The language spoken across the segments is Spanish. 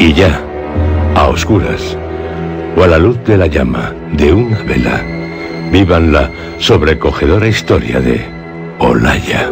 Y ya, a oscuras, o a la luz de la llama de una vela, vivan la sobrecogedora historia de Olaya.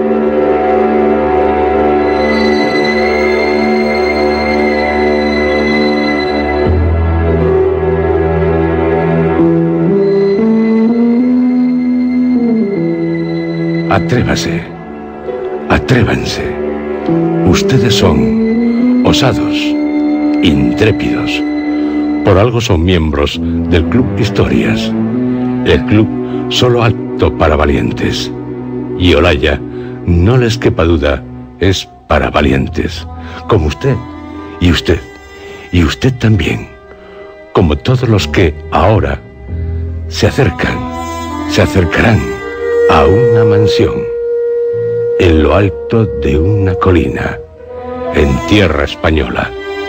Atrévase, atrévanse. Ustedes son osados, intrépidos. Por algo son miembros del Club Historias, el club solo apto para valientes. Y Olaya, no les quepa duda, es para valientes, como usted, y usted, y usted también, como todos los que ahora se acercarán a una mansión, en lo alto de una colina, en tierra española.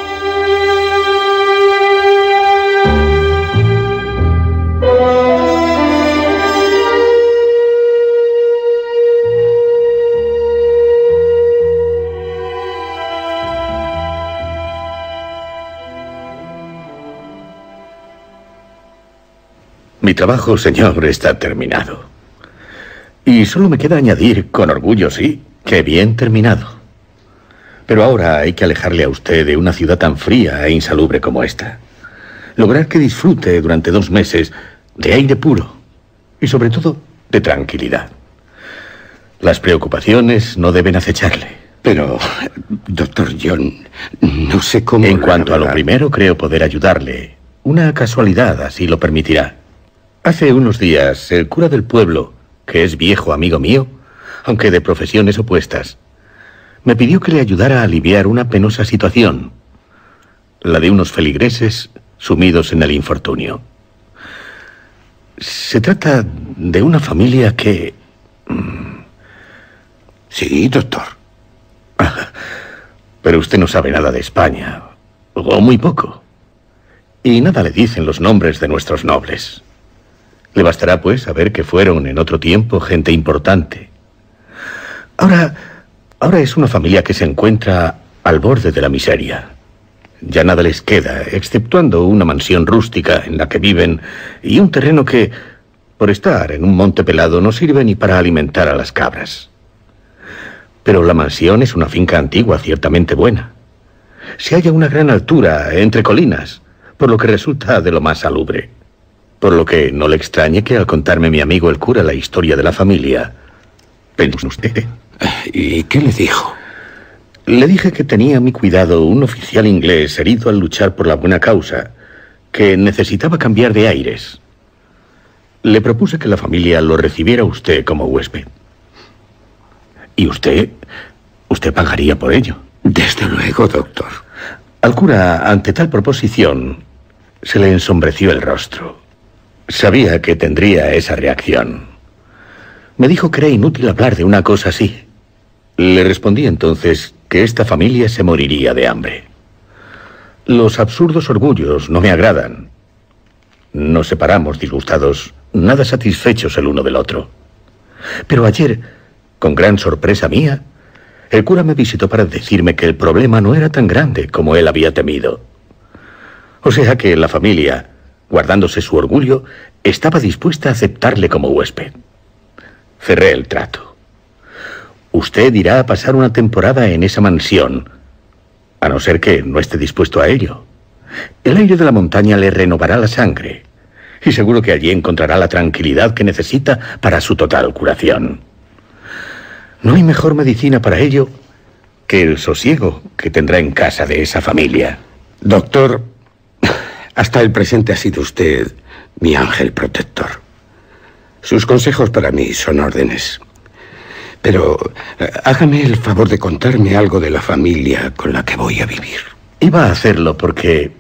Mi trabajo, señor, está terminado. Y solo me queda añadir, con orgullo, sí, que bien terminado. Pero ahora hay que alejarle a usted de una ciudad tan fría e insalubre como esta. Lograr que disfrute durante 2 meses de aire puro y, sobre todo, de tranquilidad. Las preocupaciones no deben acecharle. Pero, doctor John, no sé cómo... En cuanto a lo primero, creo poder ayudarle. Una casualidad así lo permitirá. Hace unos días, el cura del pueblo, que es viejo amigo mío, aunque de profesiones opuestas, me pidió que le ayudara a aliviar una penosa situación, la de unos feligreses sumidos en el infortunio. Se trata de una familia que... Sí, doctor. Pero usted no sabe nada de España, o muy poco, y nada le dicen los nombres de nuestros nobles. Le bastará, pues, saber que fueron en otro tiempo gente importante. Ahora es una familia que se encuentra al borde de la miseria. Ya nada les queda, exceptuando una mansión rústica en la que viven y un terreno que, por estar en un monte pelado, no sirve ni para alimentar a las cabras. Pero la mansión es una finca antigua, ciertamente buena. Se halla a una gran altura, entre colinas, por lo que resulta de lo más salubre. Por lo que no le extrañe que al contarme mi amigo el cura la historia de la familia, pensó usted. ¿Y qué le dijo? Le dije que tenía a mi cuidado un oficial inglés herido al luchar por la buena causa, que necesitaba cambiar de aires. Le propuse que la familia lo recibiera usted como huésped. Y usted pagaría por ello. Desde luego, doctor. Al cura, ante tal proposición, se le ensombreció el rostro. Sabía que tendría esa reacción. Me dijo que era inútil hablar de una cosa así. Le respondí entonces que esta familia se moriría de hambre. Los absurdos orgullos no me agradan. Nos separamos disgustados, nada satisfechos el uno del otro. Pero ayer, con gran sorpresa mía, el cura me visitó para decirme que el problema no era tan grande como él había temido. O sea que la familia, guardándose su orgullo, estaba dispuesta a aceptarle como huésped. Cerré el trato. Usted irá a pasar una temporada en esa mansión, a no ser que no esté dispuesto a ello. El aire de la montaña le renovará la sangre, y seguro que allí encontrará la tranquilidad que necesita para su total curación. No hay mejor medicina para ello que el sosiego que tendrá en casa de esa familia. Doctor, hasta el presente ha sido usted mi ángel protector. Sus consejos para mí son órdenes. Pero hágame el favor de contarme algo de la familia con la que voy a vivir. Iba a hacerlo porque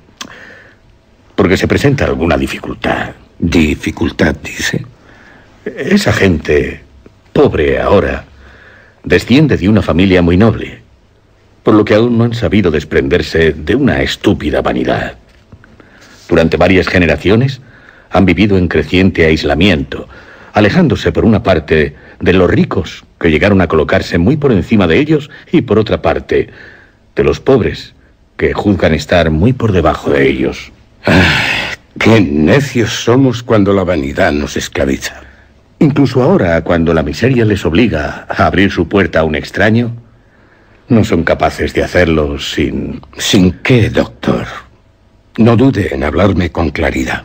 se presenta alguna dificultad. ¿Dificultad, dice? Esa gente, pobre ahora, desciende de una familia muy noble, por lo que aún no han sabido desprenderse de una estúpida vanidad. Durante varias generaciones han vivido en creciente aislamiento, alejándose por una parte de los ricos, que llegaron a colocarse muy por encima de ellos, y por otra parte de los pobres, que juzgan estar muy por debajo de ellos. Qué necios somos cuando la vanidad nos esclaviza. Incluso ahora, cuando la miseria les obliga a abrir su puerta a un extraño, no son capaces de hacerlo sin... ¿Sin qué, doctor? No dude en hablarme con claridad.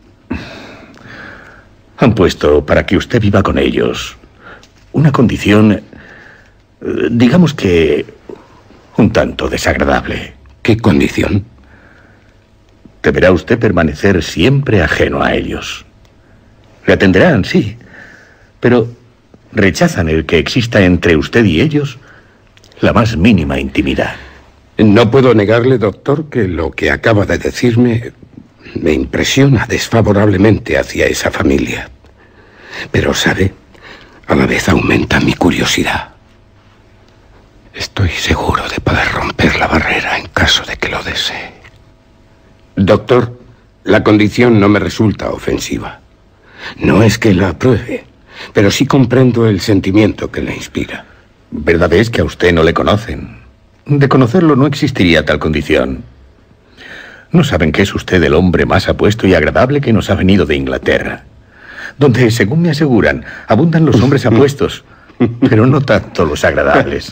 Han puesto para que usted viva con ellos una condición, digamos que, un tanto desagradable. ¿Qué condición? Deberá usted permanecer siempre ajeno a ellos. Le atenderán, sí, pero rechazan el que exista entre usted y ellos la más mínima intimidad. No puedo negarle, doctor, que lo que acaba de decirme me impresiona desfavorablemente hacia esa familia. Pero, ¿sabe? A la vez aumenta mi curiosidad. Estoy seguro de poder romper la barrera en caso de que lo desee. Doctor, la condición no me resulta ofensiva. No es que la apruebe, pero sí comprendo el sentimiento que le inspira. Verdad es que a usted no le conocen. De conocerlo no existiría tal condición. No saben que es usted el hombre más apuesto y agradable que nos ha venido de Inglaterra, donde, según me aseguran, abundan los hombres apuestos, pero no tanto los agradables.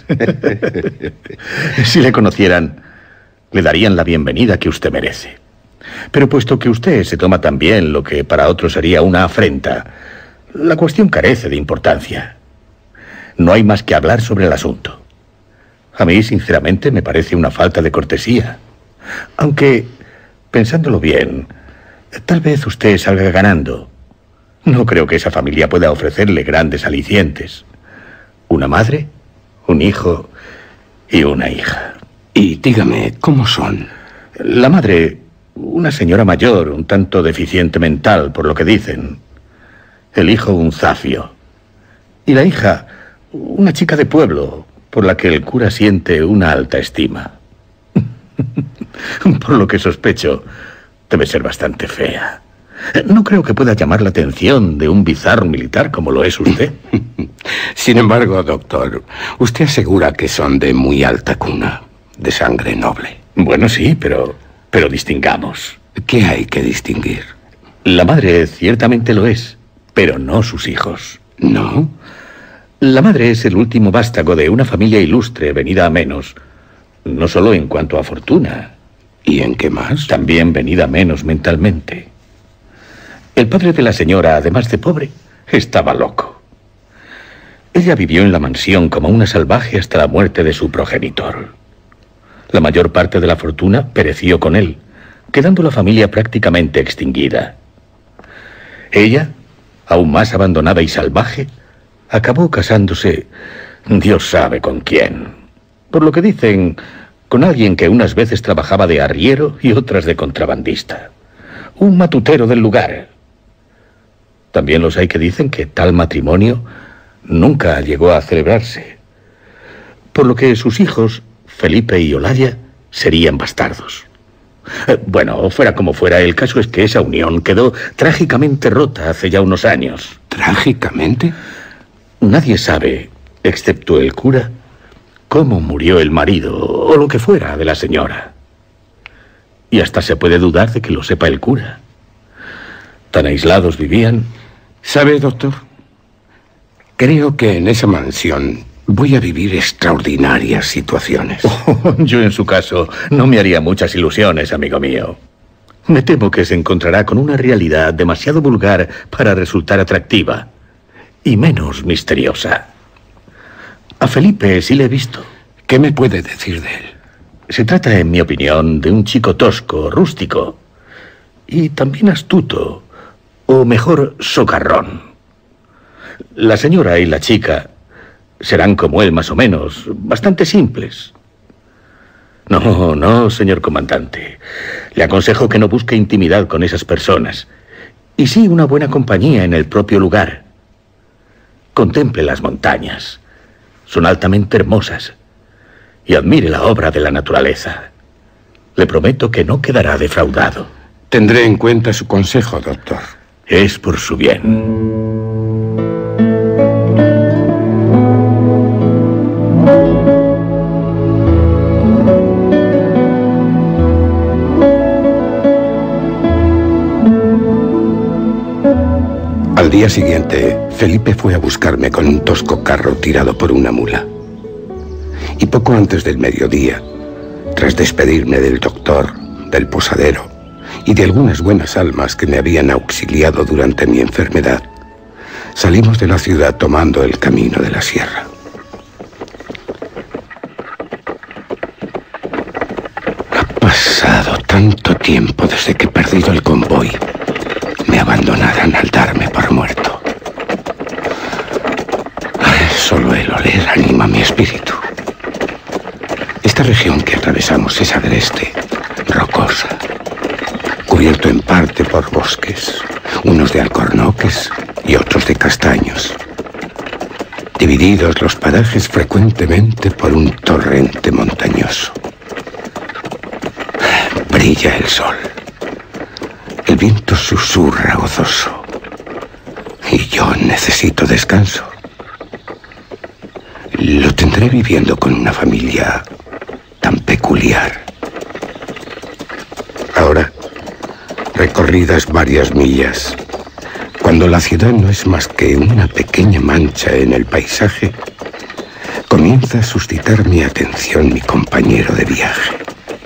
Si le conocieran, le darían la bienvenida que usted merece. Pero puesto que usted se toma tan bien lo que para otros sería una afrenta, la cuestión carece de importancia. No hay más que hablar sobre el asunto. A mí, sinceramente, me parece una falta de cortesía. Aunque, pensándolo bien, tal vez usted salga ganando. No creo que esa familia pueda ofrecerle grandes alicientes. Una madre, un hijo y una hija. Y dígame, ¿cómo son? La madre, una señora mayor, un tanto deficiente mental, por lo que dicen. El hijo, un zafio. Y la hija, una chica de pueblo, por la que el cura siente una alta estima. Por lo que sospecho, debe ser bastante fea. No creo que pueda llamar la atención de un bizarro militar como lo es usted. Sin embargo, doctor, usted asegura que son de muy alta cuna, de sangre noble. Bueno, sí, pero distingamos. ¿Qué hay que distinguir? La madre ciertamente lo es, pero no sus hijos. ¿No? La madre es el último vástago de una familia ilustre venida a menos, no solo en cuanto a fortuna. ¿Y en qué más? También venida a menos mentalmente. El padre de la señora, además de pobre, estaba loco. Ella vivió en la mansión como una salvaje hasta la muerte de su progenitor. La mayor parte de la fortuna pereció con él, quedando la familia prácticamente extinguida. Ella, aún más abandonada y salvaje, acabó casándose, Dios sabe con quién. Por lo que dicen, con alguien que unas veces trabajaba de arriero y otras de contrabandista. Un matutero del lugar. También los hay que dicen que tal matrimonio nunca llegó a celebrarse. Por lo que sus hijos, Felipe y Olaya, serían bastardos. Bueno, fuera como fuera, el caso es que esa unión quedó trágicamente rota hace ya unos años. ¿Trágicamente? Nadie sabe, excepto el cura, cómo murió el marido o lo que fuera de la señora. Y hasta se puede dudar de que lo sepa el cura. Tan aislados vivían. ¿Sabe, doctor? Creo que en esa mansión voy a vivir extraordinarias situaciones. Yo, en su caso, no me haría muchas ilusiones, amigo mío. Me temo que se encontrará con una realidad demasiado vulgar para resultar atractiva y menos misteriosa. A Felipe sí le he visto. ¿Qué me puede decir de él? Se trata, en mi opinión, de un chico tosco, rústico y también astuto, o mejor, socarrón. La señora y la chica serán como él más o menos, bastante simples. No, señor comandante. Le aconsejo que no busque intimidad con esas personas, y sí una buena compañía en el propio lugar. Contemple las montañas. Son altamente hermosas. Y admire la obra de la naturaleza. Le prometo que no quedará defraudado. Tendré en cuenta su consejo, doctor. Es por su bien. Al día siguiente, Felipe fue a buscarme con un tosco carro tirado por una mula. Y poco antes del mediodía, tras despedirme del doctor, del posadero y de algunas buenas almas que me habían auxiliado durante mi enfermedad, salimos de la ciudad tomando el camino de la sierra. Ha pasado tanto tiempo desde que he perdido el convoy. Me abandonarán al darme por muerto. Solo el oler anima mi espíritu. Esta región que atravesamos es agreste, rocosa, cubierto en parte por bosques, unos de alcornoques y otros de castaños. Divididos los parajes frecuentemente por un torrente montañoso. Brilla el sol. El viento susurra gozoso. Y yo necesito descanso. Lo tendré viviendo con una familia tan peculiar. Ahora, recorridas varias millas, cuando la ciudad no es más que una pequeña mancha en el paisaje, comienza a suscitar mi atención mi compañero de viaje.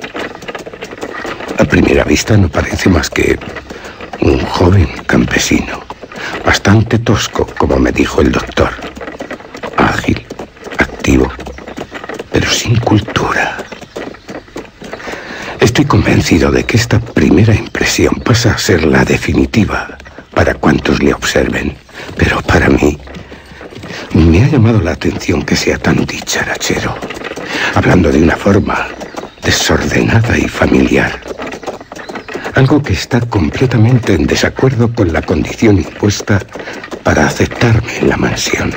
A primera vista no parece más que un joven campesino, bastante tosco, como me dijo el doctor. Ágil, activo, pero sin cultura. Estoy convencido de que esta primera impresión pasa a ser la definitiva para cuantos le observen, pero para mí me ha llamado la atención que sea tan dicharachero, hablando de una forma desordenada y familiar. Algo que está completamente en desacuerdo con la condición impuesta para aceptarme en la mansión.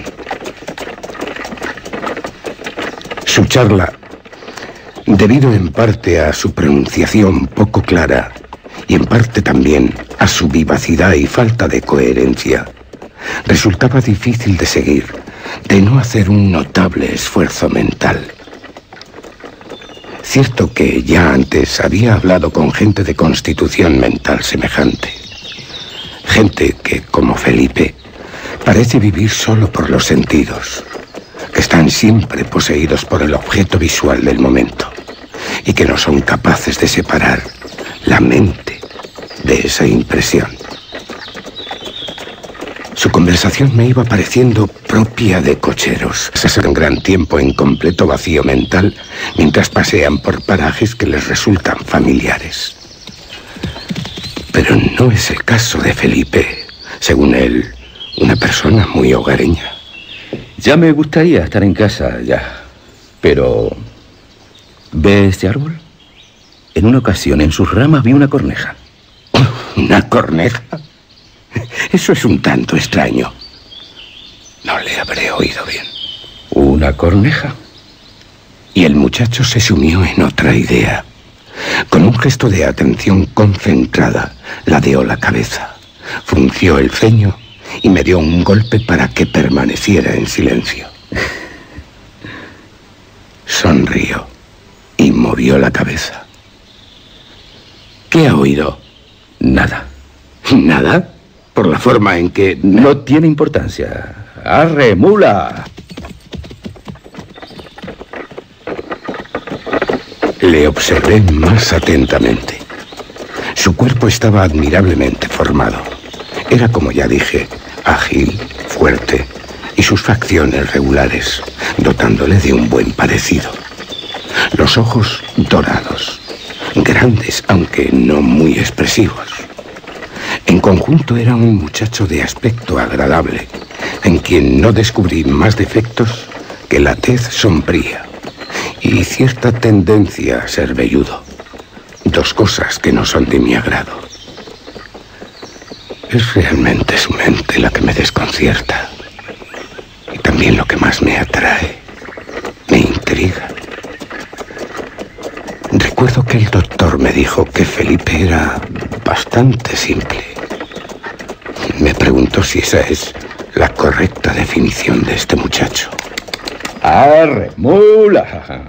Su charla, debido en parte a su pronunciación poco clara y en parte también a su vivacidad y falta de coherencia, resultaba difícil de seguir, de no hacer un notable esfuerzo mental. Cierto que ya antes había hablado con gente de constitución mental semejante. Gente que, como Felipe, parece vivir solo por los sentidos, que están siempre poseídos por el objeto visual del momento y que no son capaces de separar la mente de esa impresión. Su conversación me iba pareciendo propia de cocheros. Pasan un gran tiempo en completo vacío mental mientras pasean por parajes que les resultan familiares. Pero no es el caso de Felipe, según él, una persona muy hogareña. Ya me gustaría estar en casa, ya. Pero... ¿ve este árbol? En una ocasión, en sus ramas vi una corneja. ¿Una corneja? Eso es un tanto extraño. No le habré oído bien. ¿Una corneja? Y el muchacho se sumió en otra idea. Con un gesto de atención concentrada, ladeó la cabeza, frunció el ceño y me dio un golpe para que permaneciera en silencio. Sonrió y movió la cabeza. ¿Qué ha oído? Nada. ¿Nada? Por la forma en que... No tiene importancia. ¡Arre, mula! Le observé más atentamente. Su cuerpo estaba admirablemente formado. Era, como ya dije, ágil, fuerte y sus facciones regulares, dotándole de un buen parecido. Los ojos dorados, grandes aunque no muy expresivos. En conjunto era un muchacho de aspecto agradable, en quien no descubrí más defectos que la tez sombría y cierta tendencia a ser velludo. Dos cosas que no son de mi agrado. Es realmente su mente la que me desconcierta. Y también lo que más me atrae, me intriga. Recuerdo que el doctor me dijo que Felipe era bastante simple. Me pregunto si esa es la correcta definición de este muchacho. ¡Arre, mula!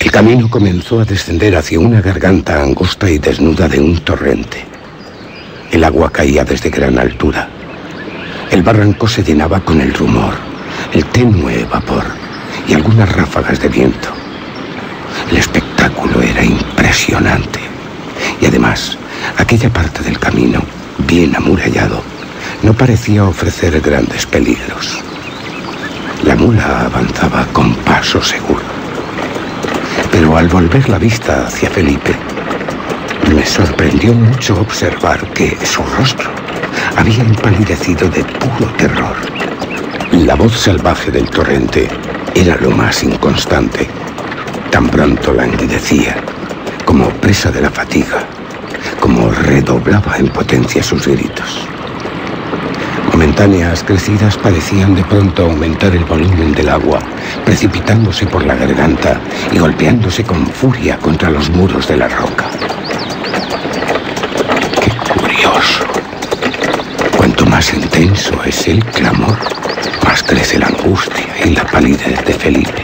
El camino comenzó a descender hacia una garganta angosta y desnuda de un torrente. El agua caía desde gran altura. El barranco se llenaba con el rumor, el tenue vapor y algunas ráfagas de viento. El espectáculo era impresionante. Y además, aquella parte del camino, bien amurallado, no parecía ofrecer grandes peligros. La mula avanzaba con paso seguro. Pero al volver la vista hacia Felipe, me sorprendió mucho observar que su rostro había empalidecido de puro terror. La voz salvaje del torrente era lo más inconstante. Tan pronto languidecía, como presa de la fatiga, como redoblaba en potencia sus gritos. Momentáneas crecidas parecían de pronto aumentar el volumen del agua, precipitándose por la garganta y golpeándose con furia contra los muros de la roca. ¡Qué curioso! Cuanto más intenso es el clamor, más crece la angustia y la palidez de Felipe.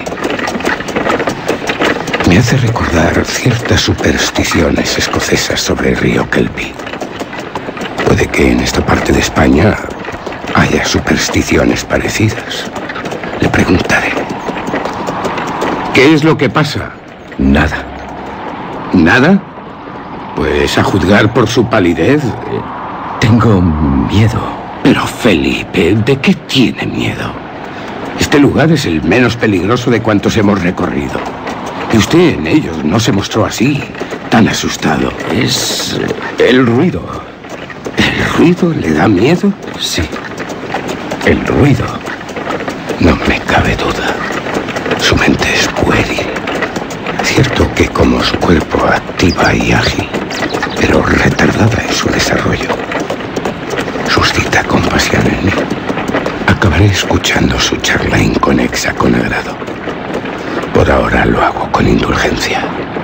Me hace recordar ciertas supersticiones escocesas sobre el río Kelpie. Puede que en esta parte de España haya supersticiones parecidas. Le preguntaré. ¿Qué es lo que pasa? Nada. ¿Nada? Pues a juzgar por su palidez... Tengo miedo. Pero Felipe, ¿de qué tiene miedo? Este lugar es el menos peligroso de cuantos hemos recorrido. Y usted en ellos no se mostró así, tan asustado. Es el ruido. ¿El ruido le da miedo? Sí. El ruido. No me cabe duda. Su mente es pueril. Cierto que como su cuerpo activa y ágil, pero retardada en su desarrollo. Suscita compasión en mí. Acabaré escuchando su charla inconexa con agrado. Por ahora lo hago con indulgencia.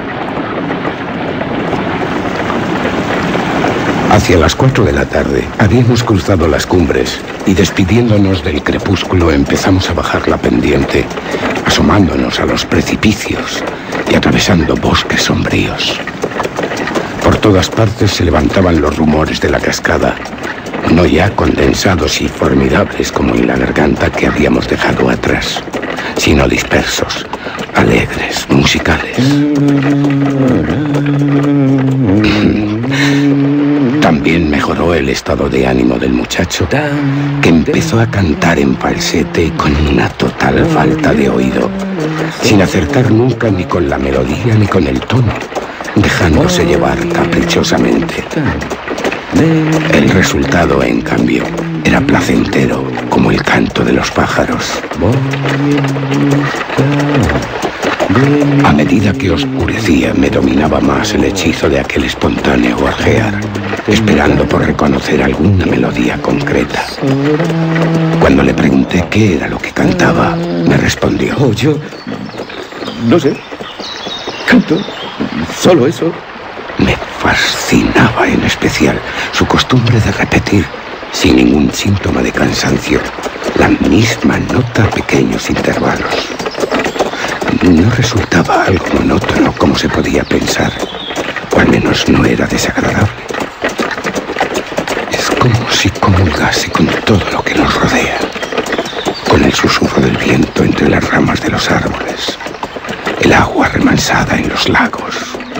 Hacia las 4 de la tarde habíamos cruzado las cumbres y despidiéndonos del crepúsculo empezamos a bajar la pendiente, asomándonos a los precipicios y atravesando bosques sombríos. Por todas partes se levantaban los rumores de la cascada, no ya condensados y formidables como en la garganta que habíamos dejado atrás, sino dispersos, alegres, musicales. También mejoró el estado de ánimo del muchacho, que empezó a cantar en falsete con una total falta de oído, sin acertar nunca ni con la melodía ni con el tono, dejándose llevar caprichosamente. El resultado, en cambio, era placentero como el canto de los pájaros. A medida que oscurecía, me dominaba más el hechizo de aquel espontáneo gorjear, esperando por reconocer alguna melodía concreta. Cuando le pregunté qué era lo que cantaba, me respondió: Oh, yo... no sé. Canto. Solo eso. Me fascinaba en especial su costumbre de repetir, sin ningún síntoma de cansancio, la misma nota a pequeños intervalos. No resultaba algo monótono como se podía pensar, o al menos no era desagradable. Es como si comulgase con todo lo que nos rodea, con el susurro del viento entre las ramas de los árboles, el agua remansada en los lagos.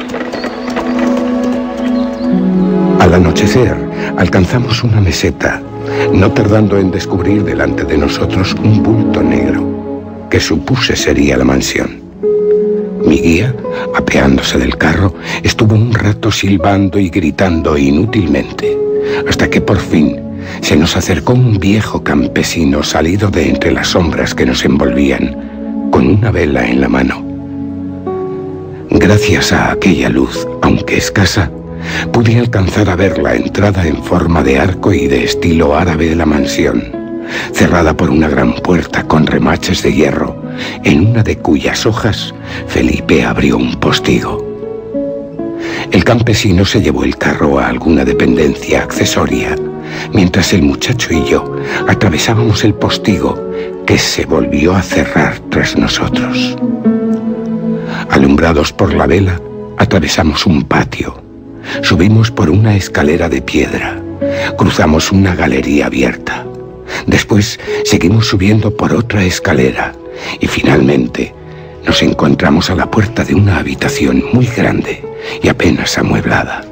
Al anochecer, alcanzamos una meseta, no tardando en descubrir delante de nosotros un bulto negro, que supuse sería la mansión. Mi guía, apeándose del carro, estuvo un rato silbando y gritando inútilmente, hasta que por fin se nos acercó un viejo campesino salido de entre las sombras que nos envolvían, con una vela en la mano. Gracias a aquella luz, aunque escasa, pude alcanzar a ver la entrada en forma de arco y de estilo árabe de la mansión, cerrada por una gran puerta con remaches de hierro, en una de cuyas hojas Felipe abrió un postigo. El campesino se llevó el carro a alguna dependencia accesoria, mientras el muchacho y yo atravesábamos el postigo, que se volvió a cerrar tras nosotros. Alumbrados por la vela, atravesamos un patio. Subimos por una escalera de piedra. Cruzamos una galería abierta. Después seguimos subiendo por otra escalera. Y finalmente nos encontramos a la puerta de una habitación muy grande y apenas amueblada.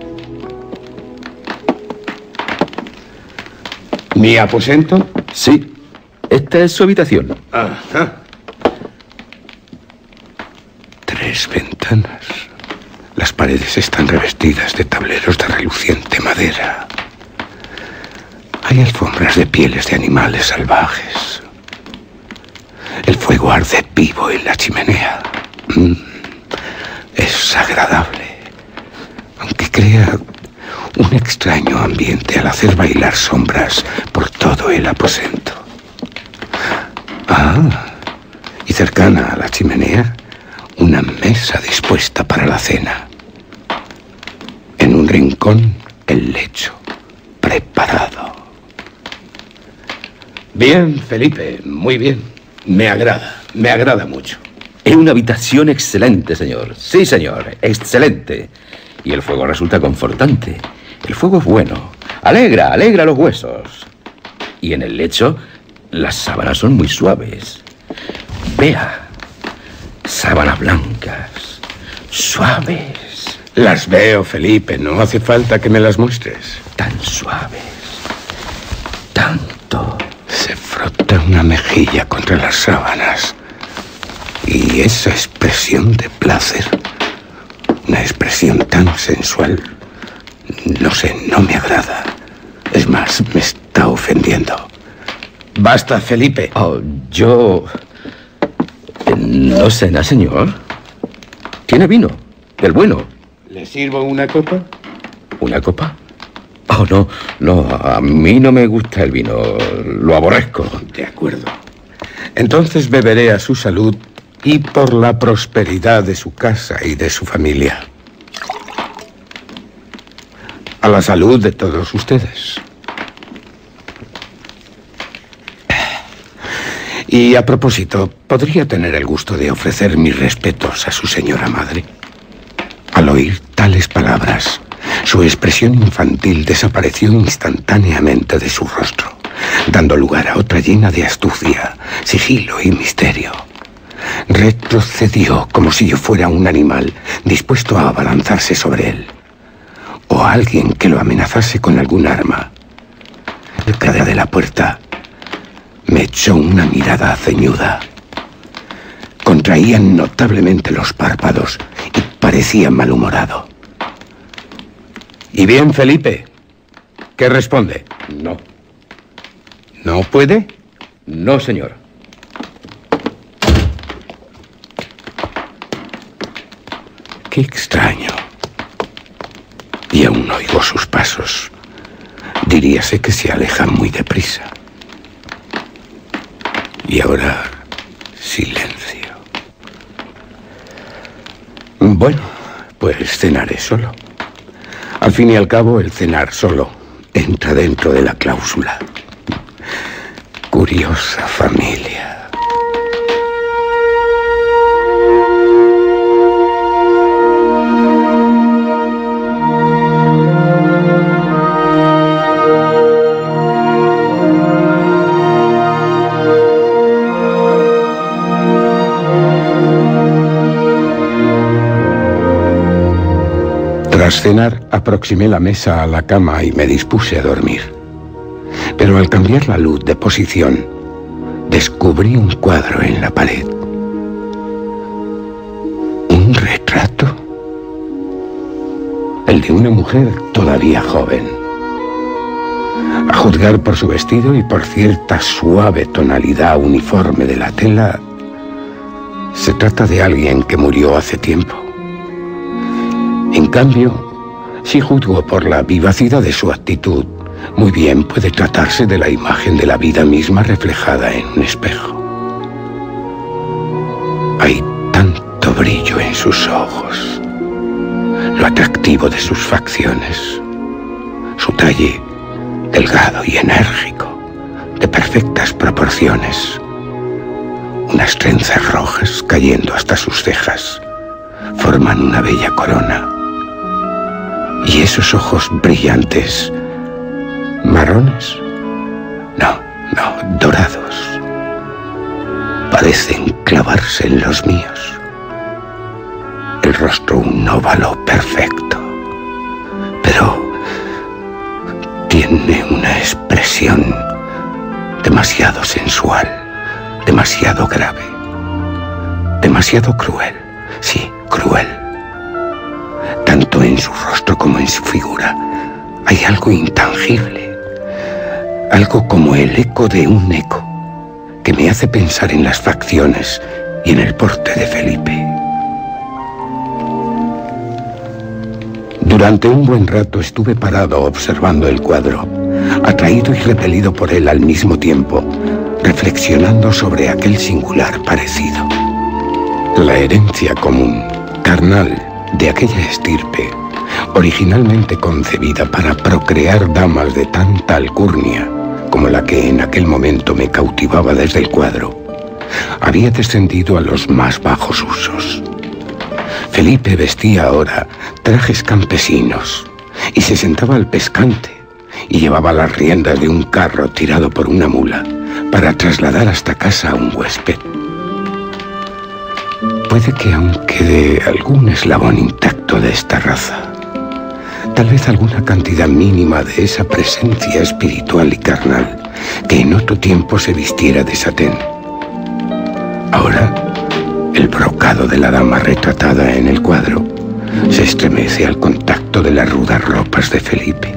¿Mi aposento? Sí, esta es su habitación. Ajá. 3 ventanas. Las paredes están revestidas de tableros de reluciente madera. Hay alfombras de pieles de animales salvajes. El fuego arde vivo en la chimenea. Es agradable, aunque crea un extraño ambiente al hacer bailar sombras por todo el aposento. Y cercana a la chimenea, una mesa dispuesta para la cena. En un rincón, el lecho preparado. Bien, Felipe, muy bien. Me agrada mucho. Es una habitación excelente, señor. Sí, señor, excelente. Y el fuego resulta confortante. El fuego es bueno. Alegra los huesos. Y en el lecho, las sábanas son muy suaves. Vea, sábanas blancas, suaves. Las veo, Felipe. No hace falta que me las muestres. Tan suaves. Tanto. Se frota una mejilla contra las sábanas. Y esa expresión de placer, una expresión tan sensual, no sé, no me agrada. Es más, me está ofendiendo. Basta, Felipe. Oh, yo... ¿No cena, señor? ¿Tiene vino? ¿Del bueno? ¿Le sirvo una copa? ¿Una copa? Oh, no, a mí no me gusta el vino. Lo aborrezco. De acuerdo. Entonces beberé a su salud y por la prosperidad de su casa y de su familia. A la salud de todos ustedes. Y a propósito, ¿podría tener el gusto de ofrecer mis respetos a su señora madre? Al oír tales palabras, su expresión infantil desapareció instantáneamente de su rostro, dando lugar a otra llena de astucia, sigilo y misterio. Retrocedió como si yo fuera un animal dispuesto a abalanzarse sobre él, o alguien que lo amenazase con algún arma. Cerca de la puerta me echó una mirada ceñuda. Contraían notablemente los párpados y parecía malhumorado. ¿Y bien, Felipe? ¿Qué responde? No. ¿No puede? No, señor. Qué extraño. Y aún oigo sus pasos. Diríase que se aleja muy deprisa. Y ahora, silencio. Bueno, pues cenaré solo. Al fin y al cabo, el cenar solo entra dentro de la cláusula. Curiosa familia. Tras cenar, aproximé la mesa a la cama y me dispuse a dormir. Pero al cambiar la luz de posición, descubrí un cuadro en la pared. ¿Un retrato? El de una mujer todavía joven. A juzgar por su vestido y por cierta suave tonalidad uniforme de la tela, se trata de alguien que murió hace tiempo. En cambio, si juzgo por la vivacidad de su actitud, muy bien puede tratarse de la imagen de la vida misma reflejada en un espejo. Hay tanto brillo en sus ojos, lo atractivo de sus facciones, su talle delgado y enérgico, de perfectas proporciones, unas trenzas rojas cayendo hasta sus cejas, forman una bella corona. Y esos ojos brillantes, marrones, no, dorados, parecen clavarse en los míos. El rostro un óvalo perfecto, pero tiene una expresión demasiado sensual, demasiado grave, demasiado cruel, sí, cruel. Tanto en su rostro como en su figura hay algo intangible, algo como el eco de un eco, que me hace pensar en las facciones y en el porte de Felipe. Durante un buen rato estuve parado observando el cuadro, atraído y repelido por él al mismo tiempo, reflexionando sobre aquel singular parecido. La herencia común, carnal, de aquella estirpe, originalmente concebida para procrear damas de tanta alcurnia como la que en aquel momento me cautivaba desde el cuadro, había descendido a los más bajos usos. Felipe vestía ahora trajes campesinos y se sentaba al pescante y llevaba las riendas de un carro tirado por una mula para trasladar hasta casa a un huésped. Puede que aún quede algún eslabón intacto de esta raza, tal vez alguna cantidad mínima de esa presencia espiritual y carnal que en otro tiempo se vistiera de satén. Ahora, el brocado de la dama retratada en el cuadro se estremece al contacto de las rudas ropas de Felipe.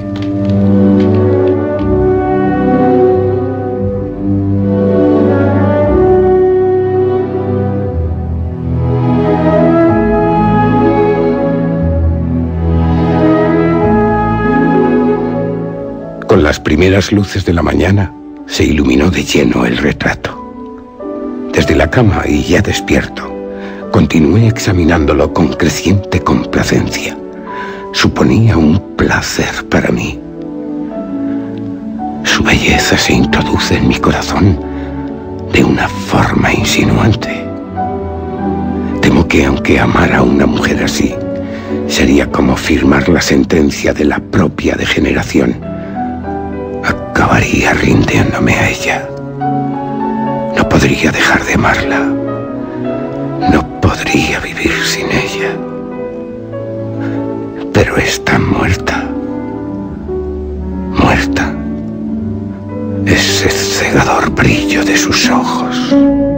Con las primeras luces de la mañana se iluminó de lleno el retrato. Desde la cama y ya despierto, continué examinándolo con creciente complacencia. Suponía un placer para mí. Su belleza se introduce en mi corazón de una forma insinuante. Temo que aunque amara a una mujer así, sería como firmar la sentencia de la propia degeneración. Acabaría rindiéndome a ella. No podría dejar de amarla. No podría vivir sin ella. Pero está muerta. Muerta. Ese cegador brillo de sus ojos.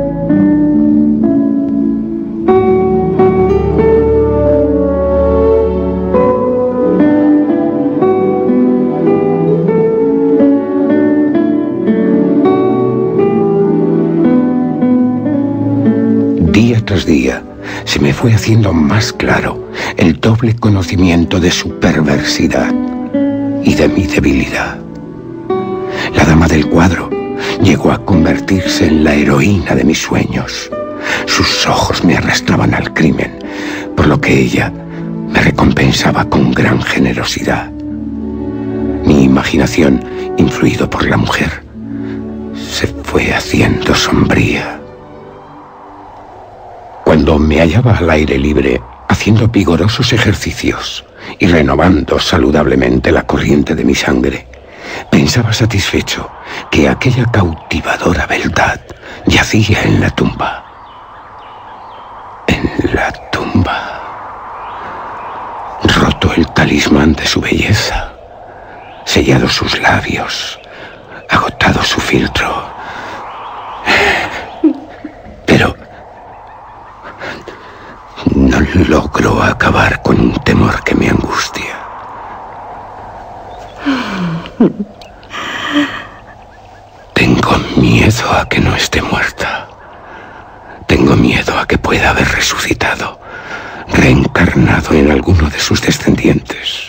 Tras día, se me fue haciendo más claro el doble conocimiento de su perversidad y de mi debilidad. La dama del cuadro llegó a convertirse en la heroína de mis sueños. Sus ojos me arrastraban al crimen, por lo que ella me recompensaba con gran generosidad. Mi imaginación, influido por la mujer, se fue haciendo sombría. Cuando me hallaba al aire libre, haciendo vigorosos ejercicios y renovando saludablemente la corriente de mi sangre, pensaba satisfecho que aquella cautivadora beldad yacía en la tumba. En la tumba. Roto el talismán de su belleza, sellado sus labios, agotado su filtro. Pero no logro acabar con un temor que me angustia. Tengo miedo a que no esté muerta. Tengo miedo a que pueda haber resucitado, reencarnado en alguno de sus descendientes.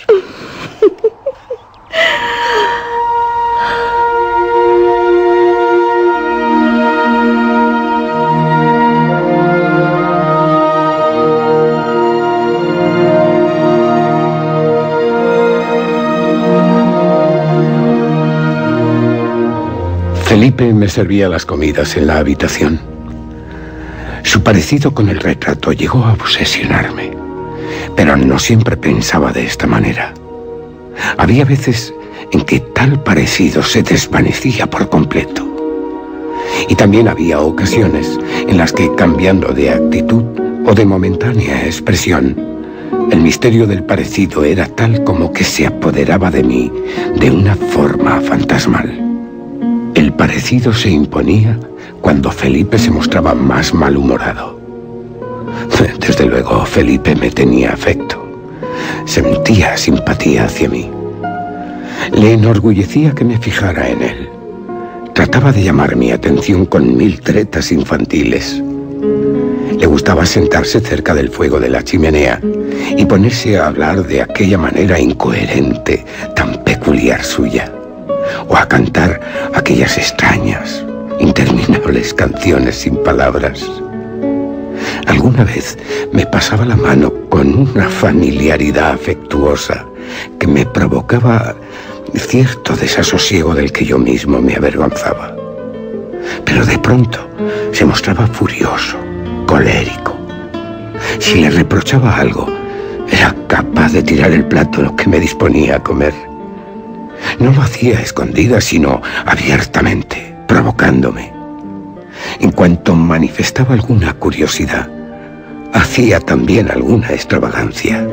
Felipe me servía las comidas en la habitación. Su parecido con el retrato llegó a obsesionarme, pero no siempre pensaba de esta manera. Había veces en que tal parecido se desvanecía por completo. Y también había ocasiones en las que, cambiando de actitud o de momentánea expresión, el misterio del parecido era tal como que se apoderaba de mí de una forma fantasmal. El parecido se imponía cuando Felipe se mostraba más malhumorado. Desde luego, Felipe me tenía afecto. Sentía simpatía hacia mí. Le enorgullecía que me fijara en él. Trataba de llamar mi atención con 1000 tretas infantiles. Le gustaba sentarse cerca del fuego de la chimenea y ponerse a hablar de aquella manera incoherente, tan peculiar suya, o a cantar aquellas extrañas, interminables canciones sin palabras. Alguna vez me pasaba la mano con una familiaridad afectuosa que me provocaba cierto desasosiego del que yo mismo me avergonzaba. Pero de pronto se mostraba furioso, colérico. Si le reprochaba algo, era capaz de tirar el plato que me disponía a comer. No lo hacía a escondidas, sino abiertamente, provocándome. En cuanto manifestaba alguna curiosidad, hacía también alguna extravagancia.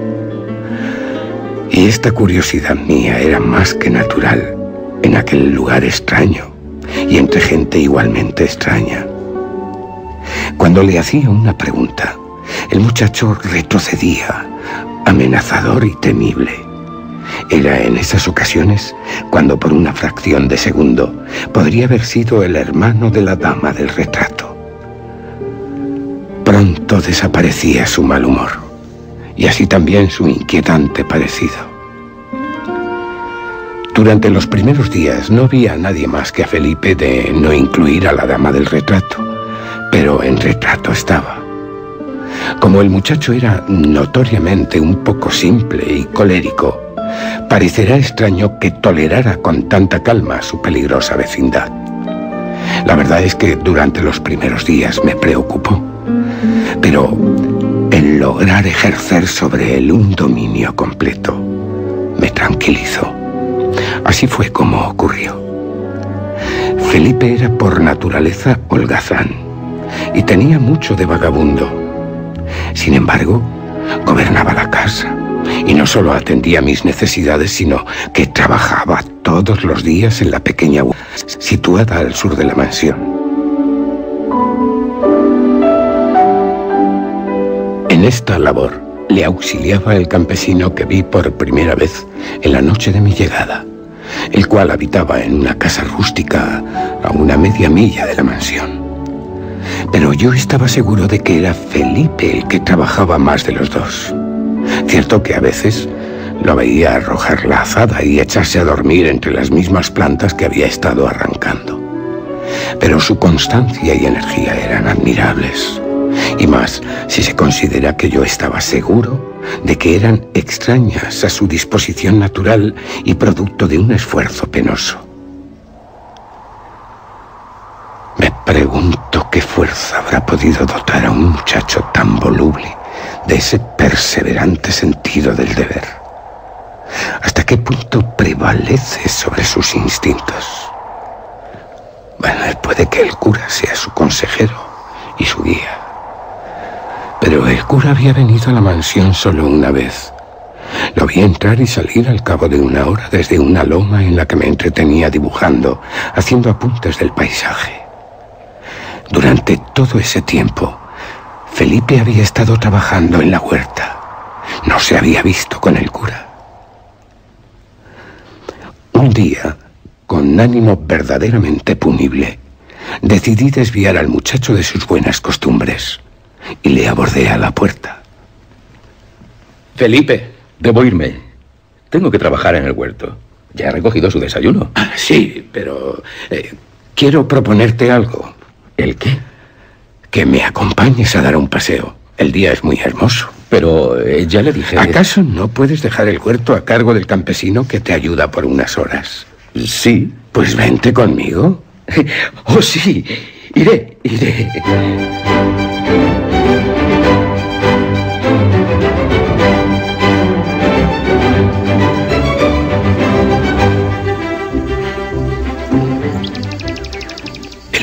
Y esta curiosidad mía era más que natural en aquel lugar extraño y entre gente igualmente extraña. Cuando le hacía una pregunta, el muchacho retrocedía, amenazador y temible. Era en esas ocasiones cuando por una fracción de segundo podría haber sido el hermano de la dama del retrato. Pronto desaparecía su mal humor y así también su inquietante parecido. Durante los primeros días no vi a nadie más que a Felipe de no incluir a la dama del retrato, pero en retrato estaba. Como el muchacho era notoriamente un poco simple y colérico, parecerá extraño que tolerara con tanta calma su peligrosa vecindad. La verdad es que durante los primeros días me preocupó, pero el lograr ejercer sobre él un dominio completo me tranquilizó. Así fue como ocurrió. Felipe era por naturaleza holgazán y tenía mucho de vagabundo. Sin embargo, gobernaba la casa y no solo atendía mis necesidades, sino que trabajaba todos los días en la pequeña huerta situada al sur de la mansión. En esta labor le auxiliaba el campesino que vi por primera vez en la noche de mi llegada, el cual habitaba en una casa rústica a una media milla de la mansión. Pero yo estaba seguro de que era Felipe el que trabajaba más de los dos. Cierto que a veces lo veía arrojar la azada y echarse a dormir entre las mismas plantas que había estado arrancando. Pero su constancia y energía eran admirables. Y más si se considera que yo estaba seguro de que eran extrañas a su disposición natural y producto de un esfuerzo penoso. Me pregunto qué fuerza habrá podido dotar a un muchacho tan voluble de ese perseverante sentido del deber. ¿Hasta qué punto prevalece sobre sus instintos? Bueno, puede que el cura sea su consejero y su guía. Pero el cura había venido a la mansión solo una vez. Lo vi entrar y salir al cabo de una hora desde una loma en la que me entretenía dibujando, haciendo apuntes del paisaje. Durante todo ese tiempo, Felipe había estado trabajando en la huerta. No se había visto con el cura. Un día, con ánimo verdaderamente punible, decidí desviar al muchacho de sus buenas costumbres y le abordé a la puerta. Felipe, debo irme. Tengo que trabajar en el huerto. ¿Ya ha recogido su desayuno? Sí, pero quiero proponerte algo. ¿El qué? Que me acompañes a dar un paseo. El día es muy hermoso. Pero ya le dije... ¿Acaso no puedes dejar el huerto a cargo del campesino que te ayuda por unas horas? Sí. Pues vente conmigo. Oh, sí. Iré.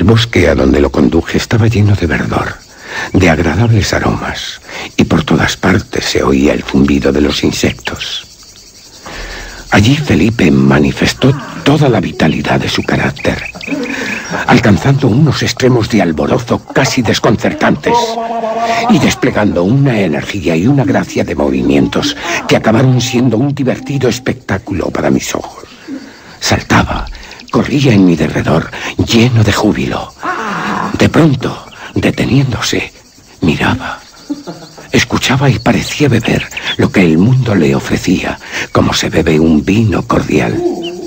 bosque a donde lo conduje estaba lleno de verdor, de agradables aromas, y por todas partes se oía el zumbido de los insectos. Allí Felipe manifestó toda la vitalidad de su carácter, alcanzando unos extremos de alborozo casi desconcertantes y desplegando una energía y una gracia de movimientos que acabaron siendo un divertido espectáculo para mis ojos. Saltaba, corría en mi derredor, lleno de júbilo. De pronto, deteniéndose, miraba, escuchaba y parecía beber lo que el mundo le ofrecía, como se bebe un vino cordial.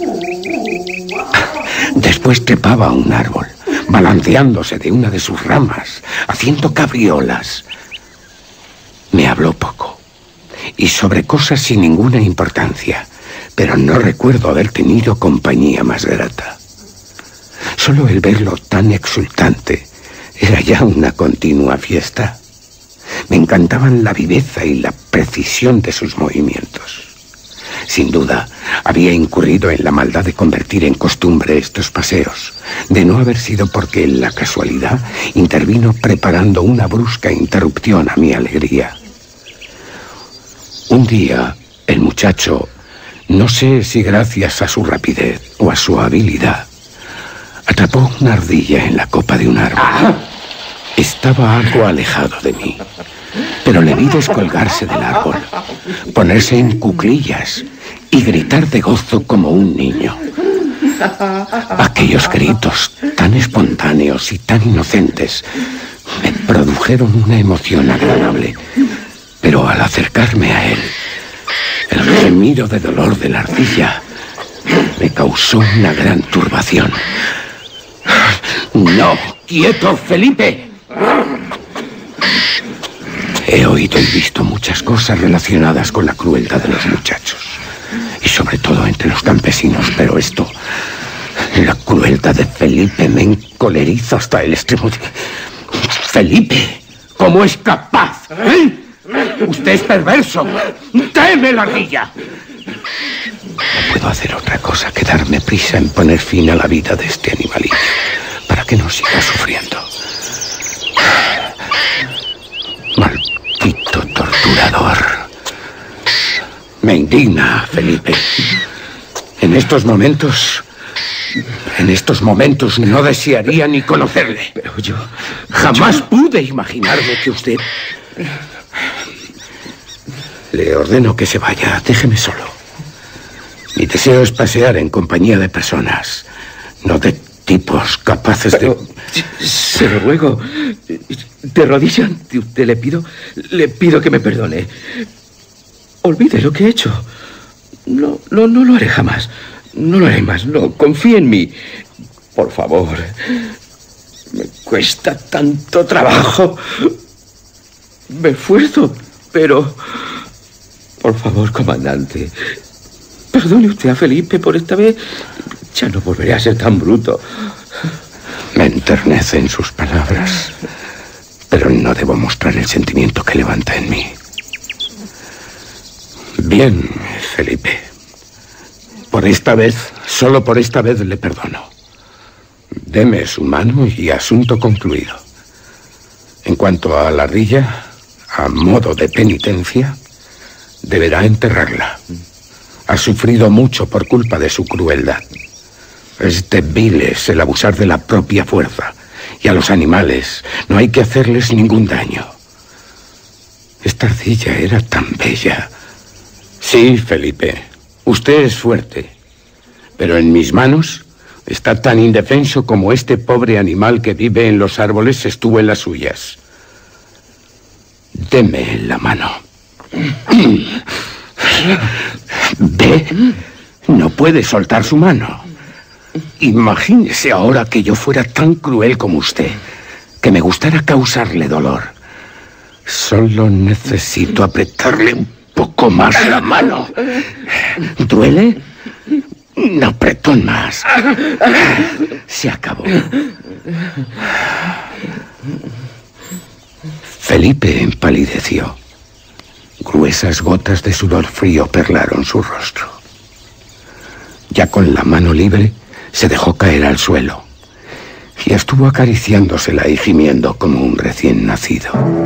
Después trepaba a un árbol, balanceándose de una de sus ramas, haciendo cabriolas. Me habló poco, y sobre cosas sin ninguna importancia, pero no recuerdo haber tenido compañía más grata. Solo el verlo tan exultante era ya una continua fiesta. Me encantaban la viveza y la precisión de sus movimientos. Sin duda, había incurrido en la maldad de convertir en costumbre estos paseos, de no haber sido porque la casualidad intervino preparando una brusca interrupción a mi alegría. Un día, el muchacho, no sé si gracias a su rapidez o a su habilidad, atrapó una ardilla en la copa de un árbol. Estaba algo alejado de mí, pero le vi descolgarse del árbol, ponerse en cuclillas y gritar de gozo como un niño. Aquellos gritos tan espontáneos y tan inocentes me produjeron una emoción agradable, pero al acercarme a él, el gemido de dolor de la ardilla me causó una gran turbación. ¡No! ¡Quieto, Felipe! He oído y visto muchas cosas relacionadas con la crueldad de los muchachos, y sobre todo entre los campesinos, pero esto, la crueldad de Felipe, me encoleriza hasta el extremo de... ¡Felipe! ¿Cómo es capaz? ¿Eh? ¡Usted es perverso! ¡Deme la ardilla! No puedo hacer otra cosa que darme prisa en poner fin a la vida de este animalillo, para que no siga sufriendo. Maldito torturador. Me indigna, Felipe. En estos momentos no desearía ni conocerle. Pero yo jamás pude imaginarme que usted... Le ordeno que se vaya. Déjeme solo. Mi deseo es pasear en compañía de personas, no de tipos capaces de... Se lo ruego. De rodillas ante usted le pido que me perdone. Olvide lo que he hecho. No lo haré jamás. No lo haré más. No, confíe en mí. Por favor. Me cuesta tanto trabajo. Me esfuerzo, pero... Por favor, comandante, perdone usted a Felipe por esta vez. Ya no volveré a ser tan bruto. Me enternecen sus palabras, pero no debo mostrar el sentimiento que levanta en mí. Bien, Felipe. Por esta vez, solo por esta vez le perdono. Deme su mano y asunto concluido. En cuanto a la ardilla, a modo de penitencia, deberá enterrarla. Ha sufrido mucho por culpa de su crueldad. Es de viles el abusar de la propia fuerza. Y a los animales no hay que hacerles ningún daño. Esta ardilla era tan bella. Sí, Felipe, usted es fuerte. Pero en mis manos está tan indefenso como este pobre animal que vive en los árboles estuvo en las suyas. Deme la mano. ¿Ve? No puede soltar su mano. Imagínese ahora que yo fuera tan cruel como usted, que me gustara causarle dolor. Solo necesito apretarle un poco más la mano. ¿Duele? Un apretón más. Se acabó. Felipe empalideció. Gruesas gotas de sudor frío perlaron su rostro. Ya con la mano libre, se dejó caer al suelo. y estuvo acariciándosela y gimiendo como un recién nacido.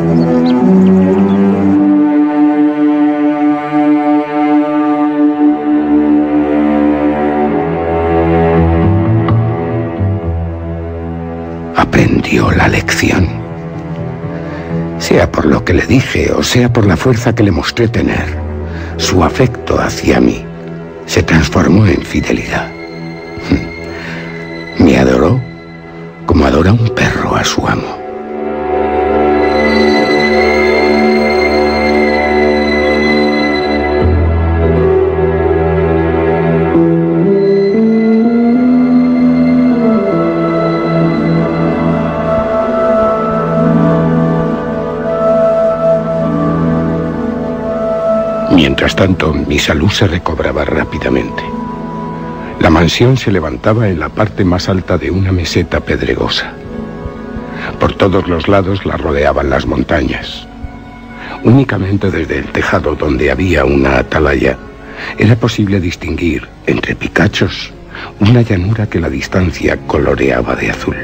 Aprendió la lección. Sea por lo que le dije o sea por la fuerza que le mostré tener, su afecto hacia mí se transformó en fidelidad. Me adoró como adora un perro a su amo. Mientras tanto, mi salud se recobraba rápidamente. La mansión se levantaba en la parte más alta de una meseta pedregosa. Por todos los lados la rodeaban las montañas. Únicamente desde el tejado, donde había una atalaya, era posible distinguir, entre picachos, una llanura que la distancia coloreaba de azul.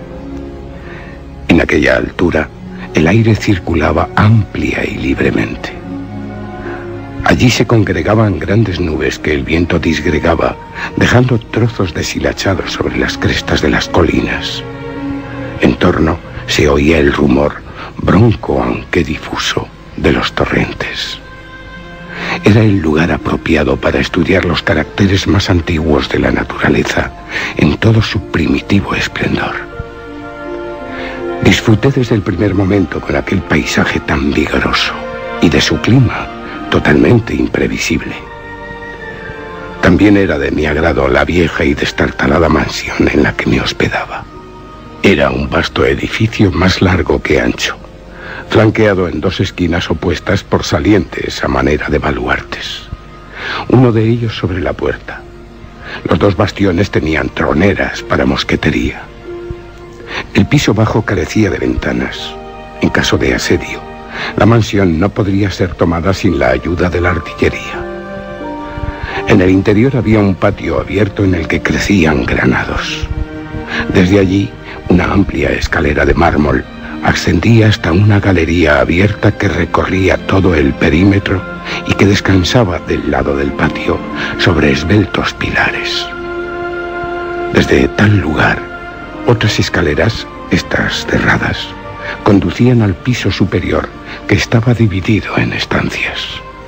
En aquella altura, el aire circulaba amplia y libremente. Allí se congregaban grandes nubes que el viento disgregaba, dejando trozos deshilachados sobre las crestas de las colinas. En torno se oía el rumor, bronco aunque difuso, de los torrentes. Era el lugar apropiado para estudiar los caracteres más antiguos de la naturaleza, en todo su primitivo esplendor. Disfruté desde el primer momento con aquel paisaje tan vigoroso y de su clima totalmente imprevisible. También era de mi agrado la vieja y destartalada mansión en la que me hospedaba. Era un vasto edificio más largo que ancho, flanqueado en dos esquinas opuestas por salientes a manera de baluartes. Uno de ellos sobre la puerta. Los dos bastiones tenían troneras para mosquetería. El piso bajo carecía de ventanas. En caso de asedio, la mansión no podría ser tomada sin la ayuda de la artillería. En el interior había un patio abierto en el que crecían granados. Desde allí, una amplia escalera de mármol ascendía hasta una galería abierta que recorría todo el perímetro y que descansaba del lado del patio sobre esbeltos pilares. Desde tal lugar, otras escaleras, estas cerradas, conducían al piso superior, que estaba dividido en estancias.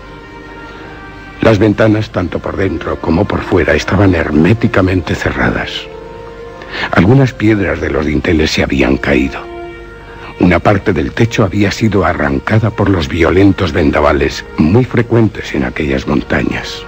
Las ventanas, tanto por dentro como por fuera, estaban herméticamente cerradas. Algunas piedras de los dinteles se habían caído. Una parte del techo había sido arrancada por los violentos vendavales muy frecuentes en aquellas montañas.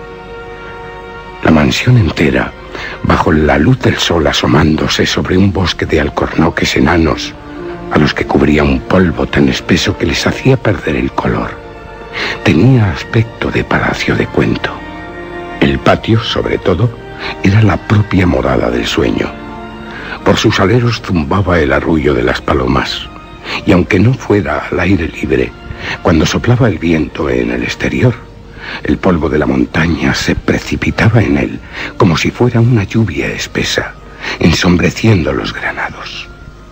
La mansión entera, bajo la luz del sol asomándose sobre un bosque de alcornoques enanos, a los que cubría un polvo tan espeso que les hacía perder el color, tenía aspecto de palacio de cuento. El patio, sobre todo, era la propia morada del sueño. Por sus aleros zumbaba el arrullo de las palomas, y aunque no fuera al aire libre, cuando soplaba el viento en el exterior, el polvo de la montaña se precipitaba en él como si fuera una lluvia espesa, ensombreciendo los granados.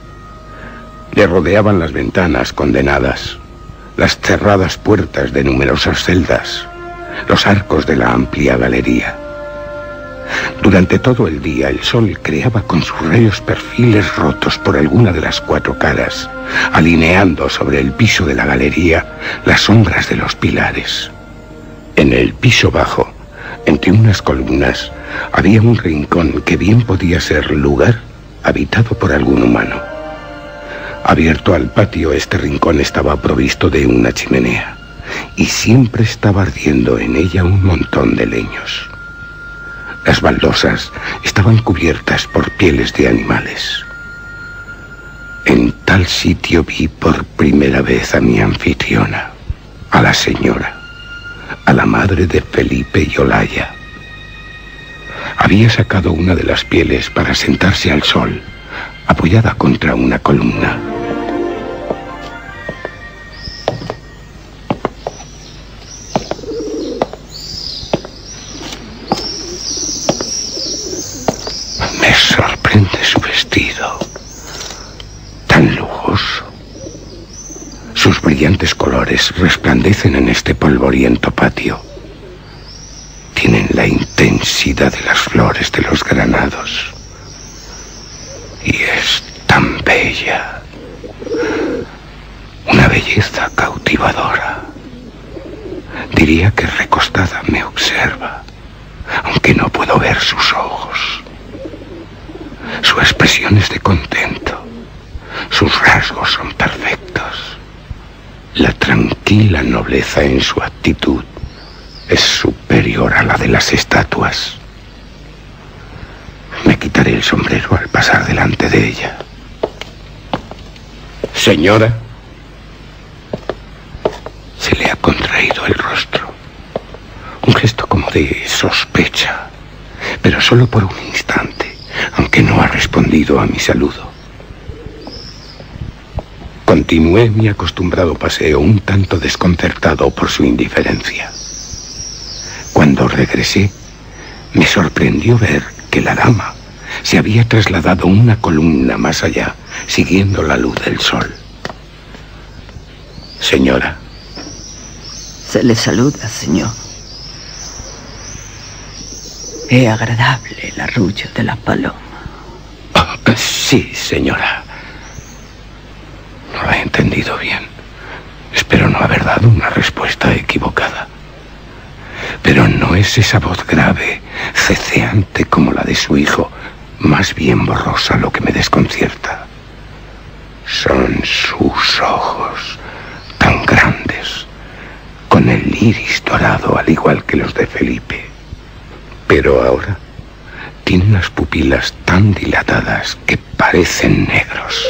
Le rodeaban las ventanas condenadas, las cerradas puertas de numerosas celdas, los arcos de la amplia galería. Durante todo el día el sol creaba con sus rayos perfiles rotos por alguna de las cuatro caras, alineando sobre el piso de la galería las sombras de los pilares. En el piso bajo, entre unas columnas, había un rincón que bien podía ser lugar habitado por algún humano. Abierto al patio, este rincón estaba provisto de una chimenea, y siempre estaba ardiendo en ella un montón de leños. Las baldosas estaban cubiertas por pieles de animales. En tal sitio vi por primera vez a mi anfitriona, a la señora, a la madre de Felipe y Olaya. Había sacado una de las pieles para sentarse al sol, apoyada contra una columna. Me sorprende su vestido. Sus brillantes colores resplandecen en este polvoriento patio. Tienen la intensidad de las flores de los granados. Y es tan bella. Una belleza cautivadora. Diría que recostada me observa, aunque no puedo ver sus ojos. Su expresión es de contento. Sus rasgos son perfectos. La tranquila nobleza en su actitud es superior a la de las estatuas. Me quitaré el sombrero al pasar delante de ella. Señora. Se le ha contraído el rostro. Un gesto como de sospecha, pero solo por un instante, aunque no ha respondido a mi saludo. Continué mi acostumbrado paseo, un tanto desconcertado por su indiferencia. Cuando regresé, me sorprendió ver que la dama se había trasladado una columna más allá, siguiendo la luz del sol. Señora. Se le saluda, señor. Es agradable el arrullo de las palomas. Oh, sí, señora. No lo he entendido bien. Espero no haber dado una respuesta equivocada. Pero no es esa voz grave, ceceante como la de su hijo, más bien borrosa, lo que me desconcierta. Son sus ojos, tan grandes, con el iris dorado al igual que los de Felipe. Pero ahora tienen las pupilas tan dilatadas que parecen negros.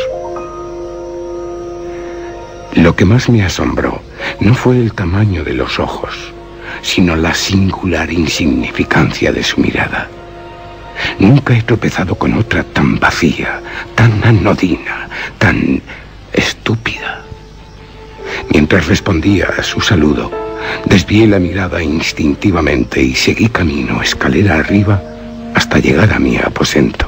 Lo que más me asombró no fue el tamaño de los ojos, sino la singular insignificancia de su mirada. Nunca he tropezado con otra tan vacía, tan anodina, tan estúpida. Mientras respondía a su saludo, desvié la mirada instintivamente y seguí camino escalera arriba hasta llegar a mi aposento.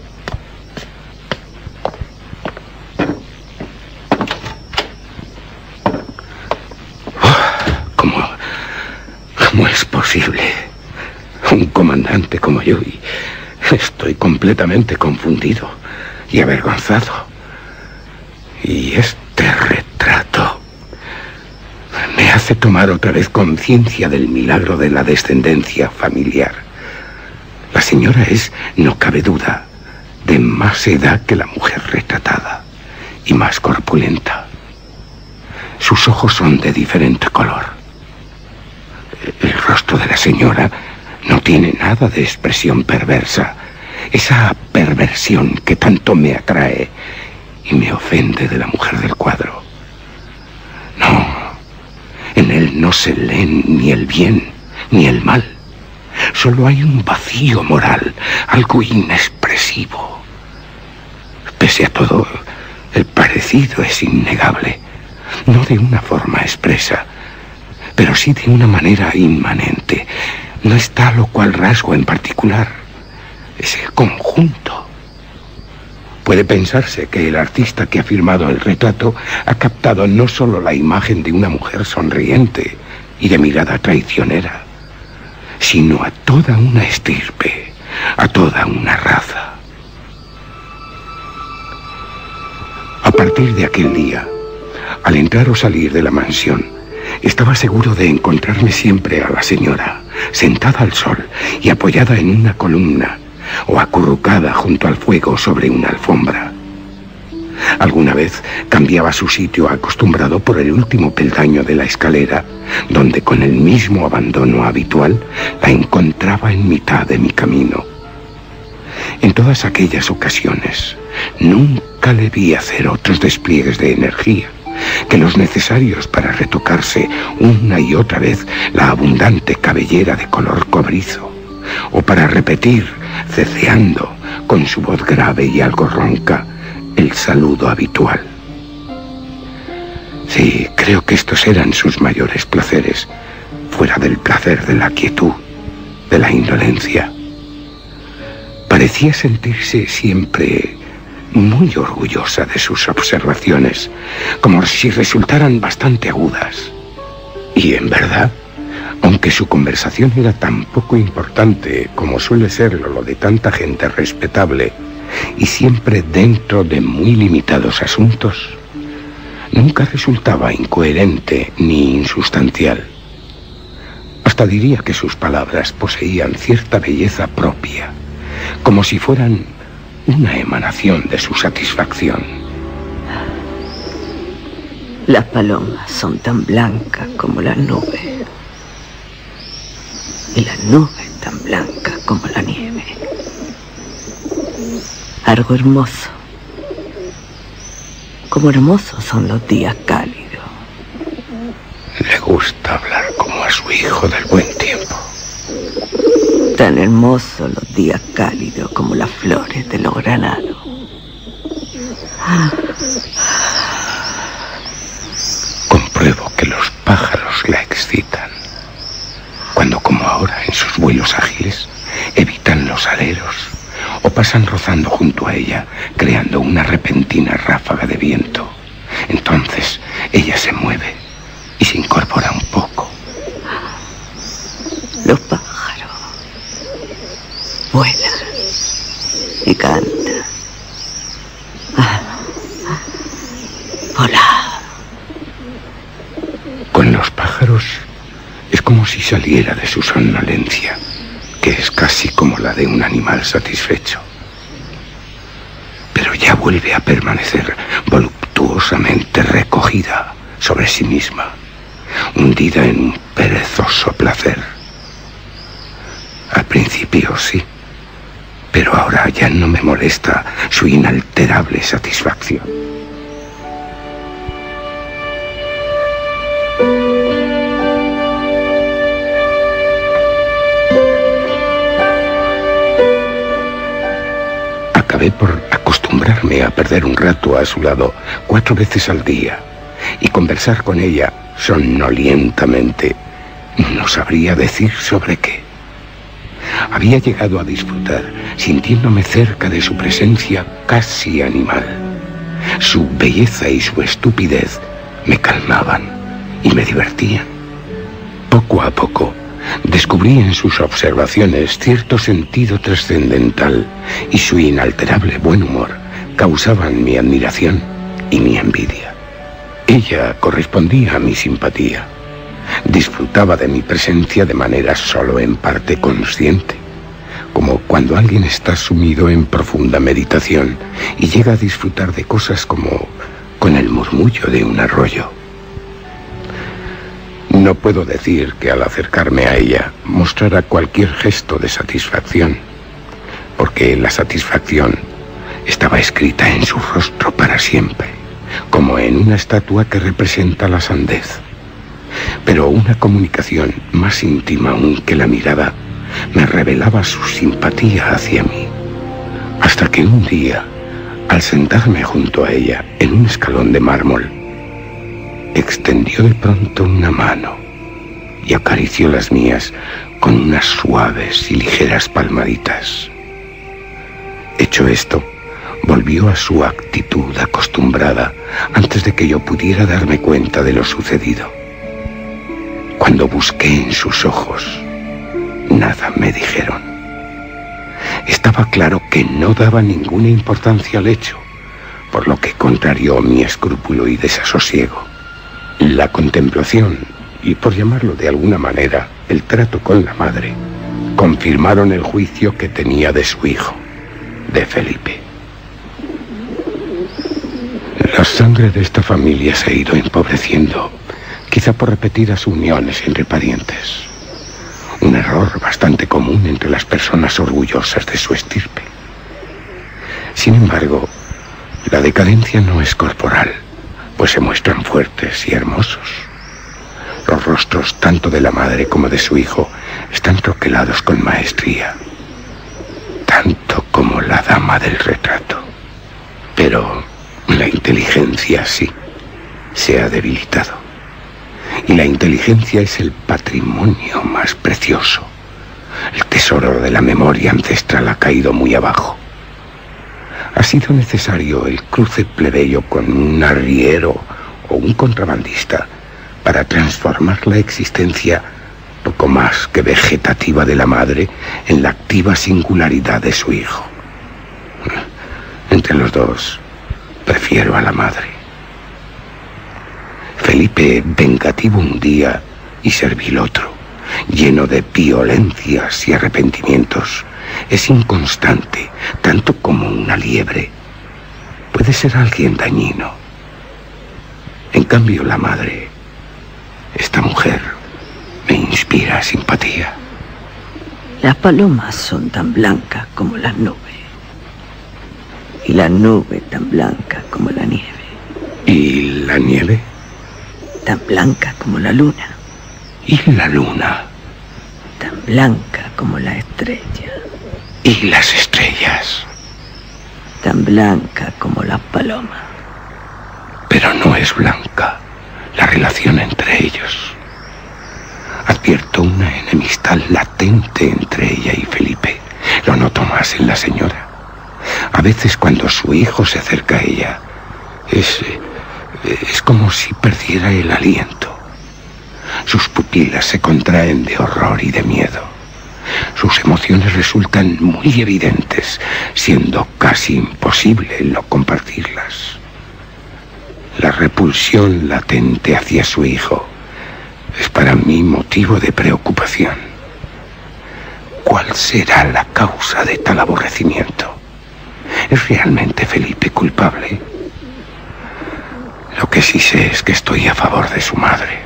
¿Cómo es posible? Un comandante como yo, y estoy completamente confundido y avergonzado. Y este retrato me hace tomar otra vez conciencia del milagro de la descendencia familiar. La señora es, no cabe duda, de más edad que la mujer retratada y más corpulenta. Sus ojos son de diferente color. El rostro de la señora no tiene nada de expresión perversa. Esa perversión que tanto me atrae y me ofende de la mujer del cuadro. No, en él no se leen ni el bien ni el mal. Solo hay un vacío moral, algo inexpresivo. Pese a todo, el parecido es innegable. No de una forma expresa, pero sí de una manera inmanente. No es tal o cual rasgo en particular. Es el conjunto. Puede pensarse que el artista que ha firmado el retrato ha captado no solo la imagen de una mujer sonriente y de mirada traicionera, sino a toda una estirpe, a toda una raza. A partir de aquel día, al entrar o salir de la mansión, estaba seguro de encontrarme siempre a la señora, sentada al sol y apoyada en una columna, o acurrucada junto al fuego sobre una alfombra. Alguna vez cambiaba su sitio acostumbrado por el último peldaño de la escalera, donde con el mismo abandono habitual la encontraba en mitad de mi camino. En todas aquellas ocasiones, nunca le vi hacer otros despliegues de energía que los necesarios para retocarse una y otra vez la abundante cabellera de color cobrizo, o para repetir, ceceando, con su voz grave y algo ronca, el saludo habitual. Sí, creo que estos eran sus mayores placeres, fuera del placer de la quietud, de la indolencia. Parecía sentirse siempre muy orgullosa de sus observaciones, como si resultaran bastante agudas. Y en verdad, aunque su conversación era tan poco importante como suele serlo lo de tanta gente respetable, y siempre dentro de muy limitados asuntos, nunca resultaba incoherente ni insustancial. Hasta diría que sus palabras poseían cierta belleza propia, como si fueran una emanación de su satisfacción. Las palomas son tan blancas como las nubes, y las nubes tan blancas como la nieve. Algo hermoso, como hermosos son los días cálidos. Le gusta hablar como a su hijo del buen tiempo. Tan hermosos los días cálidos como las flores de los granados. Compruebo que los pájaros la excitan, cuando como ahora en sus vuelos ágiles evitan los aleros o pasan rozando junto a ella, creando una repentina ráfaga de viento. Entonces ella se mueve y se incorpora un poco. Los pájaros vuelan y cantan. Volar. Con los pájaros es como si saliera de su somnolencia, que es casi como la de un animal satisfecho. Pero ya vuelve a permanecer voluptuosamente recogida sobre sí misma, hundida en un perezoso placer. Al principio sí, pero ahora ya no me molesta su inalterable satisfacción. Acabé por acostumbrarme a perder un rato a su lado 4 veces al día y conversar con ella somnolientamente. No sabría decir sobre qué. Había llegado a disfrutar, sintiéndome cerca de su presencia casi animal. Su belleza y su estupidez me calmaban y me divertían. Poco a poco descubrí en sus observaciones cierto sentido trascendental, y su inalterable buen humor causaban mi admiración y mi envidia. Ella correspondía a mi simpatía. Disfrutaba de mi presencia de manera solo en parte consciente, como cuando alguien está sumido en profunda meditación y llega a disfrutar de cosas como con el murmullo de un arroyo. No puedo decir que al acercarme a ella mostrara cualquier gesto de satisfacción, porque la satisfacción estaba escrita en su rostro para siempre, como en una estatua que representa la sandez. Pero una comunicación más íntima aún que la mirada me revelaba su simpatía hacia mí, hasta que un día, al sentarme junto a ella en un escalón de mármol, extendió de pronto una mano y acarició las mías con unas suaves y ligeras palmaditas. Hecho esto, volvió a su actitud acostumbrada antes de que yo pudiera darme cuenta de lo sucedido. Cuando busqué en sus ojos, nada me dijeron. Estaba claro que no daba ninguna importancia al hecho, por lo que contrarió mi escrúpulo y desasosiego. La contemplación, y por llamarlo de alguna manera, el trato con la madre, confirmaron el juicio que tenía de su hijo, de Felipe. La sangre de esta familia se ha ido empobreciendo, quizá por repetidas uniones entre parientes. Un error bastante común entre las personas orgullosas de su estirpe. Sin embargo, la decadencia no es corporal, pues se muestran fuertes y hermosos. Los rostros tanto de la madre como de su hijo están troquelados con maestría, tanto como la dama del retrato. Pero la inteligencia sí se ha debilitado. Y la inteligencia es el patrimonio más precioso. El tesoro de la memoria ancestral ha caído muy abajo. Ha sido necesario el cruce plebeyo con un arriero o un contrabandista para transformar la existencia poco más que vegetativa de la madre en la activa singularidad de su hijo. Entre los dos, prefiero a la madre. Felipe, vengativo un día y servil otro, lleno de violencias y arrepentimientos, es inconstante, tanto como una liebre. Puede ser alguien dañino. En cambio, la madre, esta mujer, me inspira simpatía. Las palomas son tan blancas como las nubes. Y la nube tan blanca como la nieve. ¿Y la nieve? Tan blanca como la luna. ¿Y la luna? Tan blanca como la estrella. ¿Y las estrellas? Tan blanca como las palomas. Pero no es blanca la relación entre ellos. Advierto una enemistad latente entre ella y Felipe. Lo noto más en la señora. A veces cuando su hijo se acerca a ella, es como si perdiera el aliento. Sus pupilas se contraen de horror y de miedo. Sus emociones resultan muy evidentes, siendo casi imposible no compartirlas. La repulsión latente hacia su hijo es para mí motivo de preocupación. ¿Cuál será la causa de tal aborrecimiento? ¿Es realmente Felipe culpable? Lo que sí sé es que estoy a favor de su madre.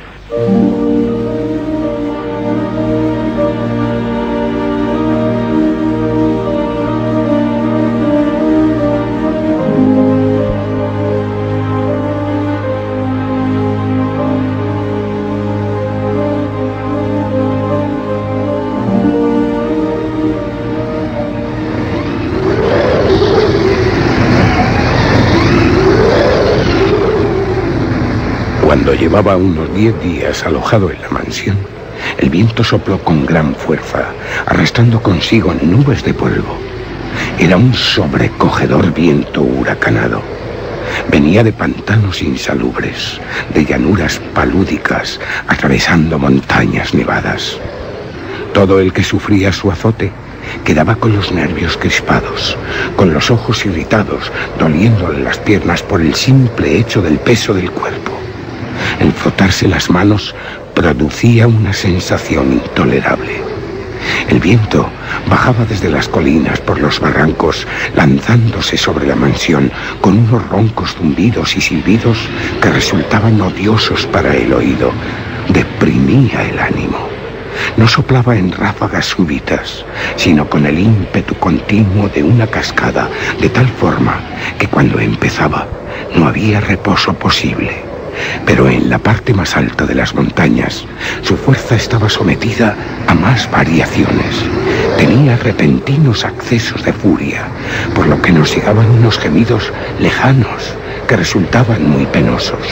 Cuando llevaba unos 10 días alojado en la mansión, el viento sopló con gran fuerza, arrastrando consigo nubes de polvo. Era un sobrecogedor viento huracanado. Venía de pantanos insalubres, de llanuras palúdicas, atravesando montañas nevadas. Todo el que sufría su azote quedaba con los nervios crispados, con los ojos irritados, doliéndole las piernas por el simple hecho del peso del cuerpo. El frotarse las manos producía una sensación intolerable. El viento bajaba desde las colinas por los barrancos, lanzándose sobre la mansión con unos roncos zumbidos y silbidos que resultaban odiosos para el oído. Deprimía el ánimo. No soplaba en ráfagas súbitas, sino con el ímpetu continuo de una cascada, de tal forma que cuando empezaba no había reposo posible. Pero en la parte más alta de las montañas, su fuerza estaba sometida a más variaciones. Tenía repentinos accesos de furia, por lo que nos llegaban unos gemidos lejanos que resultaban muy penosos.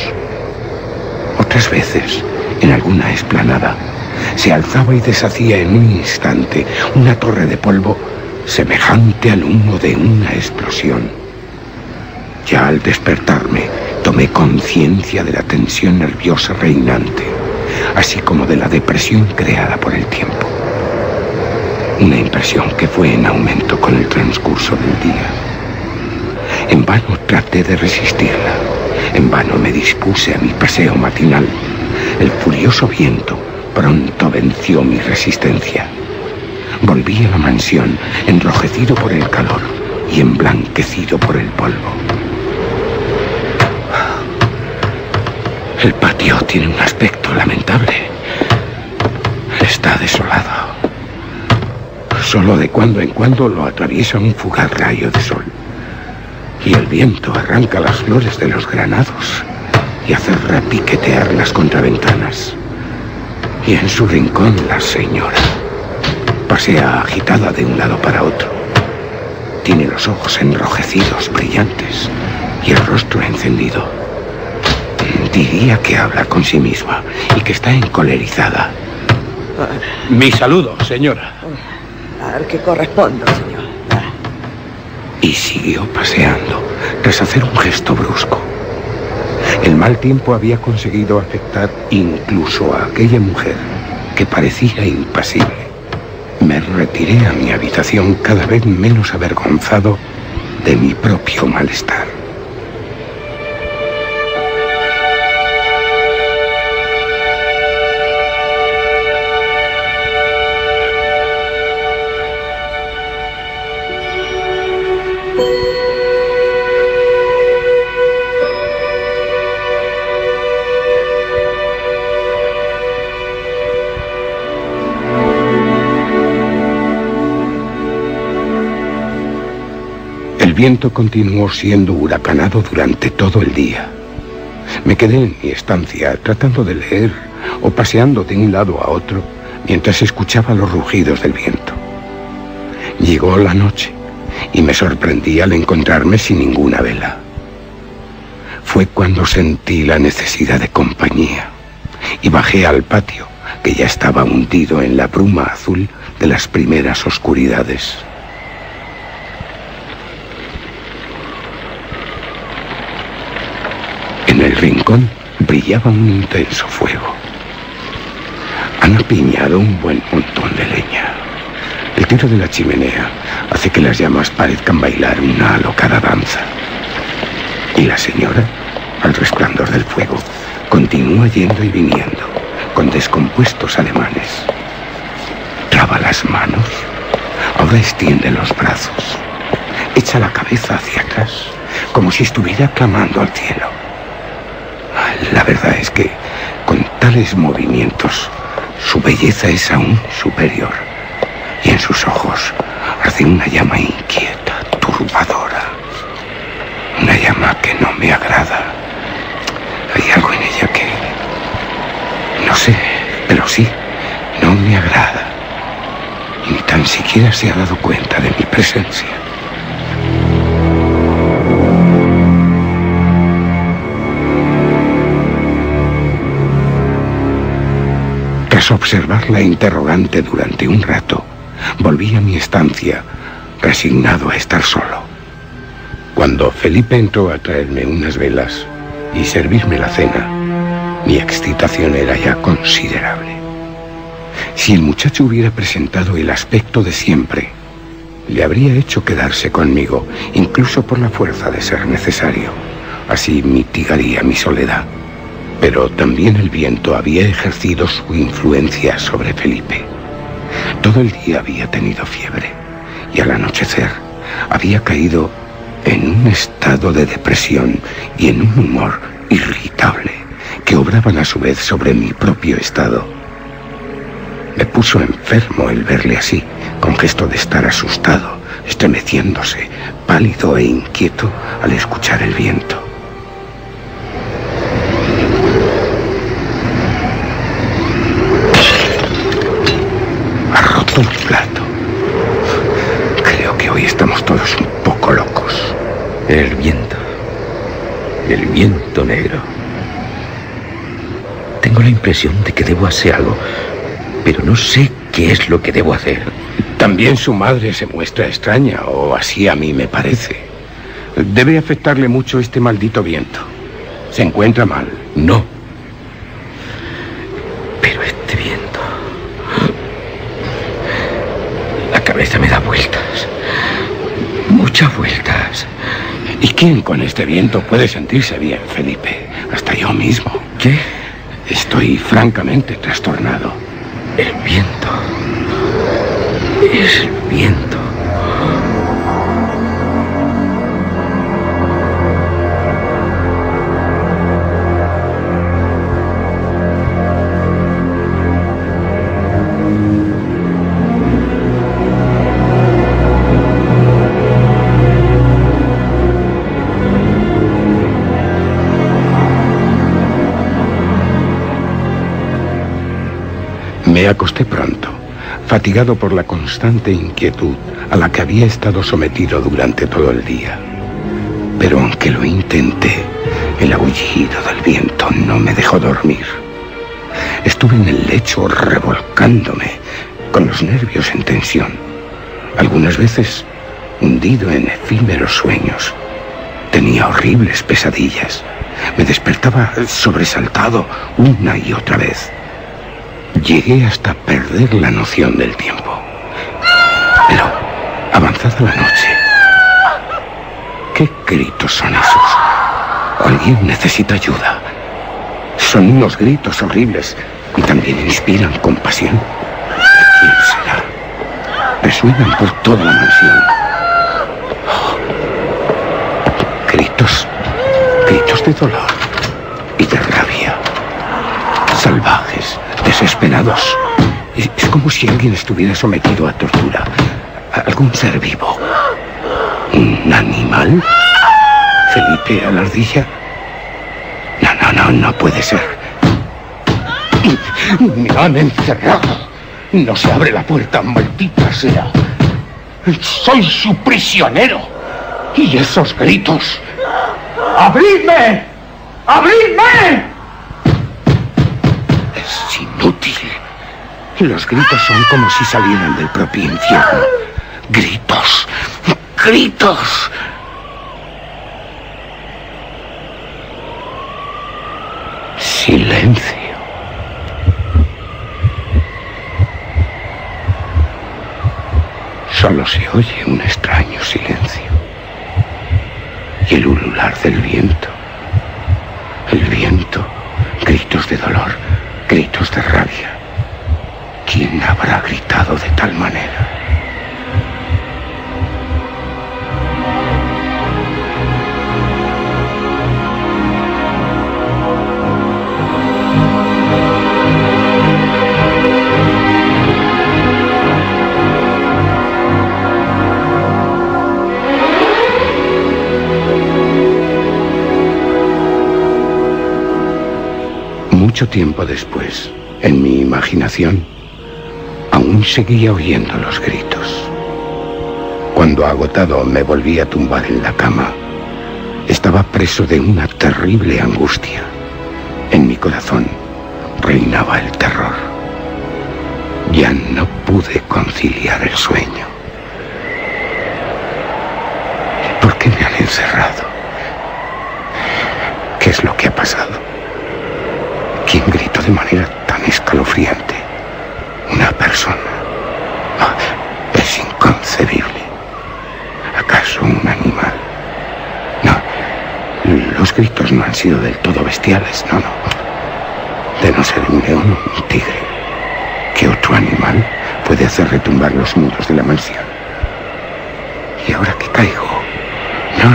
Otras veces, en alguna explanada, se alzaba y deshacía en un instante una torre de polvo semejante al humo de una explosión. Ya al despertarme, tomé conciencia de la tensión nerviosa reinante, así como de la depresión creada por el tiempo. Una impresión que fue en aumento con el transcurso del día. En vano traté de resistirla, en vano me dispuse a mi paseo matinal. El furioso viento pronto venció mi resistencia. Volví a la mansión, enrojecido por el calor y emblanquecido por el polvo. El patio tiene un aspecto lamentable. Está desolado. Solo de cuando en cuando lo atraviesa un fugaz rayo de sol. Y el viento arranca las flores de los granados y hace repiquetear las contraventanas. Y en su rincón la señora pasea agitada de un lado para otro. Tiene los ojos enrojecidos, brillantes, y el rostro encendido. Diría que habla con sí misma y que está encolerizada. Mi saludo, señora. A ver qué correspondo, señor. Y siguió paseando, tras hacer un gesto brusco. El mal tiempo había conseguido afectar incluso a aquella mujer que parecía impasible. Me retiré a mi habitación cada vez menos avergonzado de mi propio malestar. El viento continuó siendo huracanado durante todo el día. Me quedé en mi estancia tratando de leer o paseando de un lado a otro mientras escuchaba los rugidos del viento. Llegó la noche y me sorprendí al encontrarme sin ninguna vela. Fue cuando sentí la necesidad de compañía y bajé al patio, que ya estaba hundido en la bruma azul de las primeras oscuridades. En el rincón brillaba un intenso fuego. Han apiñado un buen montón de leña. El tiro de la chimenea hace que las llamas parezcan bailar una alocada danza. Y la señora, al resplandor del fuego, continúa yendo y viniendo, con descompuestos ademanes. Clava las manos, ahora extiende los brazos, echa la cabeza hacia atrás, como si estuviera clamando al cielo. La verdad es que, con tales movimientos, su belleza es aún superior. Y en sus ojos arde una llama inquieta, turbadora. Una llama que no me agrada. Hay algo en ella que... no sé, pero sí, no me agrada. Y ni tan siquiera se ha dado cuenta de mi presencia. Tras observarla interrogante durante un rato, volví a mi estancia, resignado a estar solo. Cuando Felipe entró a traerme unas velas y servirme la cena, mi excitación era ya considerable. Si el muchacho hubiera presentado el aspecto de siempre, le habría hecho quedarse conmigo, incluso por la fuerza de ser necesario. Así mitigaría mi soledad. Pero también el viento había ejercido su influencia sobre Felipe. Todo el día había tenido fiebre y al anochecer había caído en un estado de depresión y en un humor irritable que obraban a su vez sobre mi propio estado. Me puso enfermo el verle así, con gesto de estar asustado, estremeciéndose, pálido e inquieto al escuchar el viento. Un plato. Creo que hoy estamos todos un poco locos. El viento negro. Tengo la impresión de que debo hacer algo, pero no sé qué es lo que debo hacer. También su madre se muestra extraña, o así a mí me parece. Debe afectarle mucho este maldito viento. ¿Se encuentra mal? No. Pero este viento... La cabeza me da vueltas. Muchas vueltas. ¿Y quién con este viento puede sentirse bien, Felipe? Hasta yo mismo. ¿Qué? Estoy francamente trastornado. El viento. Es el viento. Me acosté pronto, fatigado por la constante inquietud a la que había estado sometido durante todo el día. Pero aunque lo intenté, el aullido del viento no me dejó dormir. Estuve en el lecho revolcándome, con los nervios en tensión. Algunas veces hundido en efímeros sueños. Tenía horribles pesadillas. Me despertaba sobresaltado una y otra vez. Llegué hasta perder la noción del tiempo. Pero, avanzada la noche, ¿qué gritos son esos? Alguien necesita ayuda. Son unos gritos horribles y también inspiran compasión. ¿De quién será? Resuenan por toda la mansión. Gritos de dolor y de rabia. Salvajes, desesperados. Es como si alguien estuviera sometido a tortura. Algún ser vivo. ¿Un animal? ¿Felipe a la ardilla? No puede ser. Me han encerrado. No se abre la puerta, maldita sea. Soy su prisionero. Y esos gritos. ¡Abridme! ¡Abridme! Es inútil. Los gritos son como si salieran del propio infierno. Gritos. ¡Gritos! Silencio. Solo se oye un extraño silencio. Y el ulular del viento. El viento. Gritos de dolor. Gritos de rabia. ¿Quién habrá gritado de tal manera? Mucho tiempo después, en mi imaginación, aún seguía oyendo los gritos. Cuando agotado me volví a tumbar en la cama, estaba preso de una terrible angustia. En mi corazón reinaba el terror. Ya no pude conciliar el sueño. ¿Por qué me han encerrado? ¿Qué es lo que ha pasado? ¿Quién gritó de manera tan escalofriante? Una persona. Es inconcebible. ¿Acaso un animal? No, los gritos no han sido del todo bestiales, no. De no ser un león o un tigre. ¿Qué otro animal puede hacer retumbar los muros de la mansión? ¿Y ahora que caigo? No.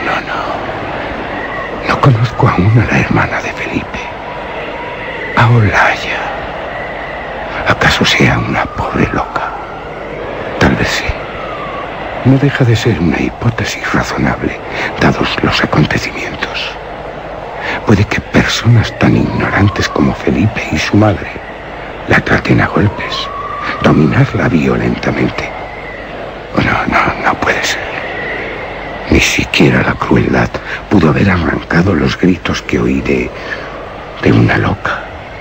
No conozco aún a la hermana de Felipe. A Olaya. ¿Acaso sea una pobre loca? Tal vez sí. No deja de ser una hipótesis razonable, dados los acontecimientos. Puede que personas tan ignorantes como Felipe y su madre la traten a golpes, dominarla violentamente. No puede ser. Ni siquiera la crueldad pudo haber arrancado los gritos que oí de una loca.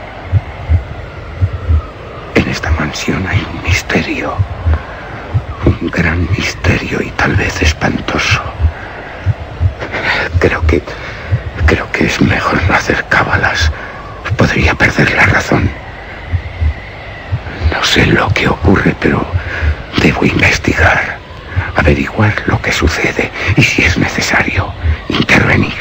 En esta mansión hay un misterio. Un gran misterio y tal vez espantoso. Creo que es mejor no hacer cábalas. Podría perder la razón. No sé lo que ocurre, pero debo investigar, averiguar lo que sucede y, si es necesario, intervenir.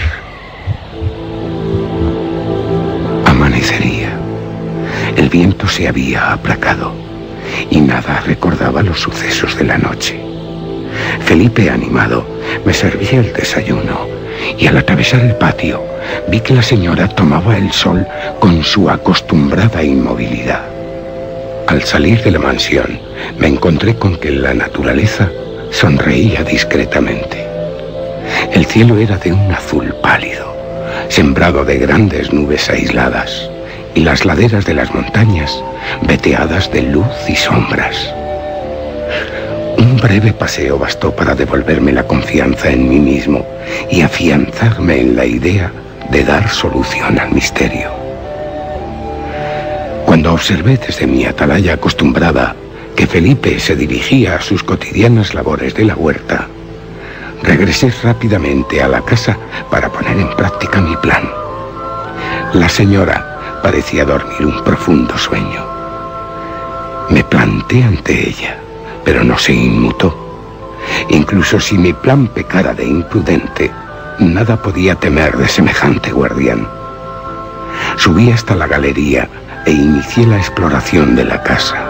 Amanecería. El viento se había aplacado y nada recordaba los sucesos de la noche. Felipe, animado, me servía el desayuno y al atravesar el patio vi que la señora tomaba el sol con su acostumbrada inmovilidad. Al salir de la mansión me encontré con que la naturaleza sonreía discretamente. El cielo era de un azul pálido, sembrado de grandes nubes aisladas, y las laderas de las montañas veteadas de luz y sombras. Un breve paseo bastó para devolverme la confianza en mí mismo y afianzarme en la idea de dar solución al misterio. Cuando observé desde mi atalaya acostumbrada que que Felipe se dirigía a sus cotidianas labores de la huerta, regresé rápidamente a la casa para poner en práctica mi plan. La señora parecía dormir un profundo sueño. Me planté ante ella, pero no se inmutó. Incluso si mi plan pecara de imprudente, nada podía temer de semejante guardián. Subí hasta la galería e inicié la exploración de la casa.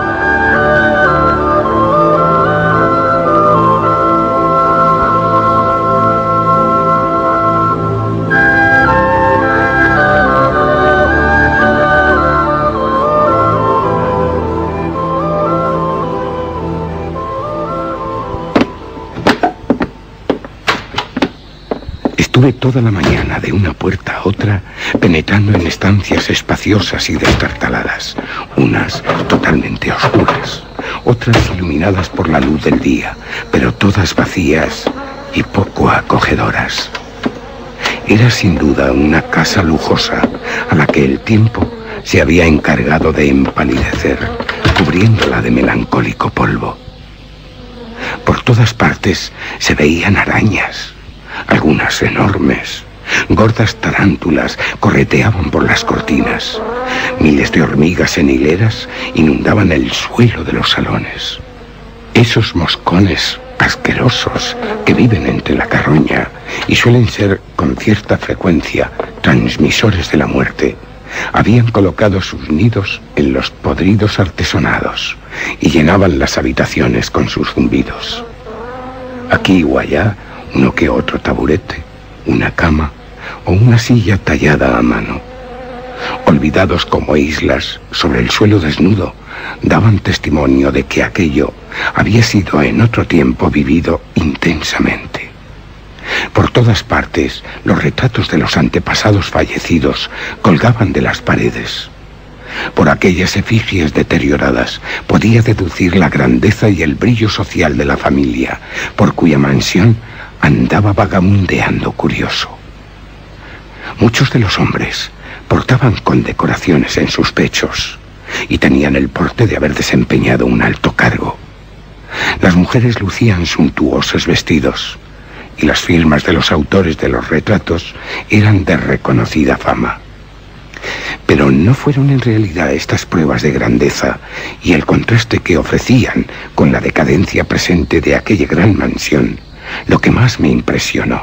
Estuve toda la mañana de una puerta a otra, penetrando en estancias espaciosas y destartaladas, unas totalmente oscuras, otras iluminadas por la luz del día, pero todas vacías y poco acogedoras. Era sin duda una casa lujosa a la que el tiempo se había encargado de empalidecer, cubriéndola de melancólico polvo. Por todas partes se veían arañas, algunas enormes. Gordas tarántulas correteaban por las cortinas. Miles de hormigas en hileras inundaban el suelo de los salones. Esos moscones asquerosos que viven entre la carroña y suelen ser con cierta frecuencia transmisores de la muerte, habían colocado sus nidos en los podridos artesonados y llenaban las habitaciones con sus zumbidos. Aquí o allá, uno que otro taburete, una cama o una silla tallada a mano. Olvidados como islas sobre el suelo desnudo, daban testimonio de que aquello había sido en otro tiempo vivido intensamente. Por todas partes, los retratos de los antepasados fallecidos colgaban de las paredes. Por aquellas efigies deterioradas podía deducir la grandeza y el brillo social de la familia, por cuya mansión andaba vagabundeando curioso. Muchos de los hombres portaban condecoraciones en sus pechos y tenían el porte de haber desempeñado un alto cargo. Las mujeres lucían suntuosos vestidos y las firmas de los autores de los retratos eran de reconocida fama. Pero no fueron en realidad estas pruebas de grandeza y el contraste que ofrecían con la decadencia presente de aquella gran mansión lo que más me impresionó.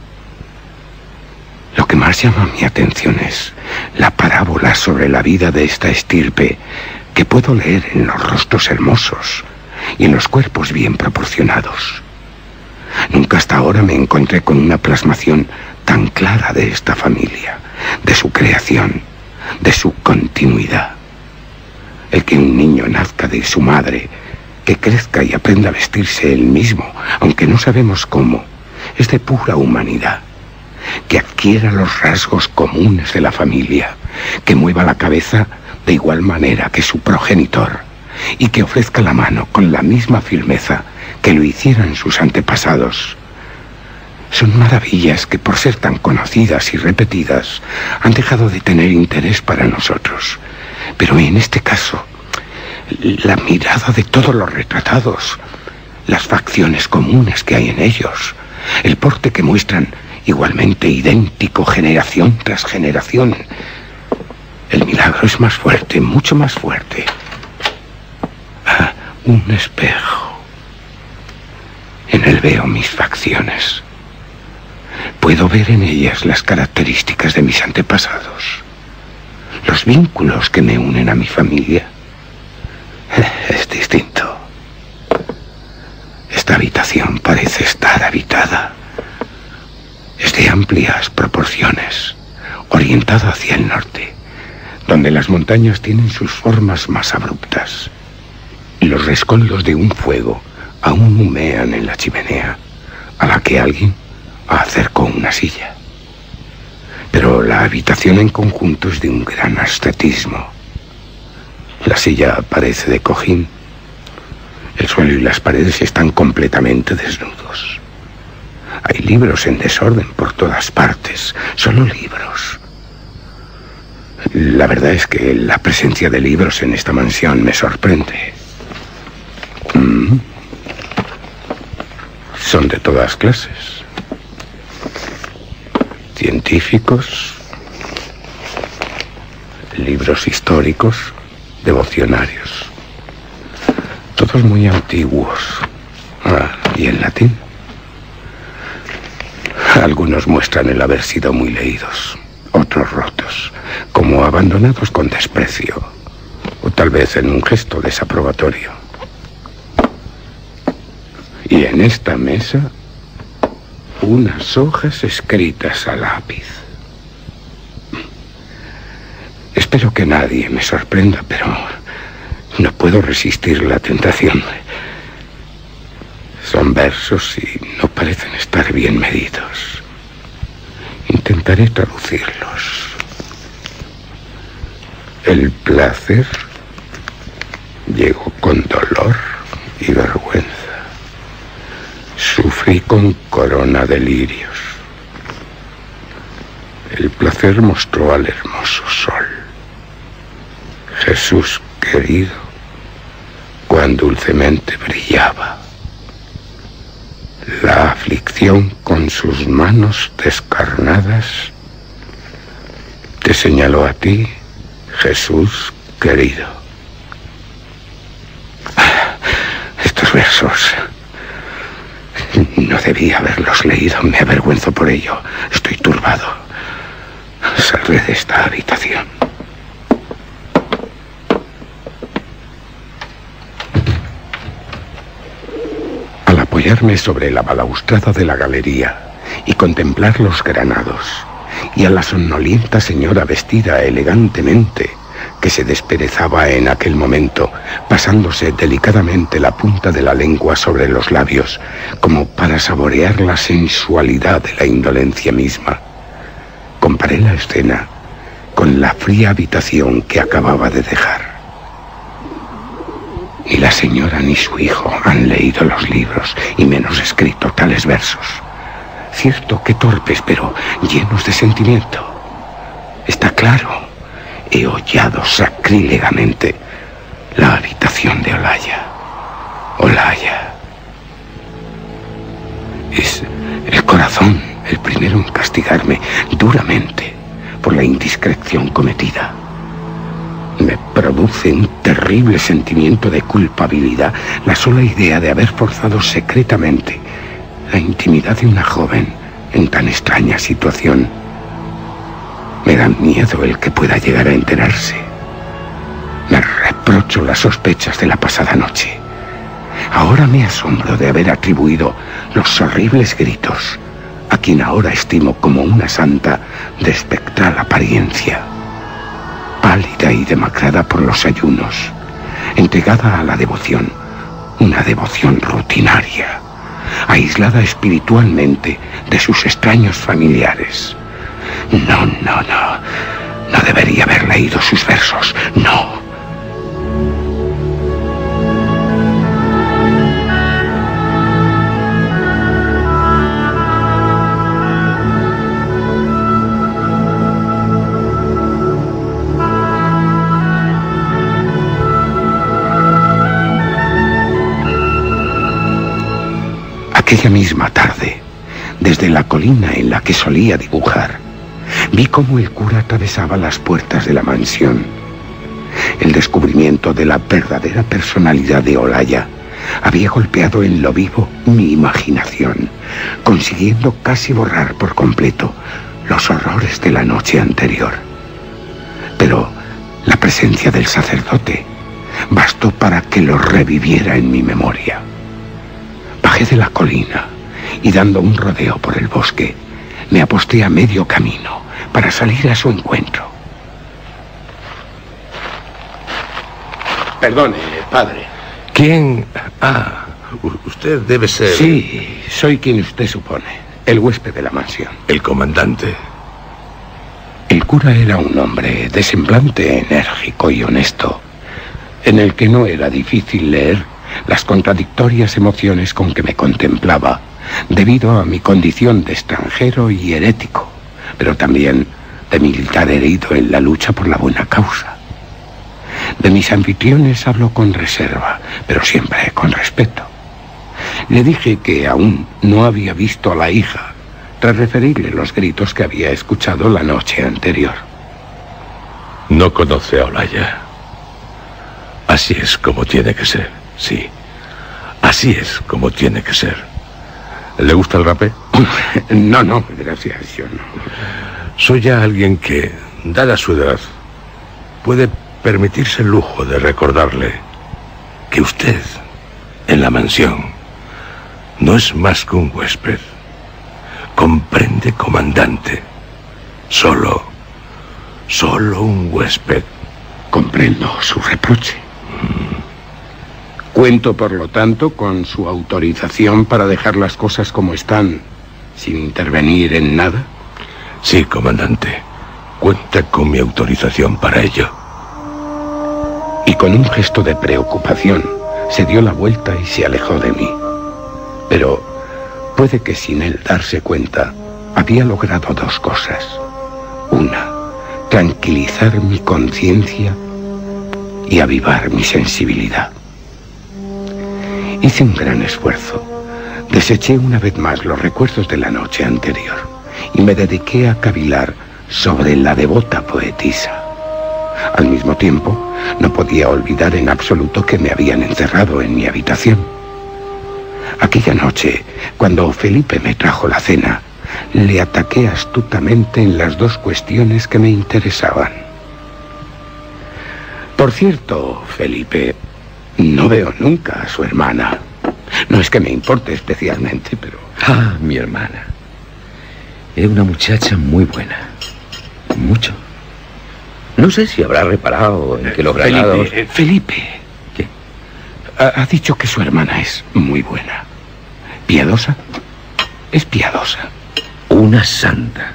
Lo que más llama mi atención es la parábola sobre la vida de esta estirpe que puedo leer en los rostros hermosos y en los cuerpos bien proporcionados. Nunca hasta ahora me encontré con una plasmación tan clara de esta familia, de su creación, de su continuidad. El que un niño nazca de su madre, que crezca y aprenda a vestirse él mismo, aunque no sabemos cómo, es de pura humanidad. Que adquiera los rasgos comunes de la familia, que mueva la cabeza de igual manera que su progenitor y que ofrezca la mano con la misma firmeza que lo hicieran sus antepasados. Son maravillas que, por ser tan conocidas y repetidas, han dejado de tener interés para nosotros. Pero en este caso, la mirada de todos los retratados, las facciones comunes que hay en ellos, el porte que muestran igualmente idéntico generación tras generación. El milagro es más fuerte, mucho más fuerte. Ah, un espejo. En él veo mis facciones. Puedo ver en ellas las características de mis antepasados, los vínculos que me unen a mi familia. Es distinto. Esta habitación parece estar habitada. Es de amplias proporciones, orientada hacia el norte, donde las montañas tienen sus formas más abruptas y los rescoldos de un fuego aún humean en la chimenea, a la que alguien acercó una silla. Pero la habitación en conjunto es de un gran ascetismo. La silla parece de cojín. El suelo y las paredes están completamente desnudos. Hay libros en desorden por todas partes, solo libros. La verdad es que la presencia de libros en esta mansión me sorprende. Son de todas clases. Científicos, libros históricos, devocionarios. Todos muy antiguos. Y en latín. Algunos muestran el haber sido muy leídos, otros rotos, como abandonados con desprecio, o tal vez en un gesto desaprobatorio. Y en esta mesa, unas hojas escritas a lápiz. Espero que nadie me sorprenda, pero no puedo resistir la tentación. Son versos y no parecen estar bien medidos. Intentaré traducirlos. El placer llegó con dolor y vergüenza. Sufrí con corona de lirios. El placer mostró al hermoso sol. Jesús querido, cuán dulcemente brillaba. La aflicción con sus manos descarnadas te señaló a ti, Jesús querido. Estos versos no debía haberlos leído. Me avergüenzo por ello. Estoy turbado. Saldré de esta habitación. Al apoyarme sobre la balaustrada de la galería y contemplar los granados y a la somnolienta señora vestida elegantemente que se desperezaba en aquel momento, pasándose delicadamente la punta de la lengua sobre los labios, como para saborear la sensualidad de la indolencia misma, comparé la escena con la fría habitación que acababa de dejar. Ni la señora ni su hijo han leído los libros, y menos escrito tales versos. Cierto que torpes, pero llenos de sentimiento. Está claro, he hollado sacrílegamente la habitación de Olaya. Olaya. Es el corazón el primero en castigarme duramente por la indiscreción cometida. Me produce un terrible sentimiento de culpabilidad la sola idea de haber forzado secretamente la intimidad de una joven en tan extraña situación. Me da miedo el que pueda llegar a enterarse. Me reprocho las sospechas de la pasada noche. Ahora me asombro de haber atribuido los horribles gritos a quien ahora estimo como una santa de espectral apariencia, pálida y demacrada por los ayunos, entregada a la devoción, una devoción rutinaria, aislada espiritualmente de sus extraños familiares. No debería haber leído sus versos, no. Aquella misma tarde, desde la colina en la que solía dibujar, vi cómo el cura atravesaba las puertas de la mansión. El descubrimiento de la verdadera personalidad de Olaya había golpeado en lo vivo mi imaginación, consiguiendo casi borrar por completo los horrores de la noche anterior. Pero la presencia del sacerdote bastó para que lo reviviera en mi memoria. Bajé de la colina y, dando un rodeo por el bosque, me aposté a medio camino para salir a su encuentro. Perdone, padre. ¿Quién? Usted debe ser... Sí, soy quien usted supone, el huésped de la mansión. El comandante. El cura era un hombre de semblante enérgico y honesto, en el que no era difícil leer las contradictorias emociones con que me contemplaba, debido a mi condición de extranjero y herético, pero también de militar herido en la lucha por la buena causa. De mis anfitriones hablo con reserva, pero siempre con respeto. Le dije que aún no había visto a la hija, tras referirle los gritos que había escuchado la noche anterior. No conoce a Olaya. Así es como tiene que ser, sí. Así es como tiene que ser. ¿Le gusta el rapé? No, gracias, yo no. Soy ya alguien que, dada su edad, puede permitirse el lujo de recordarle que usted, en la mansión, no es más que un huésped. Comprende, comandante. Solo un huésped. Comprendo su reproche. Cuento, por lo tanto, con su autorización para dejar las cosas como están, sin intervenir en nada. Sí, comandante. Cuenta con mi autorización para ello. Y con un gesto de preocupación, se dio la vuelta y se alejó de mí. Pero puede que sin él darse cuenta, había logrado dos cosas. Una, tranquilizar mi conciencia y avivar mi sensibilidad. Hice un gran esfuerzo. Deseché una vez más los recuerdos de la noche anterior y me dediqué a cavilar sobre la devota poetisa. Al mismo tiempo, no podía olvidar en absoluto que me habían encerrado en mi habitación. Aquella noche, cuando Felipe me trajo la cena, le ataqué astutamente en las dos cuestiones que me interesaban. Por cierto, Felipe, no veo nunca a su hermana. No es que me importe especialmente, pero... Ah, mi hermana. Es una muchacha muy buena. Mucho. No sé si habrá reparado en que los granados... Felipe. ¿Qué? Ha dicho que su hermana es muy buena. ¿Piadosa? Es piadosa. Una santa.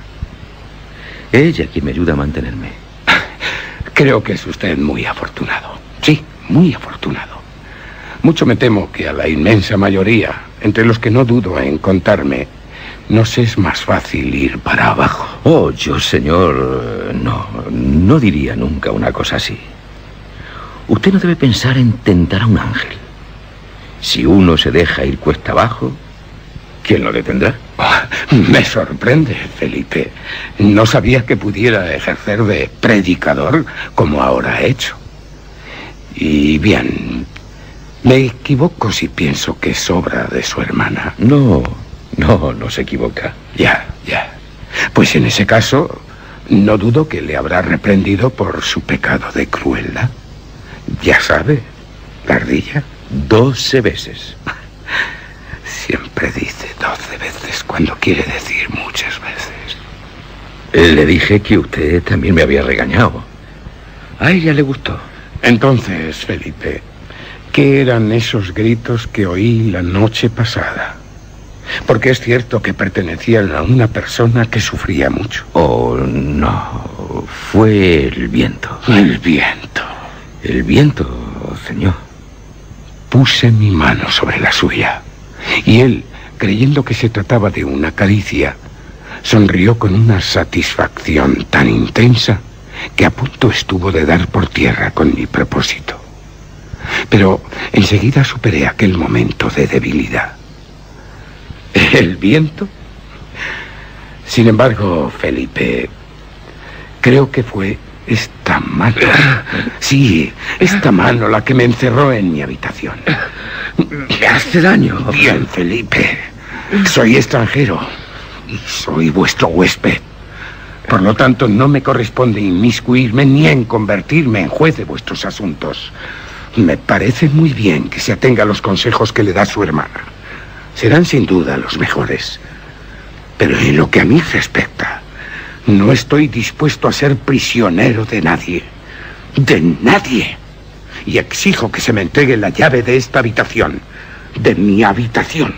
Ella quien me ayuda a mantenerme. Creo que es usted muy afortunado. Sí, muy afortunado. Mucho me temo que a la inmensa mayoría, entre los que no dudo en contarme, nos es más fácil ir para abajo. Oh, yo, señor, no diría nunca una cosa así. Usted no debe pensar en tentar a un ángel. Si uno se deja ir cuesta abajo, ¿quién lo detendrá? Me sorprende, Felipe. No sabía que pudiera ejercer de predicador como ahora he hecho. Y bien, me equivoco si pienso que es obra de su hermana. No se equivoca. Ya. Pues en ese caso, no dudo que le habrá reprendido por su pecado de crueldad. Ya sabe, la ardilla. 12 veces. Siempre dice 12 veces cuando quiere decir muchas veces. Le dije que usted también me había regañado. A ella le gustó. Entonces, Felipe, ¿qué eran esos gritos que oí la noche pasada? Porque es cierto que pertenecían a una persona que sufría mucho. Oh, no. Fue el viento. El viento. El viento, señor. Puse mi mano sobre la suya. Y él, creyendo que se trataba de una caricia, sonrió con una satisfacción tan intensa que a punto estuvo de dar por tierra con mi propósito. Pero enseguida superé aquel momento de debilidad. ¿El viento? Sin embargo, Felipe, creo que fue esta mano. Sí, esta mano la que me encerró en mi habitación. ¿Me hace daño? Bien, Felipe. Soy extranjero y soy vuestro huésped. Por lo tanto, no me corresponde inmiscuirme ni en convertirme en juez de vuestros asuntos. Me parece muy bien que se atenga a los consejos que le da su hermana. Serán sin duda los mejores. Pero en lo que a mí respecta, no estoy dispuesto a ser prisionero de nadie. De nadie. Y exijo que se me entregue la llave de esta habitación. De mi habitación.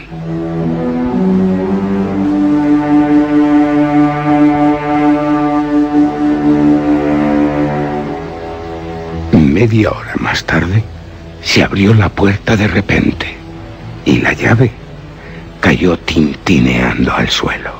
Media hora más tarde, se abrió la puerta de repente y la llave cayó tintineando al suelo.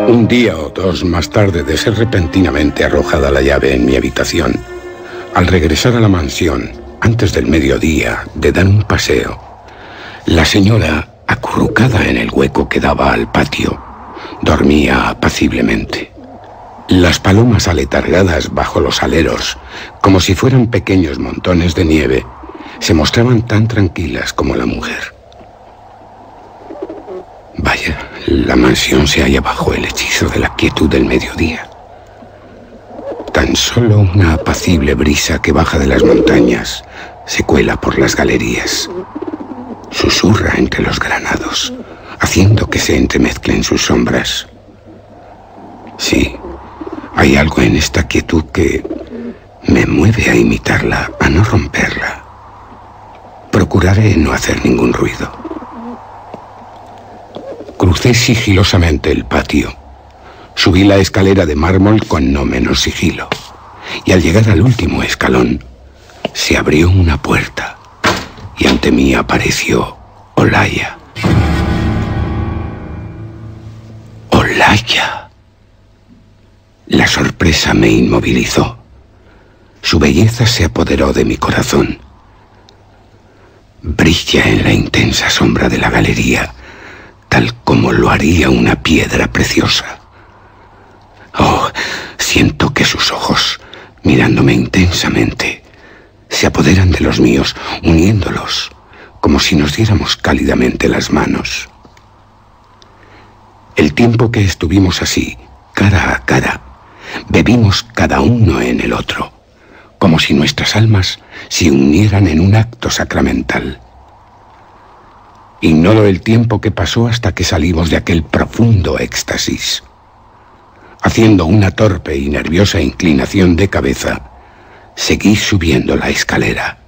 Un día o dos más tarde de ser repentinamente arrojada la llave en mi habitación, al regresar a la mansión, antes del mediodía, de dar un paseo, la señora, acurrucada en el hueco que daba al patio, dormía apaciblemente. Las palomas aletargadas bajo los aleros, como si fueran pequeños montones de nieve, se mostraban tan tranquilas como la mujer. Vaya, la mansión se halla bajo el hechizo de la quietud del mediodía. Tan solo una apacible brisa que baja de las montañas se cuela por las galerías. Susurra entre los granados, haciendo que se entremezclen sus sombras. Sí, hay algo en esta quietud que me mueve a imitarla, a no romperla. Procuraré no hacer ningún ruido. Crucé sigilosamente el patio. Subí la escalera de mármol con no menos sigilo. Y al llegar al último escalón, se abrió una puerta. Y ante mí apareció Olaya. ¡Olaya! La sorpresa me inmovilizó. Su belleza se apoderó de mi corazón. Brilla en la intensa sombra de la galería, tal como lo haría una piedra preciosa. Oh, siento que sus ojos, mirándome intensamente, se apoderan de los míos, uniéndolos, como si nos diéramos cálidamente las manos. El tiempo que estuvimos así, cara a cara, bebimos cada uno en el otro, como si nuestras almas se unieran en un acto sacramental. Ignoro el tiempo que pasó hasta que salimos de aquel profundo éxtasis. Haciendo una torpe y nerviosa inclinación de cabeza, seguí subiendo la escalera.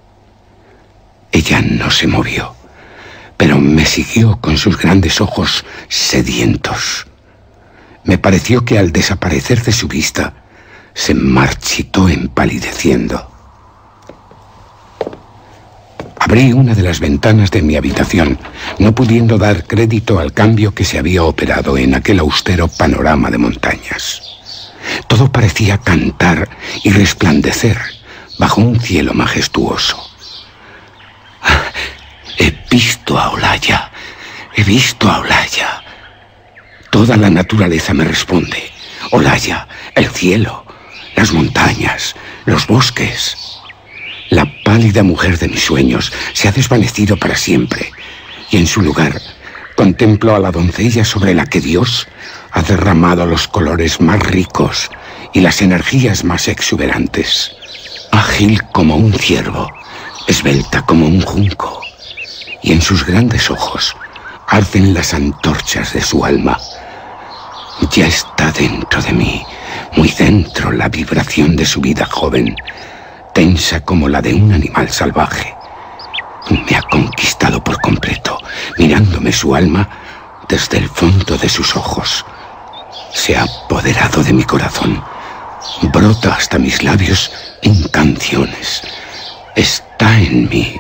Ella no se movió, pero me siguió con sus grandes ojos sedientos. Me pareció que al desaparecer de su vista, se marchitó empalideciendo. Abrí una de las ventanas de mi habitación, no pudiendo dar crédito al cambio que se había operado en aquel austero panorama de montañas. Todo parecía cantar y resplandecer bajo un cielo majestuoso. He visto a Olaya, he visto a Olaya. Toda la naturaleza me responde. Olaya, el cielo, las montañas, los bosques. La pálida mujer de mis sueños se ha desvanecido para siempre, y en su lugar contemplo a la doncella sobre la que Dios ha derramado los colores más ricos y las energías más exuberantes. Ágil como un ciervo, esbelta como un junco, y en sus grandes ojos arden las antorchas de su alma. Ya está dentro de mí, muy dentro, la vibración de su vida joven, tensa como la de un animal salvaje. Me ha conquistado por completo, mirándome su alma desde el fondo de sus ojos. Se ha apoderado de mi corazón, brota hasta mis labios en canciones. Está en mí.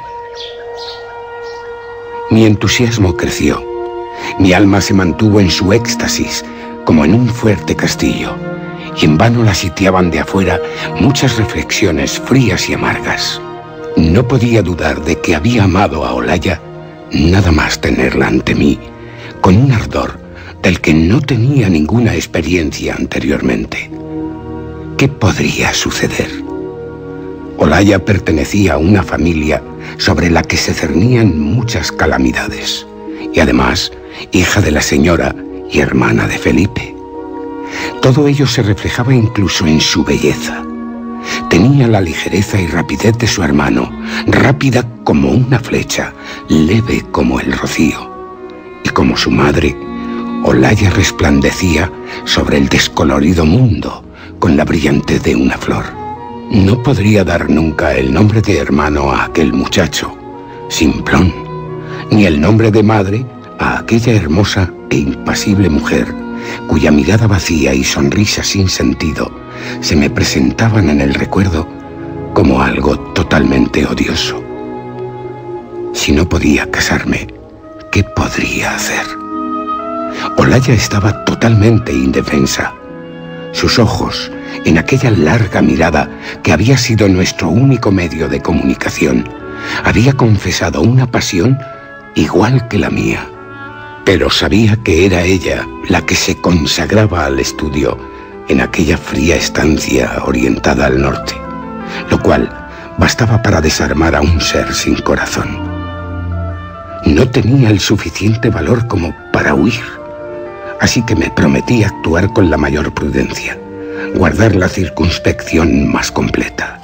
Mi entusiasmo creció. Mi alma se mantuvo en su éxtasis, como en un fuerte castillo, y en vano la sitiaban de afuera muchas reflexiones frías y amargas. No podía dudar de que había amado a Olaya nada más tenerla ante mí, con un ardor del que no tenía ninguna experiencia anteriormente. ¿Qué podría suceder? Olaya pertenecía a una familia sobre la que se cernían muchas calamidades, y además, hija de la señora y hermana de Felipe. Todo ello se reflejaba incluso en su belleza. Tenía la ligereza y rapidez de su hermano, rápida como una flecha, leve como el rocío. Y como su madre, Olaya resplandecía sobre el descolorido mundo con la brillantez de una flor. No podría dar nunca el nombre de hermano a aquel muchacho, simplón, ni el nombre de madre a aquella hermosa e impasible mujer, cuya mirada vacía y sonrisa sin sentido se me presentaban en el recuerdo como algo totalmente odioso. Si no podía casarme, ¿qué podría hacer? Olaya estaba totalmente totalmente indefensa. Sus ojos, en aquella larga mirada que había sido nuestro único medio de comunicación, había confesado una pasión igual que la mía. Pero sabía que era ella la que se consagraba al estudio en aquella fría estancia orientada al norte, lo cual bastaba para desarmar a un ser sin corazón. No tenía el suficiente valor como para huir, así que me prometí actuar con la mayor prudencia, guardar la circunspección más completa.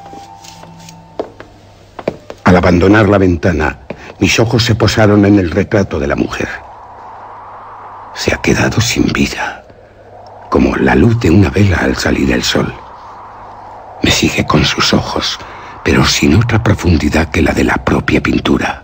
Al abandonar la ventana, mis ojos se posaron en el retrato de la mujer. Se ha quedado sin vida, como la luz de una vela al salir el sol. Me sigue con sus ojos, pero sin otra profundidad que la de la propia pintura.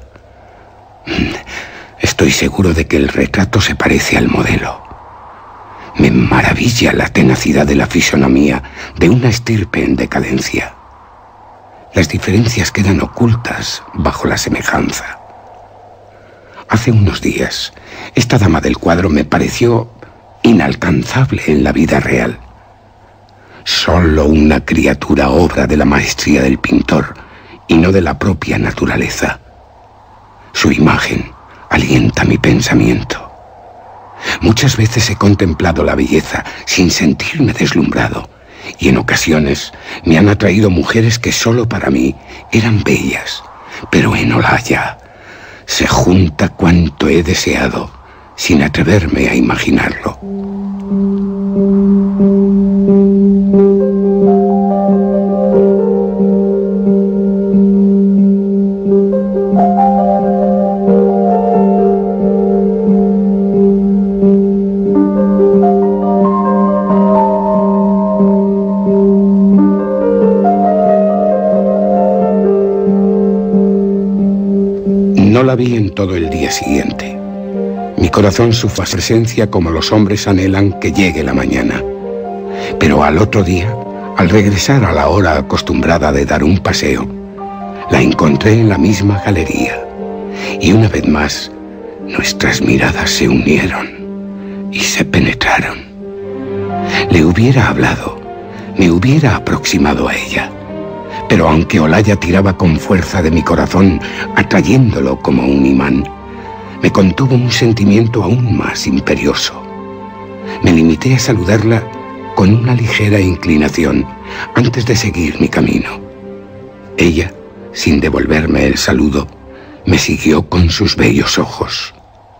Estoy seguro de que el retrato se parece al modelo. Me maravilla la tenacidad de la fisonomía de una estirpe en decadencia. Las diferencias quedan ocultas bajo la semejanza. Hace unos días, esta dama del cuadro me pareció inalcanzable en la vida real. Solo una criatura obra de la maestría del pintor y no de la propia naturaleza. Su imagen alienta mi pensamiento. Muchas veces he contemplado la belleza sin sentirme deslumbrado, y en ocasiones me han atraído mujeres que solo para mí eran bellas, pero en Olaya se junta cuanto he deseado sin atreverme a imaginarlo. No la vi en todo el día siguiente. Mi corazón sufre su presencia como los hombres anhelan que llegue la mañana. Pero al otro día, al regresar a la hora acostumbrada de dar un paseo, la encontré en la misma galería. Y una vez más, nuestras miradas se unieron y se penetraron. Le hubiera hablado, me hubiera aproximado a ella. Pero aunque Olaya tiraba con fuerza de mi corazón, atrayéndolo como un imán, me contuvo un sentimiento aún más imperioso. Me limité a saludarla con una ligera inclinación antes de seguir mi camino. Ella, sin devolverme el saludo, me siguió con sus bellos ojos.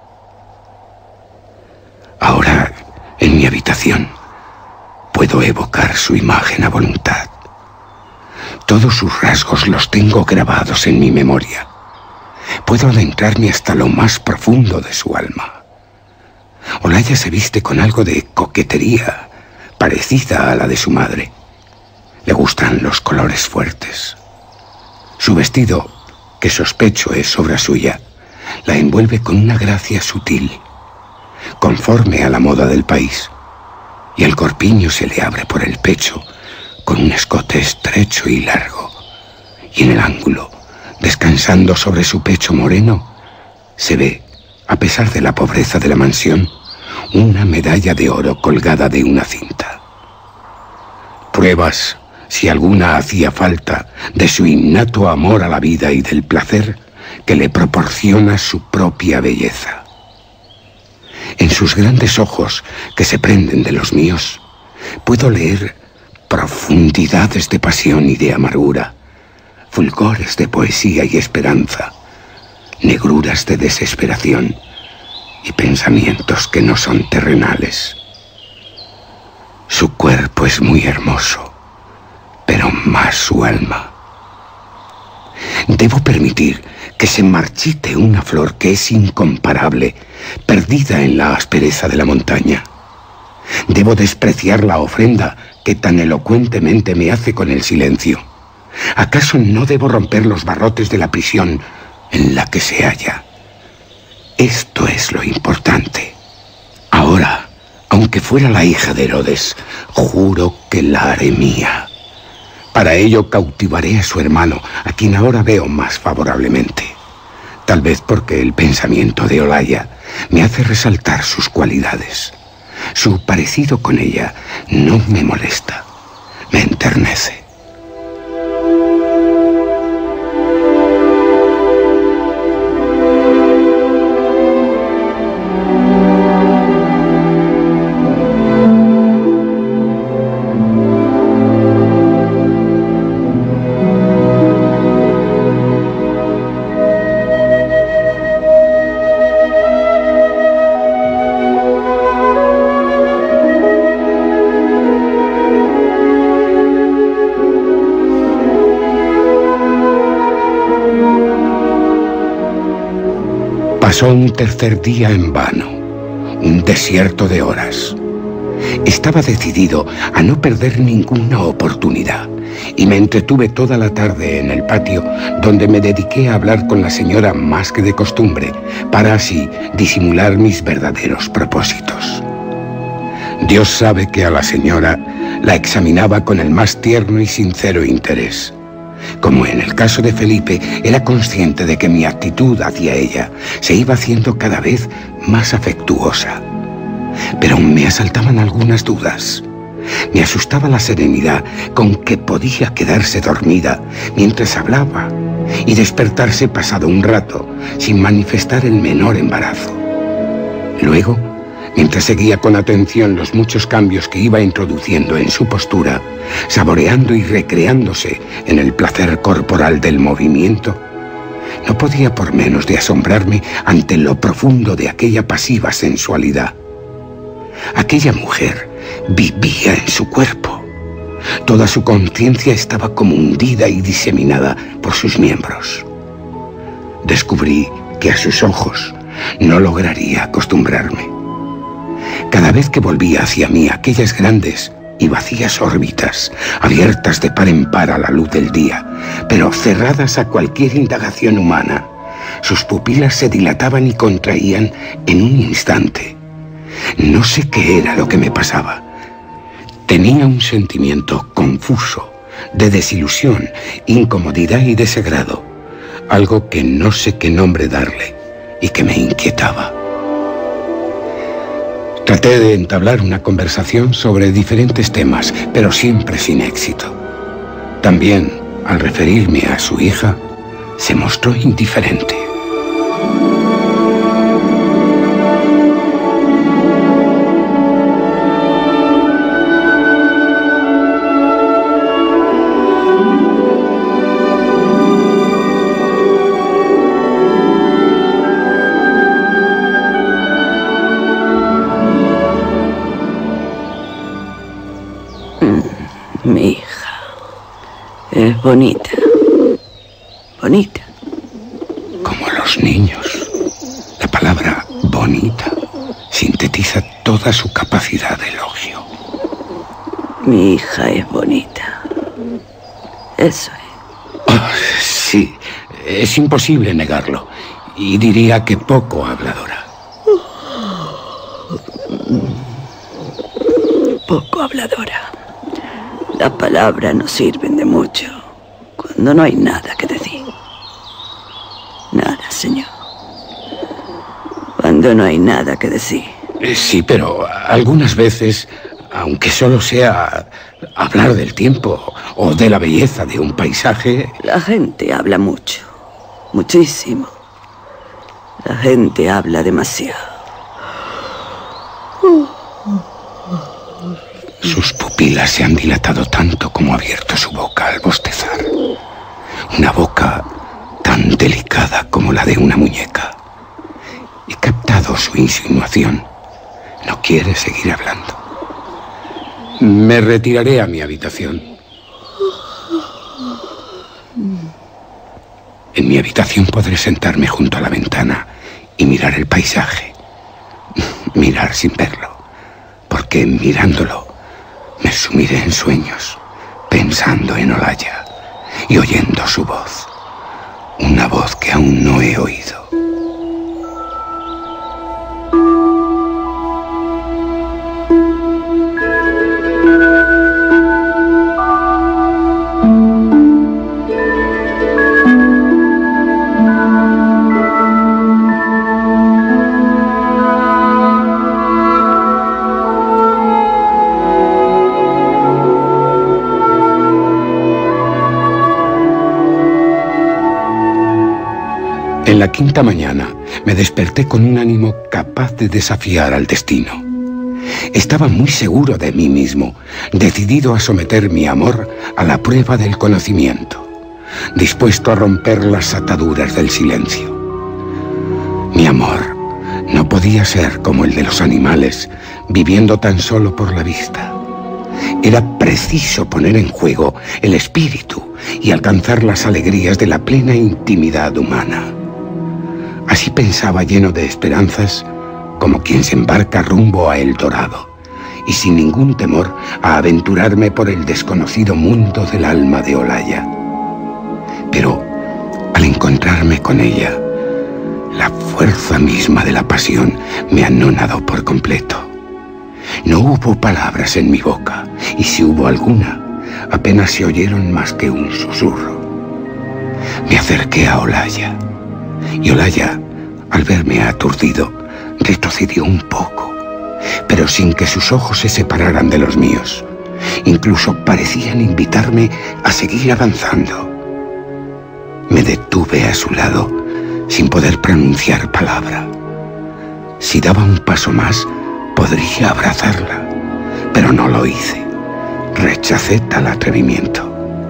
Ahora, en mi habitación, puedo evocar su imagen a voluntad. Todos sus rasgos los tengo grabados en mi memoria. Puedo adentrarme hasta lo más profundo de su alma. Olaya se viste con algo de coquetería, parecida a la de su madre. Le gustan los colores fuertes. Su vestido, que sospecho es obra suya, la envuelve con una gracia sutil, conforme a la moda del país, y el corpiño se le abre por el pecho con un escote estrecho y largo, y en el ángulo, descansando sobre su pecho moreno, se ve, a pesar de la pobreza de la mansión, una medalla de oro colgada de una cinta. Pruebas, si alguna hacía falta, de su innato amor a la vida y del placer que le proporciona su propia belleza. En sus grandes ojos, que se prenden de los míos, puedo leer profundidades de pasión y de amargura, fulgores de poesía y esperanza, negruras de desesperación y pensamientos que no son terrenales. Su cuerpo es muy hermoso, pero más su alma. Debo permitir que se marchite una flor que es incomparable, perdida en la aspereza de la montaña. Debo despreciar la ofrenda que tan elocuentemente me hace con el silencio. ¿Acaso no debo romper los barrotes de la prisión en la que se halla? Esto es lo importante. Ahora, aunque fuera la hija de Herodes, juro que la haré mía. Para ello cautivaré a su hermano, a quien ahora veo más favorablemente. Tal vez porque el pensamiento de Olaya me hace resaltar sus cualidades. Su parecido con ella no me molesta, me enternece. Pasó un tercer día en vano, un desierto de horas. Estaba decidido a no perder ninguna oportunidad y me entretuve toda la tarde en el patio, donde me dediqué a hablar con la señora más que de costumbre, para así disimular mis verdaderos propósitos. Dios sabe que a la señora la examinaba con el más tierno y sincero interés. Como en el caso de Felipe, era consciente de que mi actitud hacia ella se iba haciendo cada vez más afectuosa. Pero me asaltaban algunas dudas. Me asustaba la serenidad con que podía quedarse dormida mientras hablaba y despertarse pasado un rato sin manifestar el menor embarazo. Luego, mientras seguía con atención los muchos cambios que iba introduciendo en su postura, saboreando y recreándose en el placer corporal del movimiento, no podía por menos de asombrarme ante lo profundo de aquella pasiva sensualidad. Aquella mujer vivía en su cuerpo. Toda su conciencia estaba como hundida y diseminada por sus miembros. Descubrí que a sus ojos no lograría acostumbrarme. Cada vez que volvía hacia mí aquellas grandes y vacías órbitas, abiertas de par en par a la luz del día, pero cerradas a cualquier indagación humana, sus pupilas se dilataban y contraían en un instante. No sé qué era lo que me pasaba. Tenía un sentimiento confuso, de desilusión, incomodidad y desagrado, algo que no sé qué nombre darle y que me inquietaba. Traté de entablar una conversación sobre diferentes temas, pero siempre sin éxito. También, al referirme a su hija, se mostró indiferente. Mi hija es bonita, bonita. Como los niños, la palabra bonita sintetiza toda su capacidad de elogio. Mi hija es bonita. Eso es. Oh, sí, es imposible negarlo. Y diría que poco habladora. Poco habladora. Las palabras no sirven de mucho cuando no hay nada que decir. Nada, señor. Cuando no hay nada que decir. Sí, pero algunas veces, aunque solo sea hablar del tiempo o de la belleza de un paisaje... La gente habla mucho, muchísimo. La gente habla demasiado. Sus pupilas se han dilatado tanto como ha abierto su boca al bostezar. Una boca tan delicada como la de una muñeca. He captado su insinuación. No quiere seguir hablando. Me retiraré a mi habitación. En mi habitación podré sentarme junto a la ventana y mirar el paisaje. Mirar sin verlo, porque mirándolo me sumiré en sueños, pensando en Olaya y oyendo su voz, una voz que aún no he oído. la quinta mañana me desperté con un ánimo capaz de desafiar al destino. Estaba muy seguro de mí mismo, decidido a someter mi amor a la prueba del conocimiento, dispuesto a romper las ataduras del silencio. Mi amor no podía ser como el de los animales, viviendo tan solo por la vista. Era preciso poner en juego el espíritu y alcanzar las alegrías de la plena intimidad humana. Así pensaba, lleno de esperanzas, como quien se embarca rumbo a El Dorado, y sin ningún temor a aventurarme por el desconocido mundo del alma de Olaya. Pero al encontrarme con ella, la fuerza misma de la pasión me anonadó por completo. No hubo palabras en mi boca, y si hubo alguna, apenas se oyeron más que un susurro. Me acerqué a Olaya, y Olaya, al verme aturdido, retrocedió un poco, pero sin que sus ojos se separaran de los míos. Incluso parecían invitarme a seguir avanzando. Me detuve a su lado, sin poder pronunciar palabra. Si daba un paso más, podría abrazarla, pero no lo hice. Rechacé tal atrevimiento.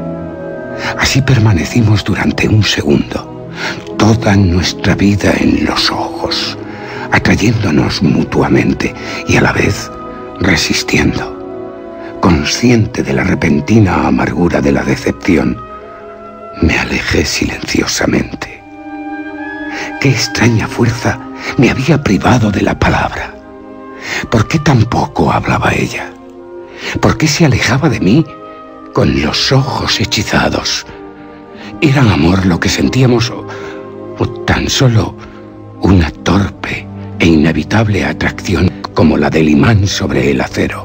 Así permanecimos durante un segundo, toda nuestra vida en los ojos, atrayéndonos mutuamente y a la vez resistiendo. Consciente de la repentina amargura de la decepción, me alejé silenciosamente. Qué extraña fuerza me había privado de la palabra. ¿Por qué tampoco hablaba ella? ¿Por qué se alejaba de mí con los ojos hechizados? ¿Era amor lo que sentíamos o tan solo una torpe e inevitable atracción como la del imán sobre el acero?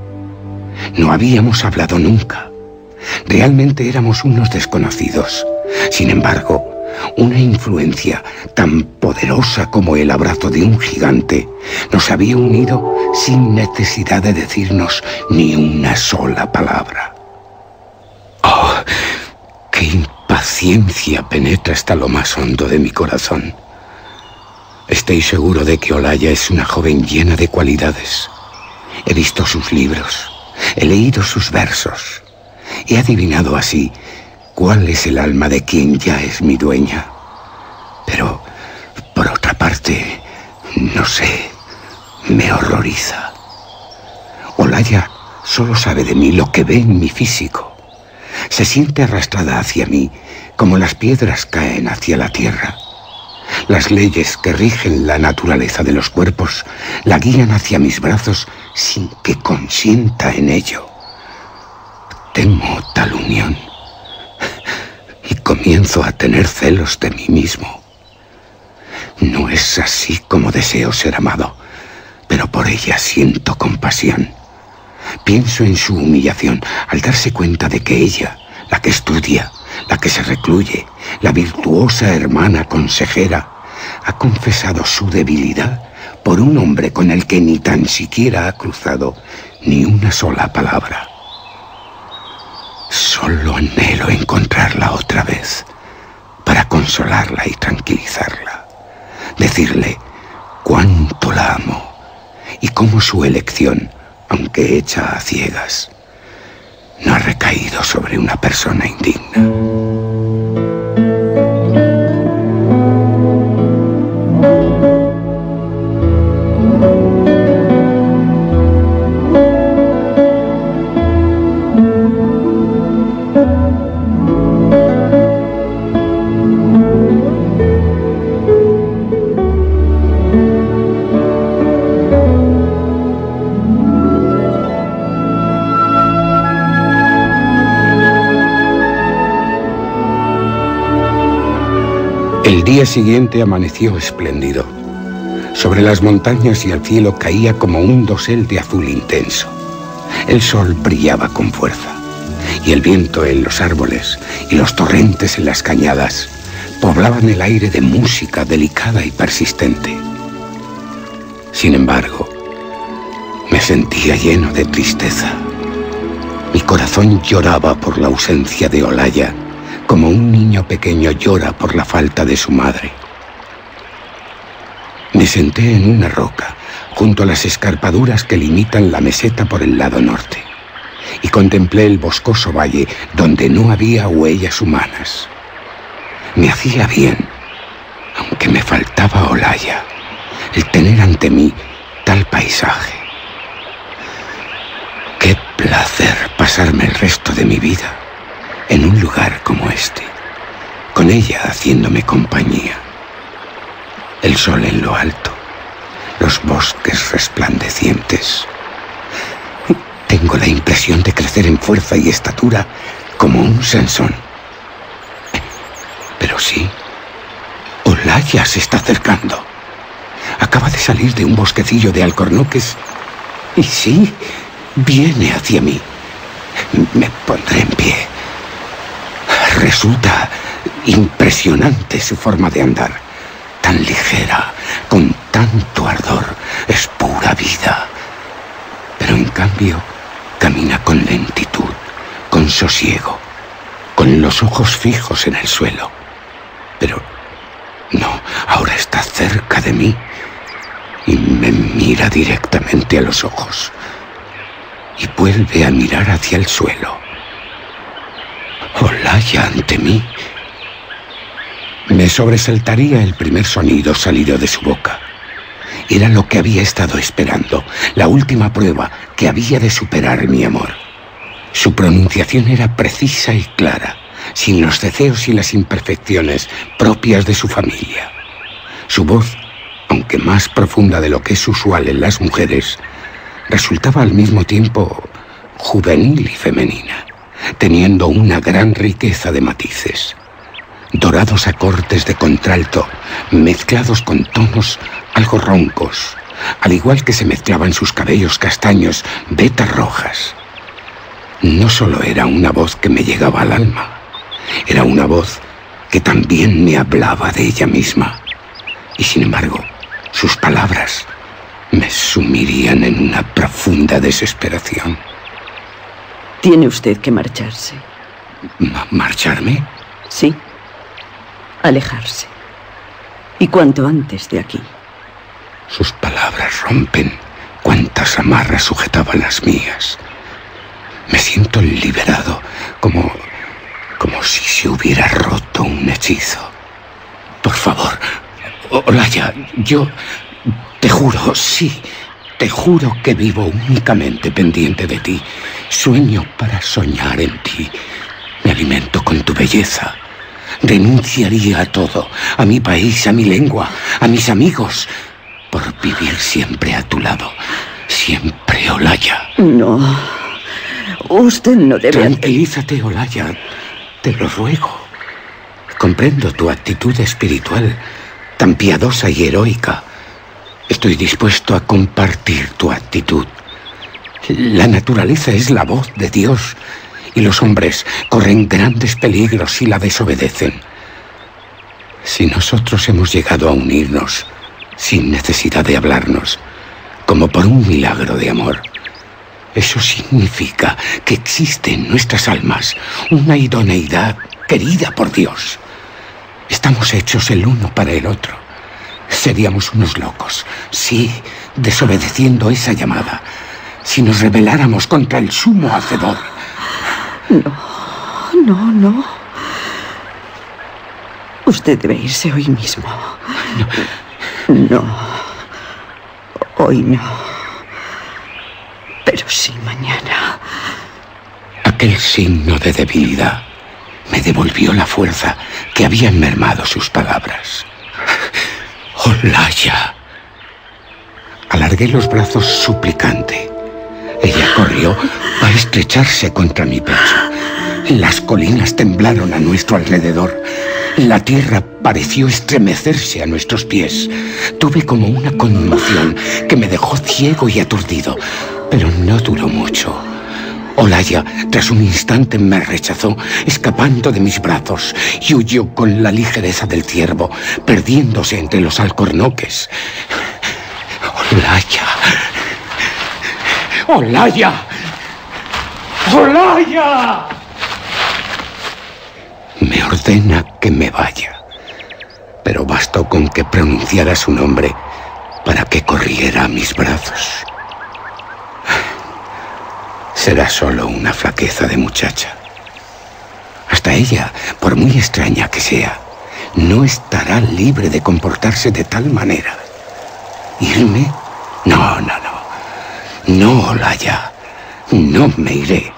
No habíamos hablado nunca. Realmente éramos unos desconocidos. Sin embargo, una influencia tan poderosa como el abrazo de un gigante nos había unido sin necesidad de decirnos ni una sola palabra. ¡Oh! ¡Qué impaciencia penetra hasta lo más hondo de mi corazón! Estoy seguro de que Olaya es una joven llena de cualidades. He visto sus libros, he leído sus versos, he adivinado así cuál es el alma de quien ya es mi dueña. Pero, por otra parte, no sé, me horroriza. Olaya solo sabe de mí lo que ve en mi físico. Se siente arrastrada hacia mí como las piedras caen hacia la tierra. Las leyes que rigen la naturaleza de los cuerpos la guían hacia mis brazos sin que consienta en ello. Temo tal unión y comienzo a tener celos de mí mismo. No es así como deseo ser amado, pero por ella siento compasión. Pienso en su humillación al darse cuenta de que ella, la que estudia, la que se recluye, la virtuosa hermana consejera, ha confesado su debilidad por un hombre con el que ni tan siquiera ha cruzado ni una sola palabra. Solo anhelo encontrarla otra vez para consolarla y tranquilizarla, decirle cuánto la amo y cómo su elección, aunque hecha a ciegas, no ha recaído sobre una persona indigna. El día siguiente amaneció espléndido. Sobre las montañas y el cielo caía como un dosel de azul intenso. El sol brillaba con fuerza, y el viento en los árboles y los torrentes en las cañadas poblaban el aire de música delicada y persistente. Sin embargo, me sentía lleno de tristeza. Mi corazón lloraba por la ausencia de Olaya, como un niño pequeño llora por la falta de su madre. Me senté en una roca, junto a las escarpaduras que limitan la meseta por el lado norte, y contemplé el boscoso valle donde no había huellas humanas. Me hacía bien, aunque me faltaba Olaya, el tener ante mí tal paisaje. Qué placer pasarme el resto de mi vida en un lugar como este, con ella haciéndome compañía. El sol en lo alto, los bosques resplandecientes. Tengo la impresión de crecer en fuerza y estatura como un Sansón. Pero sí, Olaya se está acercando. Acaba de salir de un bosquecillo de alcornoques y sí, viene hacia mí. Me pondré en pie. Resulta impresionante su forma de andar. Tan ligera, con tanto ardor, es pura vida. Pero en cambio, camina con lentitud, con sosiego, con los ojos fijos en el suelo. Pero no, ahora está cerca de mí y me mira directamente a los ojos y vuelve a mirar hacia el suelo. Olaya ante mí. Me sobresaltaría el primer sonido salido de su boca. Era lo que había estado esperando, la última prueba que había de superar mi amor. Su pronunciación era precisa y clara, sin los ceceos y las imperfecciones propias de su familia. Su voz, aunque más profunda de lo que es usual en las mujeres, resultaba al mismo tiempo juvenil y femenina, teniendo una gran riqueza de matices. Dorados acordes de contralto, mezclados con tonos algo roncos, al igual que se mezclaban sus cabellos castaños, vetas rojas. No solo era una voz que me llegaba al alma, era una voz que también me hablaba de ella misma. Y sin embargo, sus palabras me sumirían en una profunda desesperación. Tiene usted que marcharse. ¿Marcharme? Sí. Alejarse. Y cuanto antes de aquí. Sus palabras rompen cuantas amarras sujetaban las mías. Me siento liberado, como si se hubiera roto un hechizo. Por favor, Olaya, yo te juro, sí, te juro que vivo únicamente pendiente de ti. Sueño para soñar en ti. Me alimento con tu belleza. Renunciaría a todo, a mi país, a mi lengua, a mis amigos, por vivir siempre a tu lado. Siempre, Olaya. No, usted no debe... Tranquilízate, Olaya. Te lo ruego. Comprendo tu actitud espiritual, tan piadosa y heroica. Estoy dispuesto a compartir tu actitud. La naturaleza es la voz de Dios, y los hombres corren grandes peligros si la desobedecen. Si nosotros hemos llegado a unirnos sin necesidad de hablarnos, como por un milagro de amor, eso significa que existe en nuestras almas una idoneidad querida por Dios. Estamos hechos el uno para el otro. Seríamos unos locos, sí, desobedeciendo esa llamada, si nos rebeláramos contra el sumo hacedor. No. Usted debe irse hoy mismo. No. Hoy no. Pero sí mañana. Aquel signo de debilidad me devolvió la fuerza que habían mermado sus palabras. Olaya. Alargué los brazos suplicante. Ella corrió a estrecharse contra mi pecho. Las colinas temblaron a nuestro alrededor. La tierra pareció estremecerse a nuestros pies. Tuve como una conmoción que me dejó ciego y aturdido, pero no duró mucho. Olaya, tras un instante, me rechazó, escapando de mis brazos, y huyó con la ligereza del ciervo, perdiéndose entre los alcornoques. Olaya. ¡Olaya! ¡Olaya! Me ordena que me vaya, pero bastó con que pronunciara su nombre para que corriera a mis brazos. Será solo una flaqueza de muchacha. Hasta ella, por muy extraña que sea, no estará libre de comportarse de tal manera. ¿Irme? No, no, no. No, Olaya. No me iré.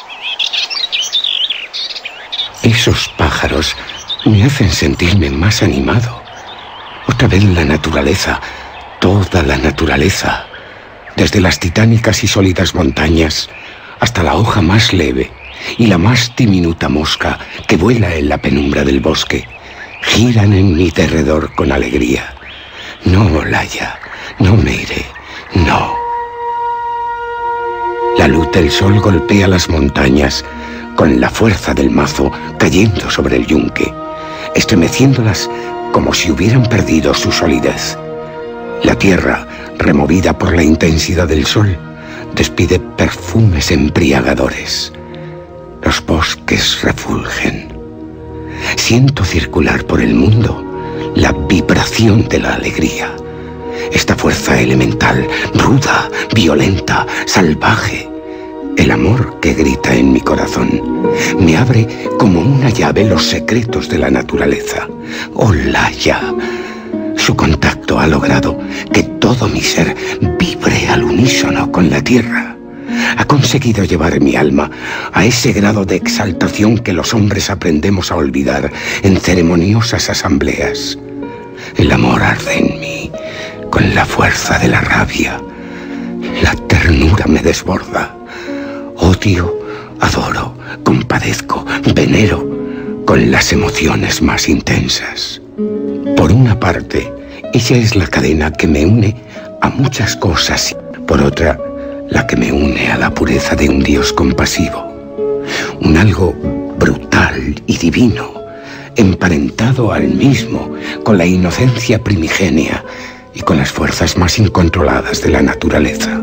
Esos pájaros me hacen sentirme más animado. Otra vez la naturaleza, toda la naturaleza, desde las titánicas y sólidas montañas hasta la hoja más leve y la más diminuta mosca que vuela en la penumbra del bosque, giran en mi derredor con alegría. No, Olaya, no me iré, no. La luz del sol golpea las montañas con la fuerza del mazo cayendo sobre el yunque, estremeciéndolas como si hubieran perdido su solidez. La tierra, removida por la intensidad del sol, despide perfumes embriagadores. Los bosques refulgen. Siento circular por el mundo la vibración de la alegría. Esta fuerza elemental, ruda, violenta, salvaje. El amor que grita en mi corazón me abre como una llave los secretos de la naturaleza. Olaya. Su contacto ha logrado que todo mi ser vibre al unísono con la tierra. Ha conseguido llevar mi alma a ese grado de exaltación que los hombres aprendemos a olvidar en ceremoniosas asambleas. El amor arde en mí con la fuerza de la rabia. La ternura me desborda. Odio, adoro, compadezco, venero con las emociones más intensas. Por una parte, ella es la cadena que me une a muchas cosas. Por otra, la que me une a la pureza de un Dios compasivo. Un algo brutal y divino, emparentado al mismo con la inocencia primigenia y con las fuerzas más incontroladas de la naturaleza.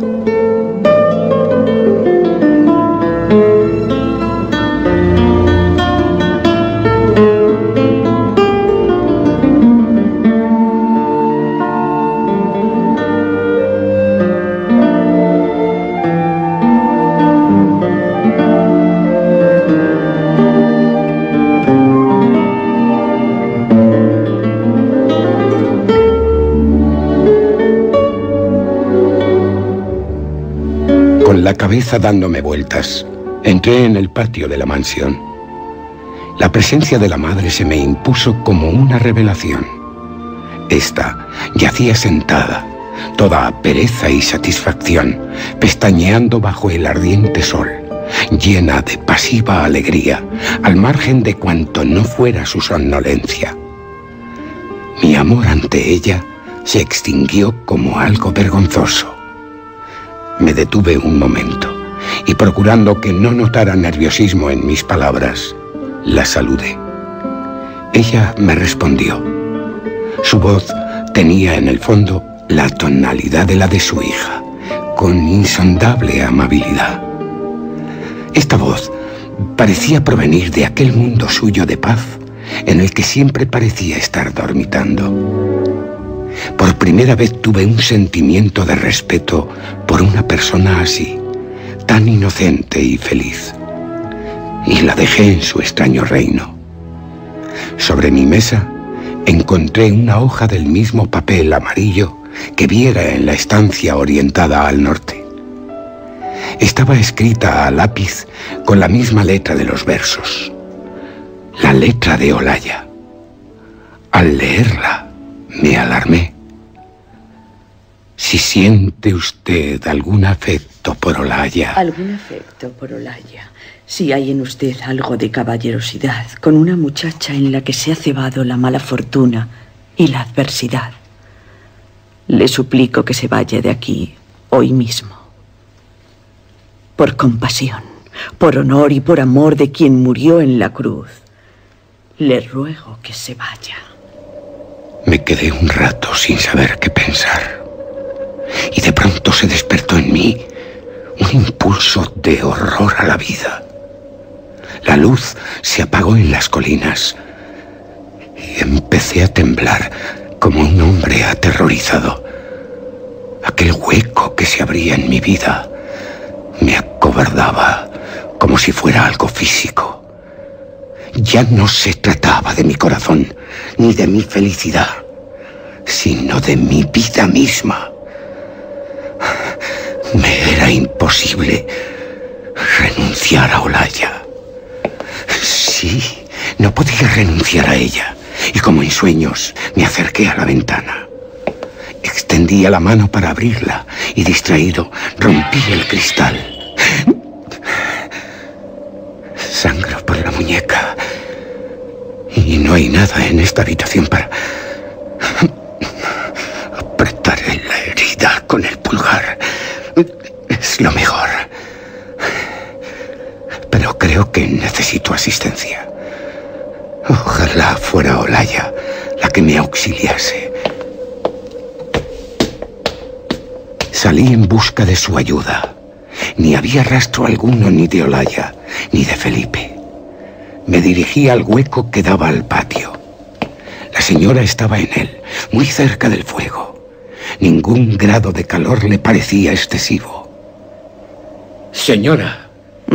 La cabeza dándome vueltas, entré en el patio de la mansión. La presencia de la madre se me impuso como una revelación. Esta yacía sentada, toda pereza y satisfacción, pestañeando bajo el ardiente sol, llena de pasiva alegría, al margen de cuanto no fuera su somnolencia. Mi amor ante ella se extinguió como algo vergonzoso. Me detuve un momento y, procurando que no notara nerviosismo en mis palabras, la saludé. Ella me respondió. Su voz tenía en el fondo la tonalidad de la de su hija, con insondable amabilidad. Esta voz parecía provenir de aquel mundo suyo de paz en el que siempre parecía estar dormitando. Por primera vez tuve un sentimiento de respeto por una persona así, tan inocente y feliz. Y la dejé en su extraño reino. Sobre mi mesa encontré una hoja del mismo papel amarillo que viera en la estancia orientada al norte. Estaba escrita a lápiz con la misma letra de los versos, la letra de Olaya. Al leerla, me alarmé. Si siente usted algún afecto por Olaya... ¿Algún afecto por Olaya? Si hay en usted algo de caballerosidad con una muchacha en la que se ha cebado la mala fortuna y la adversidad, le suplico que se vaya de aquí hoy mismo. Por compasión, por honor y por amor de quien murió en la cruz, le ruego que se vaya. Me quedé un rato sin saber qué pensar. Y de pronto se despertó en mí un impulso de horror a la vida. La luz se apagó en las colinas y empecé a temblar como un hombre aterrorizado. aquel hueco que se abría en mi vida me acobardaba como si fuera algo físico. Ya no se trataba de mi corazón ni de mi felicidad, sino de mi vida misma. Me era imposible renunciar a Olaya. Sí, no podía renunciar a ella, y como en sueños me acerqué a la ventana. Extendía la mano para abrirla y, distraído, rompí el cristal. Sangro por la muñeca y no hay nada en esta habitación para apretar la herida con el pulgar. Es lo mejor. Pero creo que necesito asistencia. Ojalá fuera Olaya la que me auxiliase. Salí en busca de su ayuda. Ni había rastro alguno ni de Olaya ni de Felipe. Me dirigí al hueco que daba al patio. La señora estaba en él, muy cerca del fuego. Ningún grado de calor le parecía excesivo. Señora.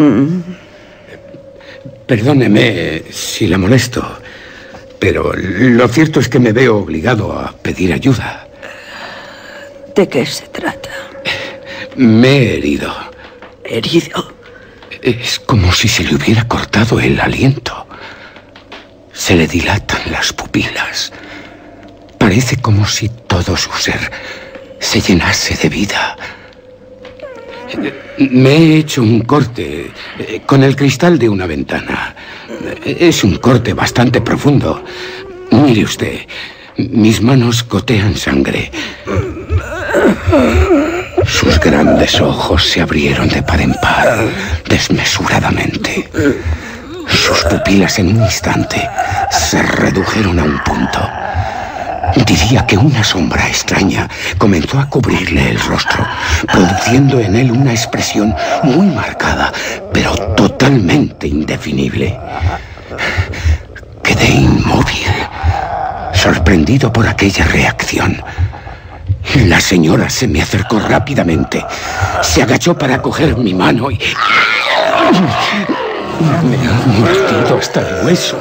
Perdóneme si la molesto, pero lo cierto es que me veo obligado a pedir ayuda. ¿De qué se trata? Me he herido. ¿Herido? Es como si se le hubiera cortado el aliento. Se le dilatan las pupilas. Parece como si todo su ser se llenase de vida. Me he hecho un corte con el cristal de una ventana. Es un corte bastante profundo. Mire usted, mis manos gotean sangre. Sus grandes ojos se abrieron de par en par, desmesuradamente. Sus pupilas en un instante se redujeron a un punto. Diría que una sombra extraña comenzó a cubrirle el rostro, produciendo en él una expresión muy marcada, pero totalmente indefinible. Quedé inmóvil, sorprendido por aquella reacción. La señora se me acercó rápidamente, se agachó para coger mi mano y... me ha mordido hasta el hueso.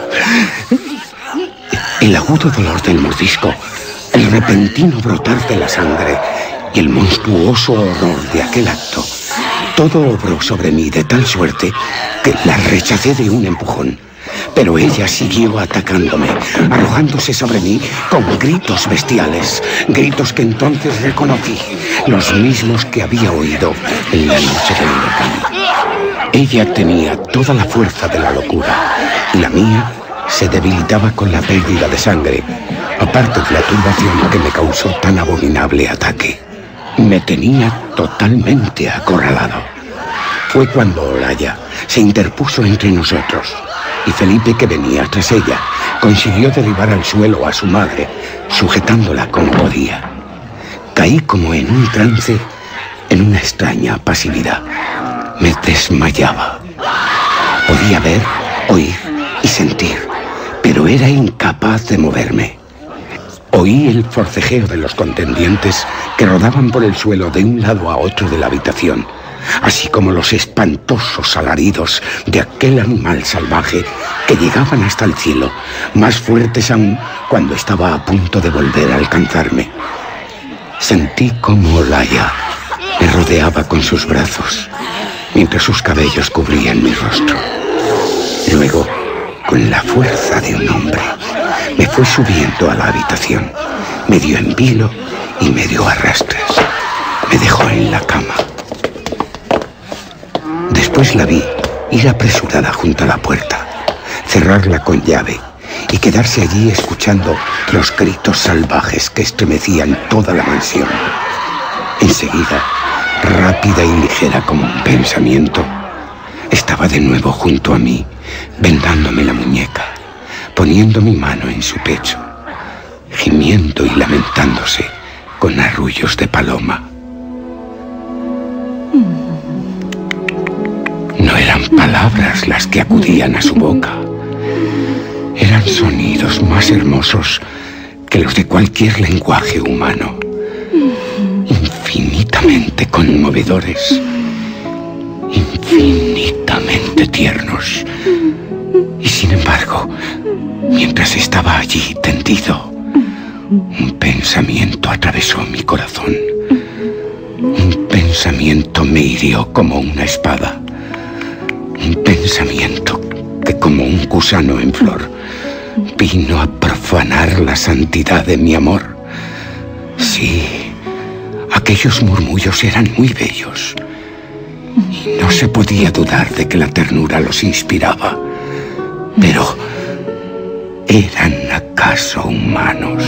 El agudo dolor del mordisco, el repentino brotar de la sangre y el monstruoso horror de aquel acto, todo obró sobre mí de tal suerte que la rechacé de un empujón. Pero ella siguió atacándome, arrojándose sobre mí con gritos bestiales, gritos que entonces reconocí, los mismos que había oído en la noche del huracán. Ella tenía toda la fuerza de la locura, y la mía se debilitaba con la pérdida de sangre, aparte de la turbación que me causó tan abominable ataque. Me tenía totalmente acorralado. Fue cuando Olaya se interpuso entre nosotros, y Felipe, que venía tras ella, consiguió derribar al suelo a su madre, sujetándola como podía. Caí como en un trance, en una extraña pasividad. Me desmayaba. Podía ver, oír y sentir, pero era incapaz de moverme. Oí el forcejeo de los contendientes que rodaban por el suelo de un lado a otro de la habitación, así como los espantosos alaridos de aquel animal salvaje que llegaban hasta el cielo, más fuertes aún cuando estaba a punto de volver a alcanzarme. Sentí como Olaya me rodeaba con sus brazos, mientras sus cabellos cubrían mi rostro. Luego, con la fuerza de un hombre, me fue subiendo a la habitación, medio en vilo y medio a rastras. Me dejó en la cama. Después la vi ir apresurada junto a la puerta, cerrarla con llave y quedarse allí escuchando los gritos salvajes que estremecían toda la mansión. Enseguida, rápida y ligera como un pensamiento, estaba de nuevo junto a mí, vendándome la muñeca, poniendo mi mano en su pecho, gimiendo y lamentándose con arrullos de paloma. No eran palabras las que acudían a su boca. Eran sonidos más hermosos que los de cualquier lenguaje humano. Infinitos infinitamente conmovedores, infinitamente tiernos. Y sin embargo, mientras estaba allí tendido, un pensamiento atravesó mi corazón. Un pensamiento me hirió como una espada. Un pensamiento que, como un gusano en flor, vino a profanar la santidad de mi amor. Sí, aquellos murmullos eran muy bellos. Y no se podía dudar de que la ternura los inspiraba. Pero, ¿eran acaso humanos?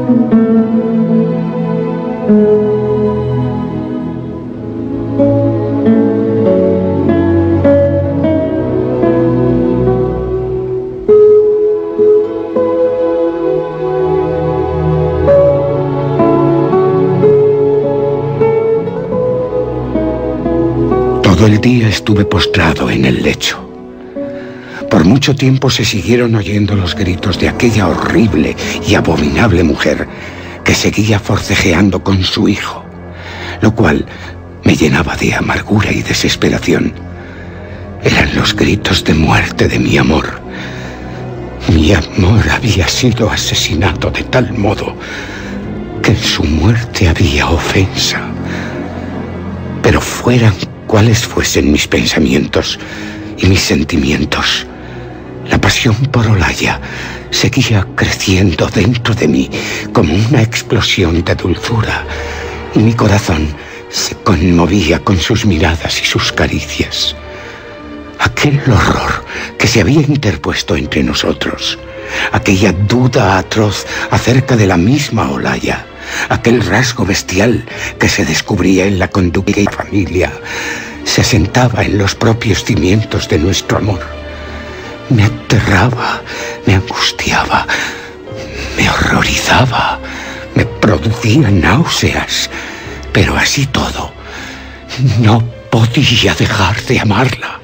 Todo el día estuve postrado en el lecho. Por mucho tiempo se siguieron oyendo los gritos de aquella horrible y abominable mujer que seguía forcejeando con su hijo, lo cual me llenaba de amargura y desesperación. Eran los gritos de muerte de mi amor. Mi amor había sido asesinado de tal modo que en su muerte había ofensa. Pero fueran cuales fuesen mis pensamientos y mis sentimientos, la pasión por Olaya seguía creciendo dentro de mí como una explosión de dulzura, y mi corazón se conmovía con sus miradas y sus caricias. Aquel horror que se había interpuesto entre nosotros, aquella duda atroz acerca de la misma Olaya, aquel rasgo bestial que se descubría en la conducta de la familia, se asentaba en los propios cimientos de nuestro amor. Me aterraba, me angustiaba, me horrorizaba, me producía náuseas, pero así todo, no podía dejar de amarla.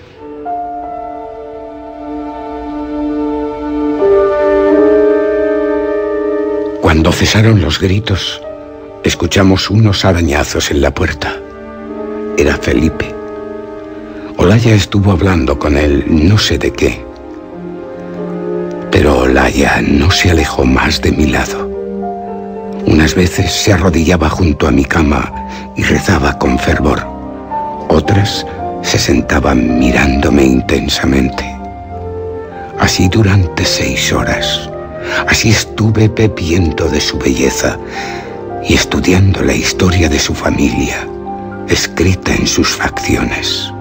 Cuando cesaron los gritos, escuchamos unos arañazos en la puerta. Era Felipe. Olaya estuvo hablando con él, no sé de qué. Pero Olaya no se alejó más de mi lado. Unas veces se arrodillaba junto a mi cama y rezaba con fervor. Otras se sentaba mirándome intensamente. Así durante 6 horas. Así estuve bebiendo de su belleza y estudiando la historia de su familia, escrita en sus facciones.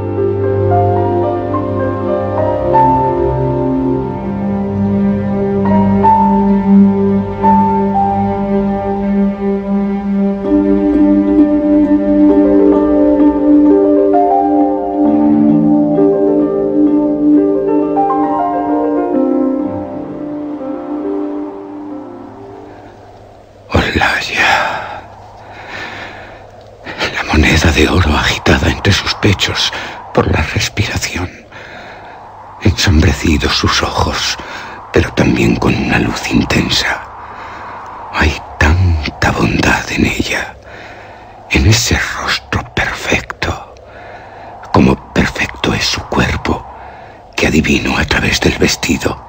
De oro agitada entre sus pechos por la respiración, ensombrecidos sus ojos, pero también con una luz intensa. Hay tanta bondad en ella, en ese rostro perfecto, como perfecto es su cuerpo, que adivino a través del vestido.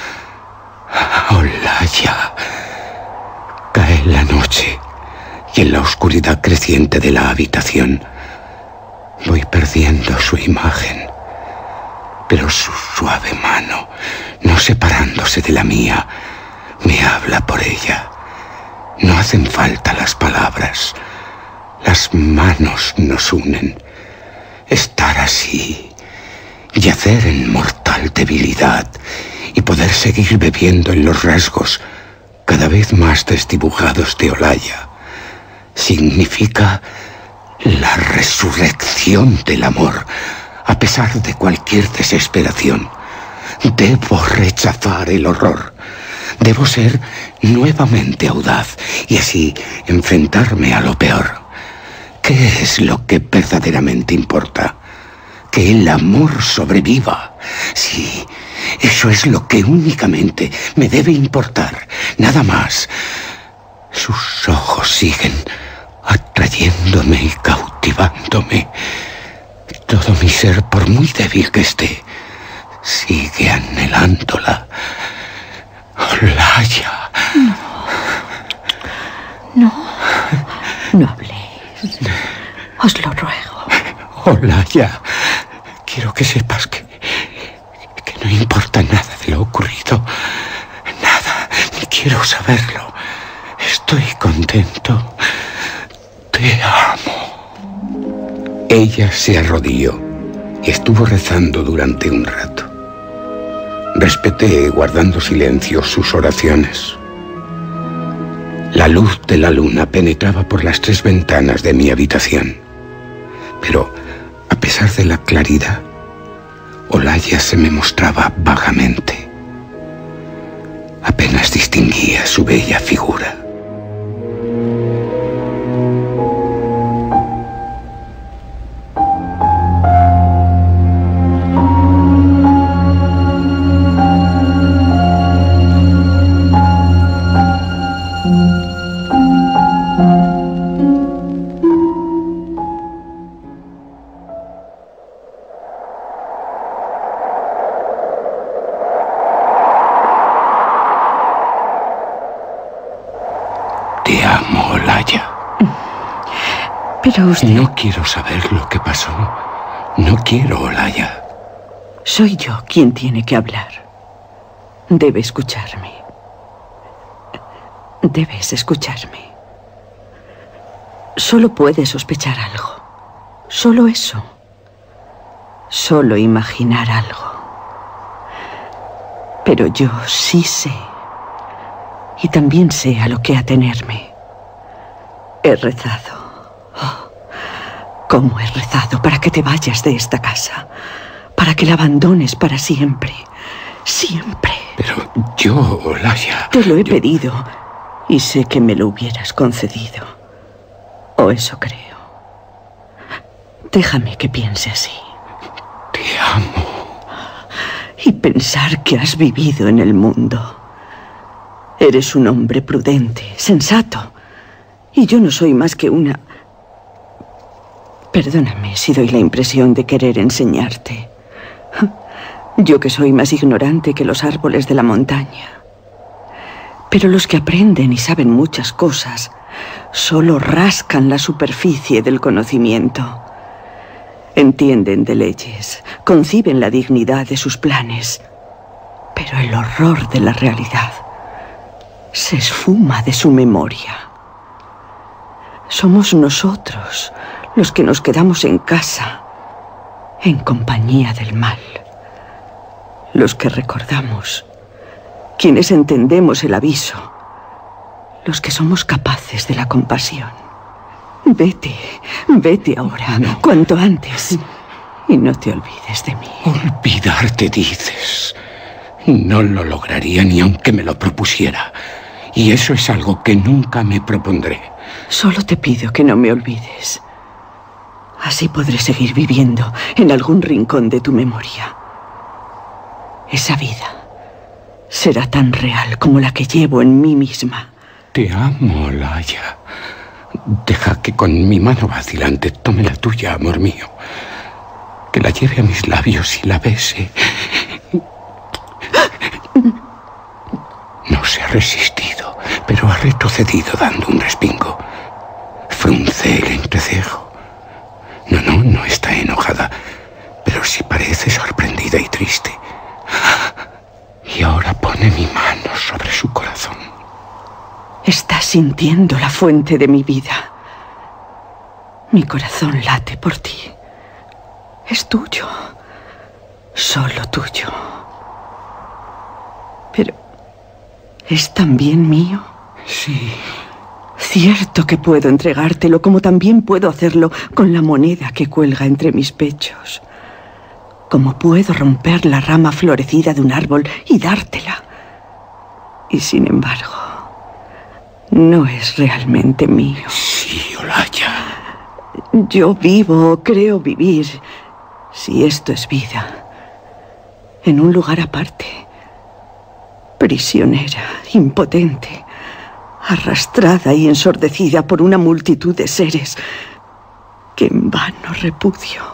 Olaya. Cae la noche, y en la oscuridad creciente de la habitación voy perdiendo su imagen, pero su suave mano, no separándose de la mía, me habla por ella. No hacen falta las palabras, las manos nos unen. Estar así, yacer en mortal debilidad y poder seguir bebiendo en los rasgos cada vez más desdibujados de Olaya, significa la resurrección del amor, a pesar de cualquier desesperación. Debo rechazar el horror. Debo ser nuevamente audaz y así enfrentarme a lo peor. ¿Qué es lo que verdaderamente importa? Que el amor sobreviva. Sí, eso es lo que únicamente me debe importar, nada más. Sus ojos siguen atrayéndome anhelándome. Todo mi ser, por muy débil que esté, sigue anhelándola. Olaya. No habléis. Os lo ruego. Olaya, quiero que sepas que no importa nada de lo ocurrido. Nada, ni quiero saberlo. Estoy contento. Te amo. Ella se arrodilló y estuvo rezando durante un rato. Respeté, guardando silencio, sus oraciones. La luz de la luna penetraba por las 3 ventanas de mi habitación. Pero, a pesar de la claridad, Olaya se me mostraba vagamente. Apenas distinguía su bella figura. Te amo, Olaya. Pero usted... No quiero saber lo que pasó. No quiero, Olaya. Soy yo quien tiene que hablar. Debe escucharme. Debes escucharme. Solo puedes sospechar algo. Solo eso. Solo imaginar algo. Pero yo sí sé. Y también sé a lo que atenerme. He rezado. Oh, cómo he rezado para que te vayas de esta casa. Para que la abandones para siempre. Siempre. Pero yo, Olaya... Te lo he pedido. Y sé que me lo hubieras concedido. O eso creo. Déjame que piense así. Te amo. Y pensar que has vivido en el mundo. Eres un hombre prudente, sensato. Y yo no soy más que una... Perdóname si doy la impresión de querer enseñarte. Yo que soy más ignorante que los árboles de la montaña. Pero los que aprenden y saben muchas cosas solo rascan la superficie del conocimiento. Entienden de leyes, conciben la dignidad de sus planes, pero el horror de la realidad se esfuma de su memoria. Somos nosotros los que nos quedamos en casa, en compañía del mal. Los que recordamos, quienes entendemos el aviso, los que somos capaces de la compasión. Vete, vete ahora, no. Cuanto antes, y no te olvides de mí. Olvidarte, dices. No lo lograría ni aunque me lo propusiera. Y eso es algo que nunca me propondré. Solo te pido que no me olvides. Así podré seguir viviendo en algún rincón de tu memoria. Esa vida será tan real como la que llevo en mí misma. Te amo, Olaya. Deja que con mi mano vacilante tome la tuya, amor mío. Que la lleve a mis labios y la bese. No se ha resistido, pero ha retrocedido dando un respingo. Frunce el entrecejo. No está enojada, pero sí parece sorprendida y triste. Y ahora pone mi mano sobre su corazón. Estás sintiendo la fuente de mi vida. Mi corazón late por ti. Es tuyo. Solo tuyo. Pero... ¿es también mío? Sí. Cierto que puedo entregártelo, como también puedo hacerlo con la moneda que cuelga entre mis pechos. Como puedo romper la rama florecida de un árbol y dártela. Y sin embargo, no es realmente mío. Sí, Olaya. Yo vivo, creo vivir, si esto es vida, en un lugar aparte. Prisionera, impotente, arrastrada y ensordecida por una multitud de seres que en vano repudio.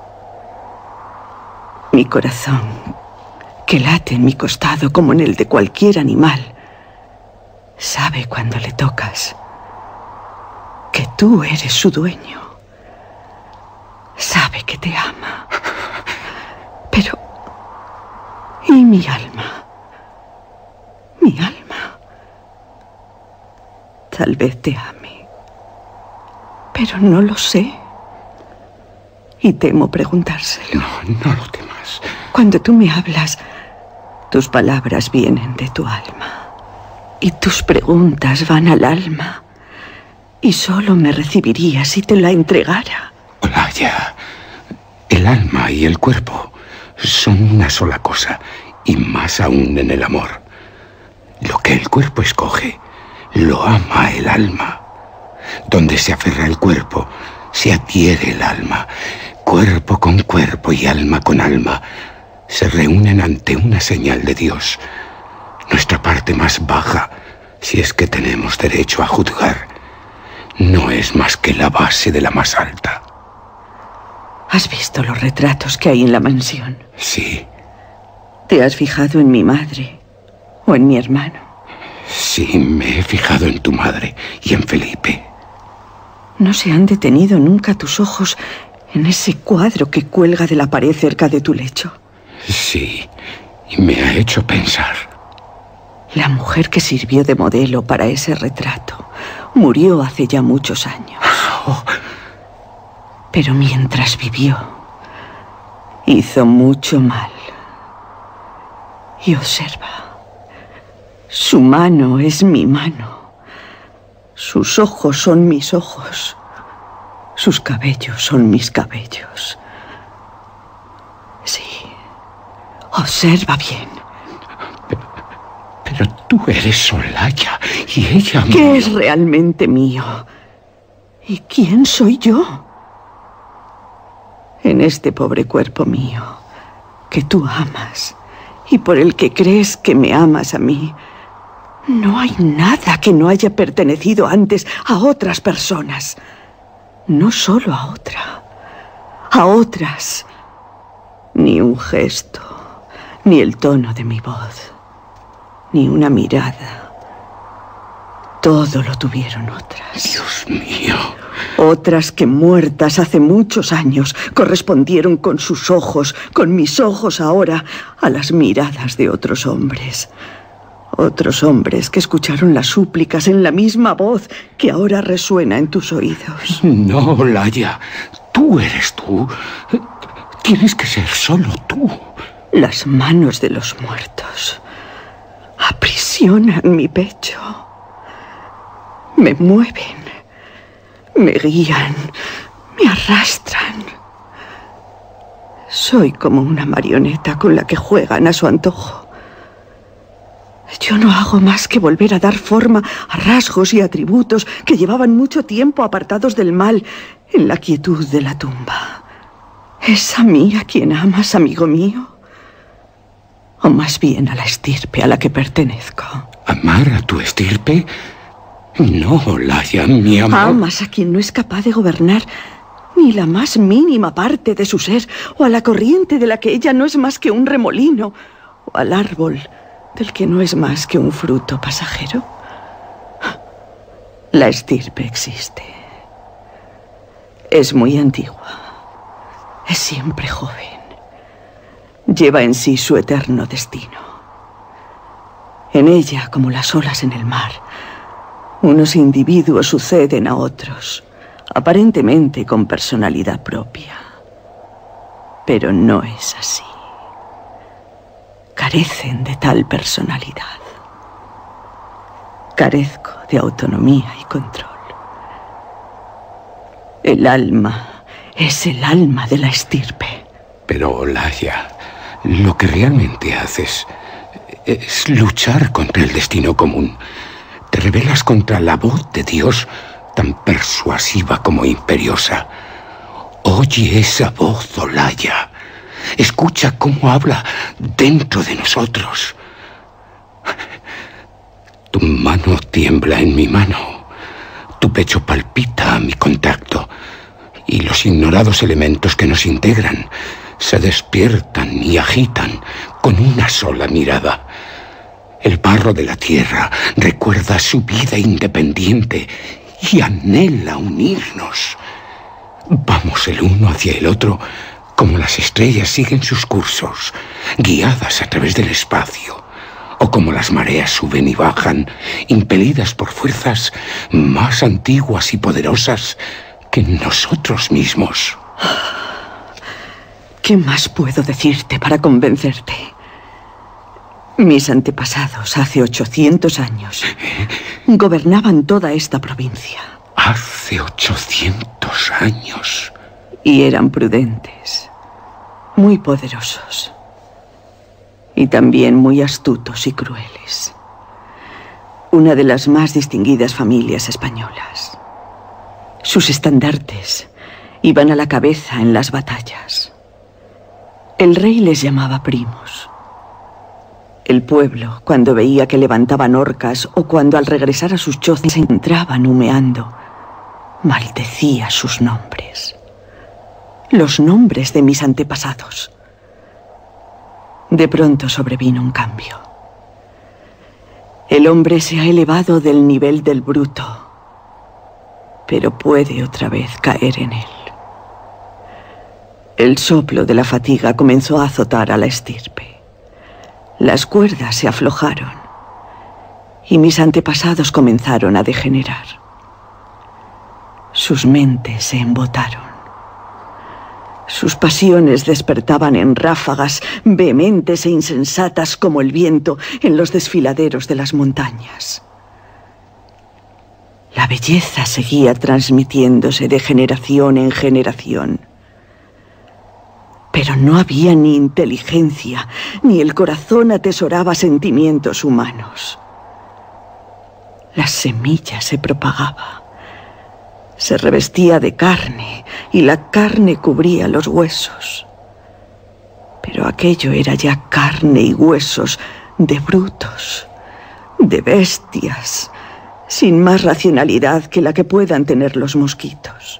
Mi corazón, que late en mi costado como en el de cualquier animal, sabe cuando le tocas que tú eres su dueño. Sabe que te ama. Pero... ¿y mi alma? Mi alma. Tal vez te ame, pero no lo sé. Y temo preguntárselo. No lo temas. Cuando tú me hablas, tus palabras vienen de tu alma. Y tus preguntas van al alma. Y solo me recibirías si te la entregara. Olaya, el alma y el cuerpo son una sola cosa, y más aún en el amor. Lo que el cuerpo escoge, lo ama el alma. Donde se aferra el cuerpo, se adhiere el alma. Cuerpo con cuerpo y alma con alma se reúnen ante una señal de Dios. Nuestra parte más baja, si es que tenemos derecho a juzgar, no es más que la base de la más alta. ¿Has visto los retratos que hay en la mansión? Sí. ¿Te has fijado en mi madre o en mi hermano? Sí, me he fijado en tu madre y en Felipe. ¿No se han detenido nunca tus ojos en ese cuadro que cuelga de la pared cerca de tu lecho? Sí, y me ha hecho pensar. La mujer que sirvió de modelo para ese retrato murió hace ya muchos años. Oh. Pero mientras vivió, hizo mucho mal. Y observa, su mano es mi mano, sus ojos son mis ojos, sus cabellos son mis cabellos. Sí, observa bien. Pero tú eres Olaya y ella... ¿Qué es realmente mío? ¿Y quién soy yo? En este pobre cuerpo mío, que tú amas y por el que crees que me amas a mí, no hay nada que no haya pertenecido antes a otras personas. No solo a otra, a otras. Ni un gesto, ni el tono de mi voz, ni una mirada. Todo lo tuvieron otras. Dios mío. Otras que muertas hace muchos años correspondieron con sus ojos, con mis ojos ahora, a las miradas de otros hombres. Otros hombres que escucharon las súplicas en la misma voz que ahora resuena en tus oídos. No, Olaya, tú eres tú. Tienes que ser solo tú. Las manos de los muertos aprisionan mi pecho. Me mueven, me guían, me arrastran. Soy como una marioneta con la que juegan a su antojo. Yo no hago más que volver a dar forma a rasgos y atributos que llevaban mucho tiempo apartados del mal en la quietud de la tumba. ¿Es a mí a quien amas, amigo mío? ¿O más bien a la estirpe a la que pertenezco? ¿Amar a tu estirpe? No, Olaya, mi amor. Amas a quien no es capaz de gobernar ni la más mínima parte de su ser, o a la corriente de la que ella no es más que un remolino, o al árbol del que no es más que un fruto pasajero. La estirpe existe. Es muy antigua. Es siempre joven. Lleva en sí su eterno destino. En ella, como las olas en el mar, unos individuos suceden a otros, aparentemente con personalidad propia. Pero no es así. Carecen de tal personalidad. Carezco de autonomía y control. El alma es el alma de la estirpe. Pero, Olaya, lo que realmente haces es luchar contra el destino común. Te rebelas contra la voz de Dios, tan persuasiva como imperiosa. Oye esa voz, Olaya. Escucha cómo habla dentro de nosotros. Tu mano tiembla en mi mano. Tu pecho palpita a mi contacto. y los ignorados elementos que nos integran se despiertan y agitan con una sola mirada. El barro de la tierra recuerda su vida independiente y anhela unirnos. Vamos el uno hacia el otro como las estrellas siguen sus cursos, guiadas a través del espacio, o como las mareas suben y bajan, impelidas por fuerzas más antiguas y poderosas que nosotros mismos. ¿Qué más puedo decirte para convencerte? Mis antepasados, hace 800 años, gobernaban toda esta provincia. Hace 800 años. Y eran prudentes, muy poderosos, y también muy astutos y crueles. Una de las más distinguidas familias españolas. Sus estandartes iban a la cabeza en las batallas. El rey les llamaba primos. El pueblo, cuando veía que levantaban orcas o cuando al regresar a sus chozas se entraban humeando, maldecía sus nombres. Los nombres de mis antepasados. De pronto sobrevino un cambio. El hombre se ha elevado del nivel del bruto, pero puede otra vez caer en él. El soplo de la fatiga comenzó a azotar a la estirpe. Las cuerdas se aflojaron y mis antepasados comenzaron a degenerar. Sus mentes se embotaron. Sus pasiones despertaban en ráfagas vehementes e insensatas como el viento en los desfiladeros de las montañas. La belleza seguía transmitiéndose de generación en generación. Pero no había ni inteligencia, ni el corazón atesoraba sentimientos humanos. La semilla se propagaba. Se revestía de carne y la carne cubría los huesos. Pero aquello era ya carne y huesos de brutos, de bestias, sin más racionalidad que la que puedan tener los mosquitos.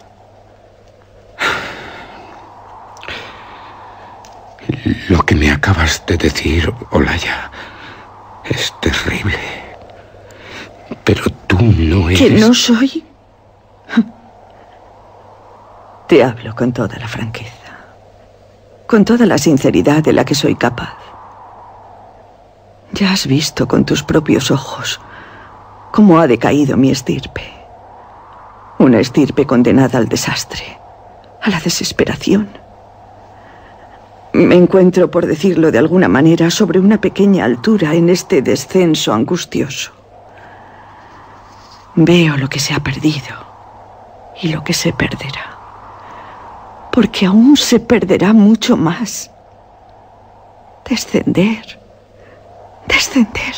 Lo que me acabas de decir, Olaya, es terrible. Pero tú no eres... ¿Que no soy? Te hablo con toda la franqueza, con toda la sinceridad de la que soy capaz. Ya has visto con tus propios ojos cómo ha decaído mi estirpe. Una estirpe condenada al desastre, a la desesperación. Me encuentro, por decirlo de alguna manera, sobre una pequeña altura en este descenso angustioso. Veo lo que se ha perdido y lo que se perderá. Porque aún se perderá mucho más. Descender. Descender.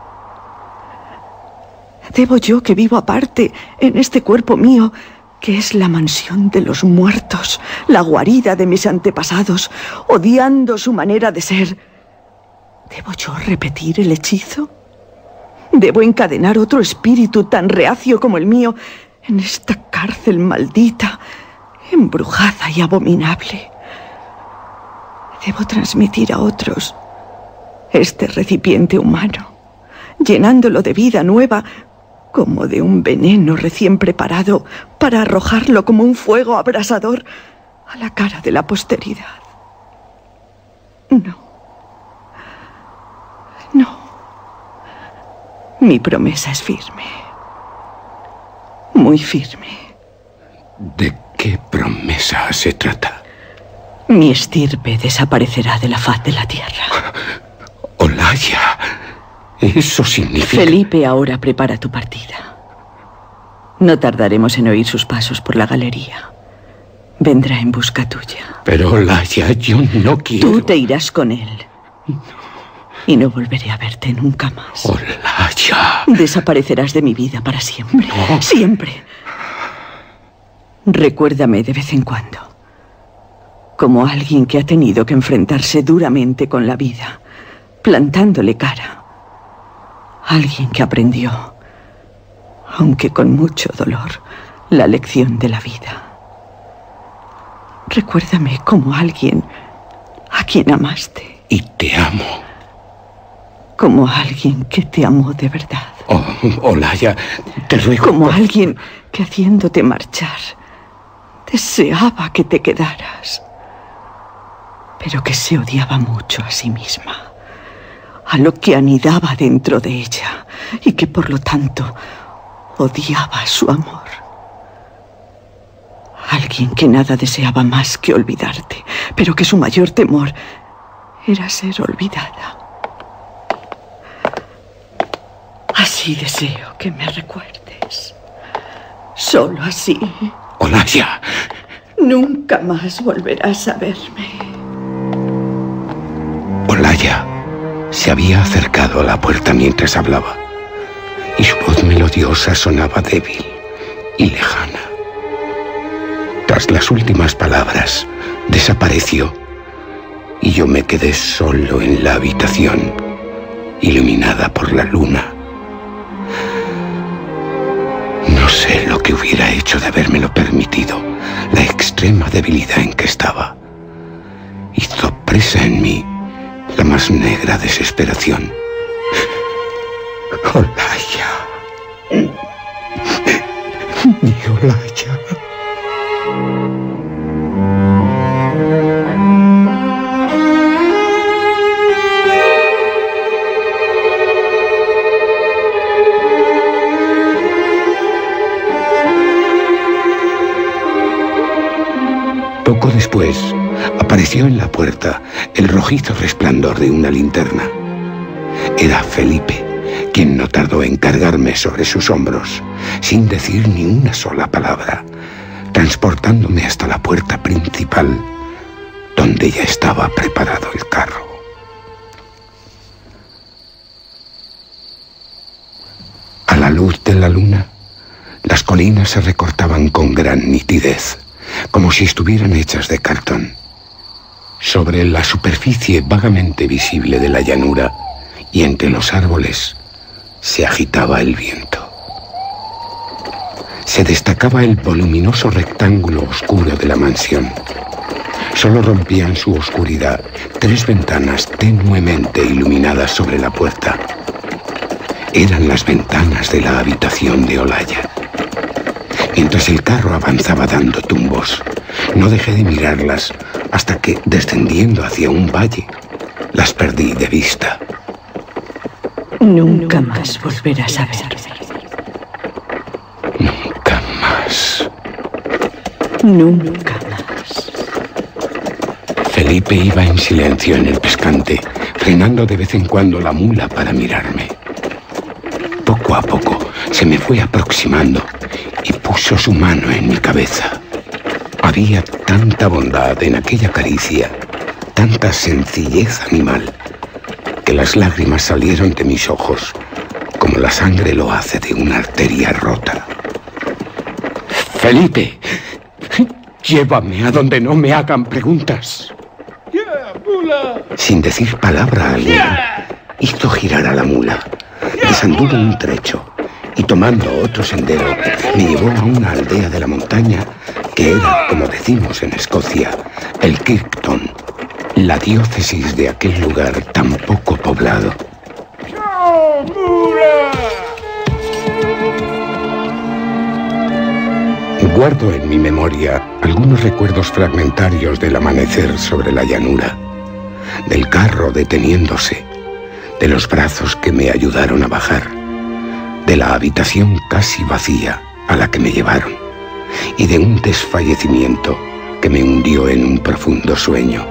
Debo yo, que vivo aparte en este cuerpo mío, que es la mansión de los muertos, la guarida de mis antepasados, odiando su manera de ser. ¿Debo yo repetir el hechizo? ¿Debo encadenar otro espíritu tan reacio como el mío en esta cárcel maldita, embrujada y abominable? Debo transmitir a otros este recipiente humano, llenándolo de vida nueva, como de un veneno recién preparado para arrojarlo como un fuego abrasador a la cara de la posteridad. No. No. Mi promesa es firme. Muy firme. ¿De qué promesa se trata? Mi estirpe desaparecerá de la faz de la tierra. Olaya, eso significa... Felipe ahora prepara tu partida. No tardaremos en oír sus pasos por la galería. Vendrá en busca tuya. Pero Olaya, yo no quiero... Tú te irás con él. Y no volveré a verte nunca más. Olaya. Desaparecerás de mi vida para siempre. No. Siempre. Recuérdame de vez en cuando, como alguien que ha tenido que enfrentarse duramente con la vida, plantándole cara. Alguien que aprendió, aunque con mucho dolor, la lección de la vida. Recuérdame como alguien a quien amaste. Y te amo. Como alguien que te amó de verdad. Oh, Olaya, te ruego. Como alguien que haciéndote marchar deseaba que te quedaras, pero que se odiaba mucho a sí misma, a lo que anidaba dentro de ella y que por lo tanto odiaba su amor. Alguien que nada deseaba más que olvidarte, pero que su mayor temor era ser olvidada. Así deseo que me recuerdes. Solo así. Olaya. Nunca más volverás a verme. Olaya se había acercado a la puerta mientras hablaba, y su voz melodiosa sonaba débil y lejana. Tras las últimas palabras, desapareció, y yo me quedé solo en la habitación, iluminada por la luna. No sé lo que hubiera hecho de habérmelo permitido. La extrema debilidad en que estaba hizo presa en mí la más negra desesperación. Olaya. Mi Olaya. Poco después, apareció en la puerta el rojizo resplandor de una linterna. Era Felipe, quien no tardó en cargarme sobre sus hombros, sin decir ni una sola palabra, transportándome hasta la puerta principal, donde ya estaba preparado el carro. A la luz de la luna, las colinas se recortaban con gran nitidez, como si estuvieran hechas de cartón. Sobre la superficie vagamente visible de la llanura y entre los árboles se agitaba el viento. Se destacaba el voluminoso rectángulo oscuro de la mansión. Solo rompían su oscuridad 3 ventanas tenuemente iluminadas sobre la puerta. Eran las ventanas de la habitación de Olaya. Mientras el carro avanzaba dando tumbos, no dejé de mirarlas hasta que, descendiendo hacia un valle, las perdí de vista. Nunca más volverás a verme. Nunca más. Nunca más. Felipe iba en silencio en el pescante, frenando de vez en cuando la mula para mirarme. Poco a poco se me fue aproximando y puso su mano en mi cabeza. Había tanta bondad en aquella caricia, tanta sencillez animal, que las lágrimas salieron de mis ojos, como la sangre lo hace de una arteria rota. Felipe, llévame a donde no me hagan preguntas. Sin decir palabra alguna, hizo girar a la mula, desanduvo un trecho y, tomando otro sendero, me llevó a una aldea de la montaña que era, como decimos en Escocia, el Kirkton, la diócesis de aquel lugar tan poco poblado. Guardo en mi memoria algunos recuerdos fragmentarios del amanecer sobre la llanura, del carro deteniéndose, de los brazos que me ayudaron a bajar, de la habitación casi vacía a la que me llevaron, y de un desfallecimiento que me hundió en un profundo sueño.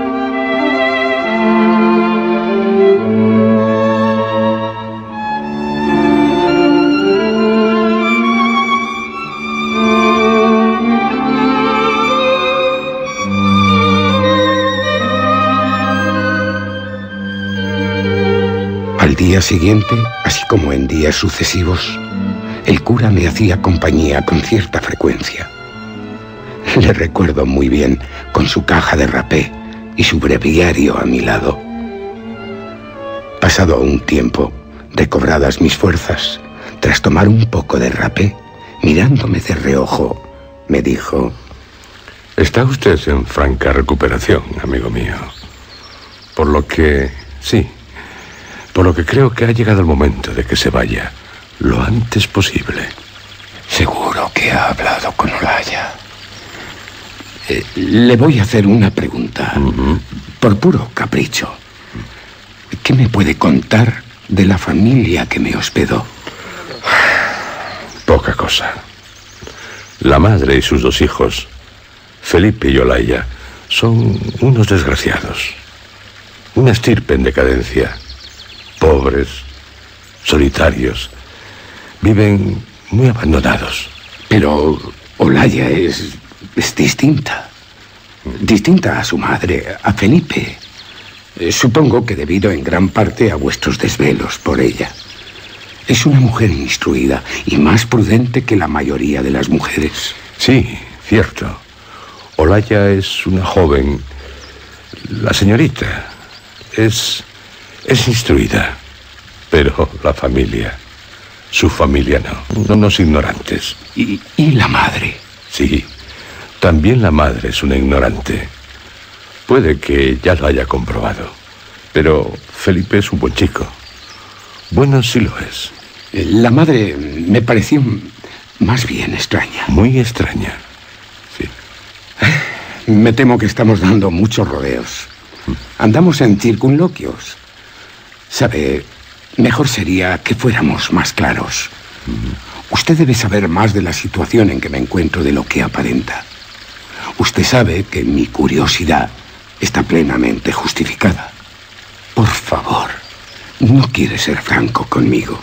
Al día siguiente, así como en días sucesivos, el cura me hacía compañía con cierta frecuencia. Le recuerdo muy bien con su caja de rapé y su breviario a mi lado. Pasado un tiempo, recobradas mis fuerzas, tras tomar un poco de rapé, mirándome de reojo, me dijo: Está usted en franca recuperación, amigo mío. Por lo que, sí, por lo que creo que ha llegado el momento de que se vaya lo antes posible. Seguro que ha hablado con Olaya. Le voy a hacer una pregunta, por puro capricho. ¿Qué me puede contar de la familia que me hospedó? Poca cosa. La madre y sus 2 hijos, Felipe y Olaya, son unos desgraciados. Una estirpe en decadencia. Pobres, solitarios. Viven muy abandonados. Pero Olaya es distinta. Distinta a su madre, a Felipe. Supongo que debido en gran parte a vuestros desvelos por ella. Es una mujer instruida y más prudente que la mayoría de las mujeres. Sí, cierto. Olaya es una joven... La señorita es instruida. Pero la familia... Su familia no. No unos ignorantes. ¿Y la madre? Sí, también la madre es una ignorante. Puede que ya lo haya comprobado. Pero Felipe es un buen chico. Bueno, sí lo es. La madre me pareció más bien extraña. Muy extraña, sí. Me temo que estamos dando muchos rodeos. Andamos en circunloquios. Sabe, mejor sería que fuéramos más claros. Usted debe saber más de la situación en que me encuentro de lo que aparenta. Usted sabe que mi curiosidad está plenamente justificada. Por favor, ¿no quiere ser franco conmigo?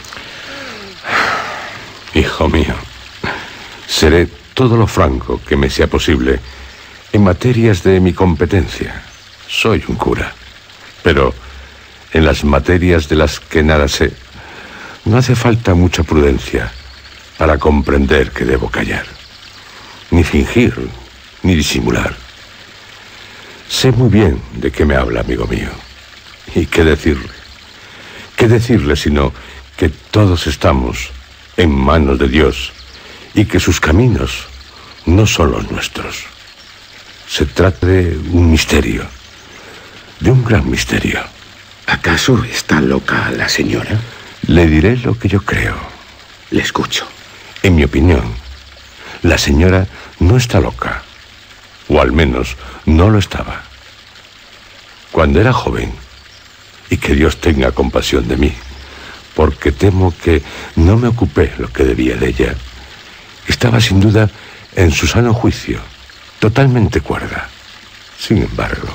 Hijo mío, seré todo lo franco que me sea posible en materias de mi competencia. Soy un cura, pero en las materias de las que nada sé, no hace falta mucha prudencia para comprender que debo callar, ni fingir, ni disimular. Sé muy bien de qué me habla, amigo mío, y qué decirle. ¿Qué decirle sino que todos estamos en manos de Dios y que sus caminos no son los nuestros? Se trata de un misterio, de un gran misterio. ¿Acaso está loca la señora? Le diré lo que yo creo. Le escucho. En mi opinión, la señora no está loca, o al menos no lo estaba. Cuando era joven, y que Dios tenga compasión de mí, porque temo que no me ocupé lo que debía de ella, estaba sin duda en su sano juicio, totalmente cuerda. Sin embargo...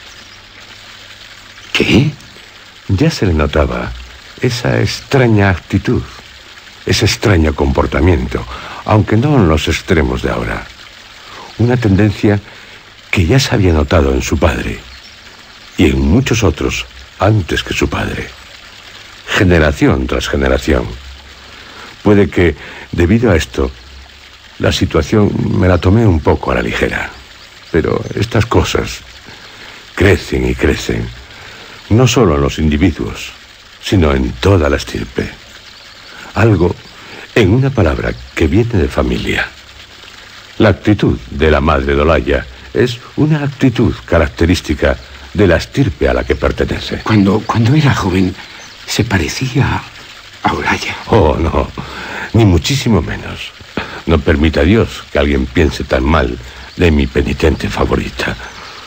¿Qué? Ya se le notaba esa extraña actitud, ese extraño comportamiento, aunque no en los extremos de ahora. Una tendencia que ya se había notado en su padre y en muchos otros antes que su padre. Generación tras generación. Puede que, debido a esto, la situación me la tomé un poco a la ligera. Pero estas cosas crecen y crecen, no solo en los individuos, sino en toda la estirpe. Algo, en una palabra, que viene de familia. La actitud de la madre de Olaya es una actitud característica de la estirpe a la que pertenece. Cuando era joven, se parecía a Olaya. Oh, no, ni muchísimo menos. No permita Dios que alguien piense tan mal de mi penitente favorita.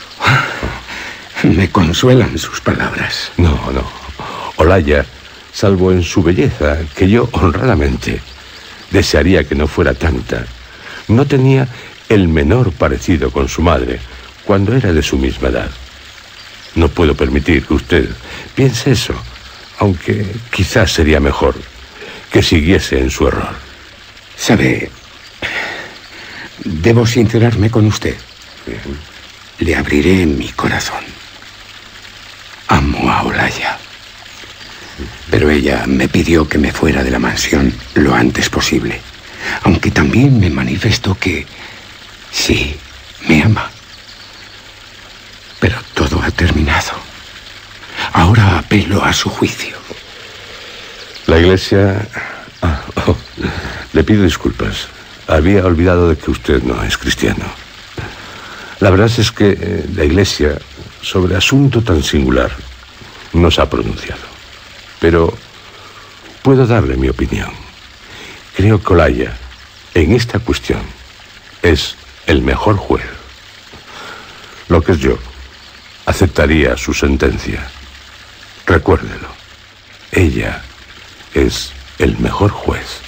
Me consuelan sus palabras. No. Olaya, salvo en su belleza, que yo honradamente desearía que no fuera tanta, no tenía el menor parecido con su madre cuando era de su misma edad. No puedo permitir que usted piense eso, aunque quizás sería mejor que siguiese en su error. Sabe, debo sincerarme con usted. Le abriré mi corazón. Amo a Olaya. Pero ella me pidió que me fuera de la mansión lo antes posible. Aunque también me manifestó que sí, me ama. Pero todo ha terminado. Ahora apelo a su juicio. La iglesia... le pido disculpas. Había olvidado de que usted no es cristiano. La verdad es que la Iglesia, sobre asunto tan singular, no se ha pronunciado. Pero puedo darle mi opinión. Creo que Olaya, en esta cuestión, es el mejor juez. Lo que es yo, aceptaría su sentencia. Recuérdelo, ella es el mejor juez.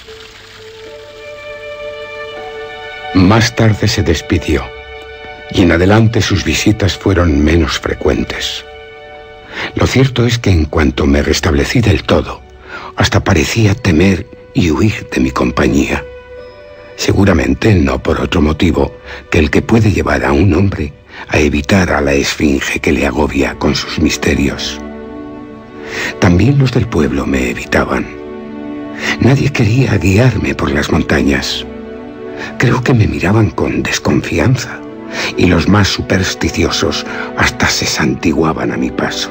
Más tarde se despidió, y en adelante sus visitas fueron menos frecuentes. Lo cierto es que en cuanto me restablecí del todo, hasta parecía temer y huir de mi compañía. Seguramente no por otro motivo que el que puede llevar a un hombre a evitar a la esfinge que le agobia con sus misterios. También los del pueblo me evitaban. Nadie quería guiarme por las montañas. Creo que me miraban con desconfianza, y los más supersticiosos hasta se santiguaban a mi paso.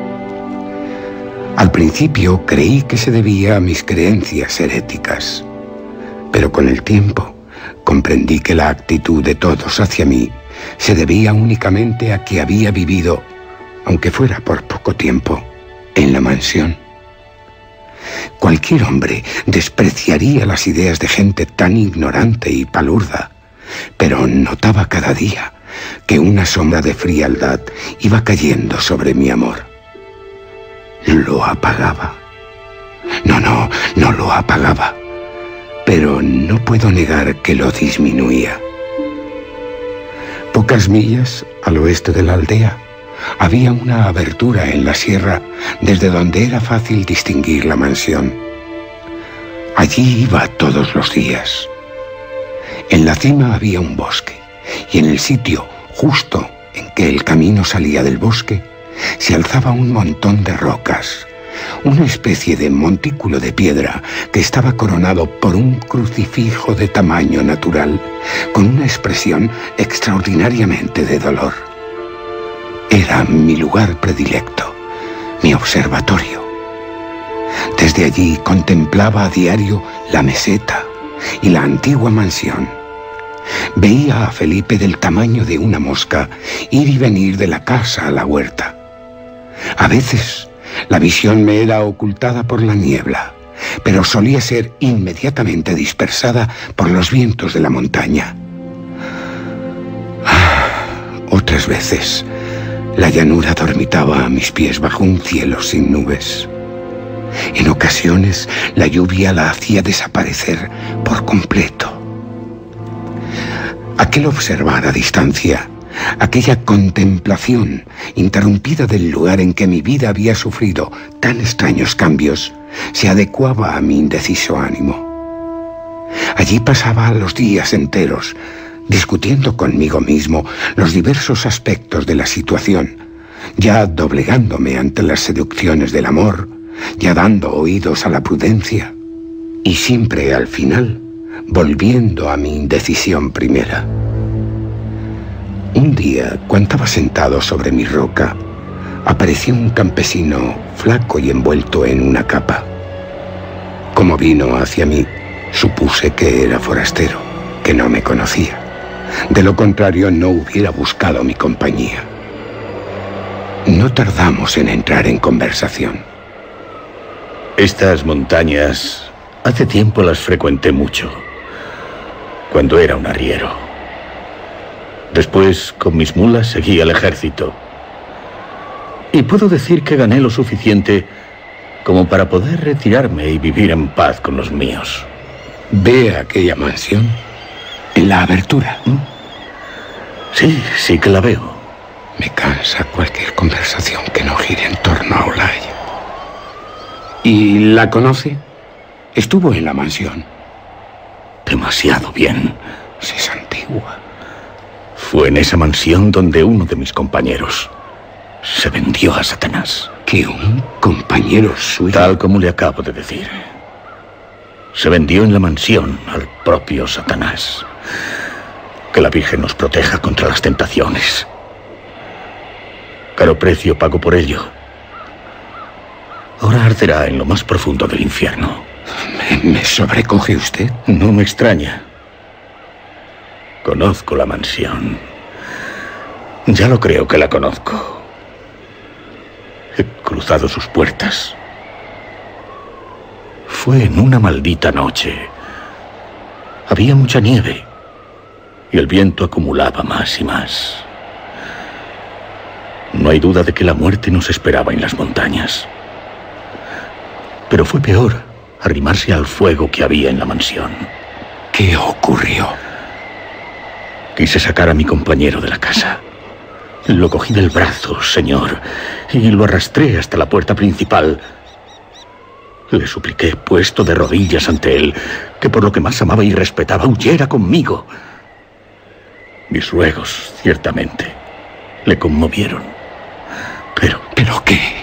Al principio creí que se debía a mis creencias heréticas, pero con el tiempo comprendí que la actitud de todos hacia mí se debía únicamente a que había vivido, aunque fuera por poco tiempo, en la mansión. Cualquier hombre despreciaría las ideas de gente tan ignorante y palurda, pero notaba cada día que una sombra de frialdad iba cayendo sobre mi amor. Lo apagaba. No lo apagaba, pero no puedo negar que lo disminuía. Pocas millas al oeste de la aldea había una abertura en la sierra desde donde era fácil distinguir la mansión. Allí iba todos los días. En la cima había un bosque, y en el sitio justo en que el camino salía del bosque se alzaba un montón de rocas, una especie de montículo de piedra que estaba coronado por un crucifijo de tamaño natural, con una expresión extraordinariamente de dolor. Era mi lugar predilecto, mi observatorio. Desde allí contemplaba a diario la meseta y la antigua mansión. Veía a Felipe del tamaño de una mosca ir y venir de la casa a la huerta. A veces la visión me era ocultada por la niebla, pero solía ser inmediatamente dispersada por los vientos de la montaña. Otras veces la llanura dormitaba a mis pies bajo un cielo sin nubes. En ocasiones la lluvia la hacía desaparecer por completo. Aquel observar a distancia, aquella contemplación interrumpida del lugar en que mi vida había sufrido tan extraños cambios, se adecuaba a mi indeciso ánimo. Allí pasaba los días enteros, discutiendo conmigo mismo los diversos aspectos de la situación, ya doblegándome ante las seducciones del amor, ya dando oídos a la prudencia, y siempre al final volviendo a mi indecisión primera. Un día, cuando estaba sentado sobre mi roca, apareció un campesino flaco y envuelto en una capa. Como vino hacia mí, supuse que era forastero, que no me conocía. De lo contrario, no hubiera buscado mi compañía. No tardamos en entrar en conversación. Estas montañas, hace tiempo las frecuenté mucho, cuando era un arriero. Después, con mis mulas, seguí al ejército. Y puedo decir que gané lo suficiente como para poder retirarme y vivir en paz con los míos. ¿Ve aquella mansión en la abertura? Sí que la veo. Me cansa cualquier conversación que no gire en torno a Olaya. ¿Y la conoce? Estuvo en la mansión. Demasiado bien. Si es antigua. Fue en esa mansión donde uno de mis compañeros se vendió a Satanás. ¿Que un compañero suyo? Tal como le acabo de decir. Se vendió en la mansión al propio Satanás. Que la Virgen nos proteja contra las tentaciones. Caro precio pago por ello. Ahora arderá en lo más profundo del infierno. ¿Me sobrecoge usted? No me extraña. Conozco la mansión. Ya lo creo que la conozco. He cruzado sus puertas. Fue en una maldita noche. Había mucha nieve y el viento acumulaba más y más. No hay duda de que la muerte nos esperaba en las montañas. Pero fue peor arrimarse al fuego que había en la mansión. ¿Qué ocurrió? Quise sacar a mi compañero de la casa. Lo cogí del brazo, señor, y lo arrastré hasta la puerta principal. Le supliqué, puesto de rodillas ante él, que por lo que más amaba y respetaba, huyera conmigo. Mis ruegos, ciertamente, le conmovieron. ¿Pero qué?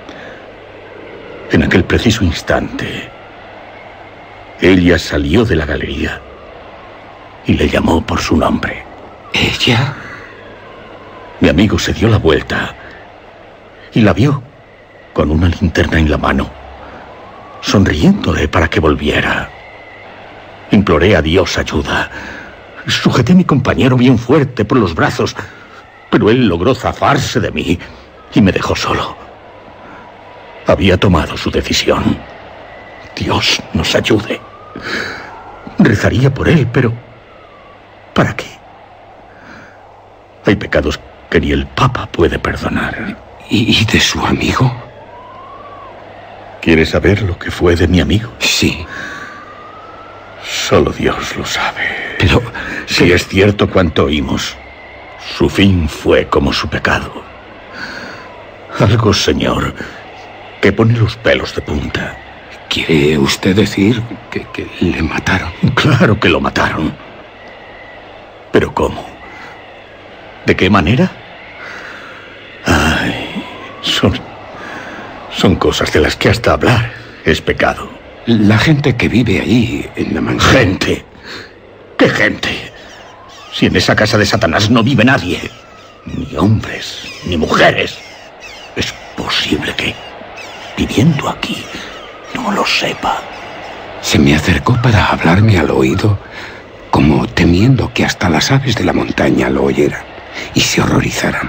En aquel preciso instante, ella salió de la galería y le llamó por su nombre. ¿Ella? Mi amigo se dio la vuelta y la vio con una linterna en la mano, sonriéndole para que volviera. Imploré a Dios ayuda. Sujeté a mi compañero bien fuerte por los brazos, pero él logró zafarse de mí y me dejó solo. Había tomado su decisión. Dios nos ayude. Rezaría por él, pero ¿para qué? Hay pecados que ni el Papa puede perdonar. ¿Y de su amigo? ¿Quieres saber lo que fue de mi amigo? Sí. Solo Dios lo sabe. Pero si es cierto cuanto oímos, su fin fue como su pecado. Algo, señor, que pone los pelos de punta. ¿Quiere usted decir que le mataron? Claro que lo mataron. ¿Pero cómo? ¿De qué manera? Ay, son cosas de las que hasta hablar es pecado. La gente que vive allí, en la mansión. ¿Gente? ¿Qué gente? Si en esa casa de Satanás no vive nadie. Ni hombres, ni mujeres. ¿Es posible que, viviendo aquí, no lo sepa? Se me acercó para hablarme al oído, como temiendo que hasta las aves de la montaña lo oyeran y se horrorizaran.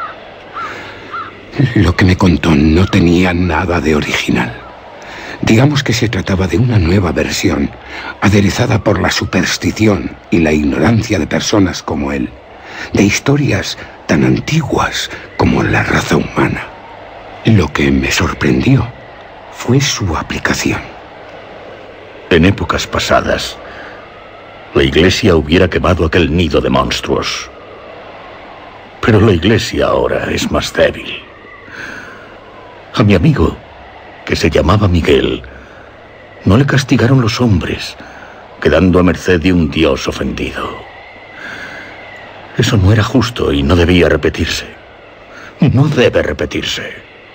Lo que me contó no tenía nada de original. Digamos que se trataba de una nueva versión, aderezada por la superstición y la ignorancia de personas como él, de historias tan antiguas como la raza humana. Lo que me sorprendió fue su aplicación. En épocas pasadas, la Iglesia hubiera quemado aquel nido de monstruos. Pero la Iglesia ahora es más débil. A mi amigo, que se llamaba Miguel, no le castigaron los hombres, quedando a merced de un Dios ofendido. Eso no era justo y no debía repetirse. No debe repetirse.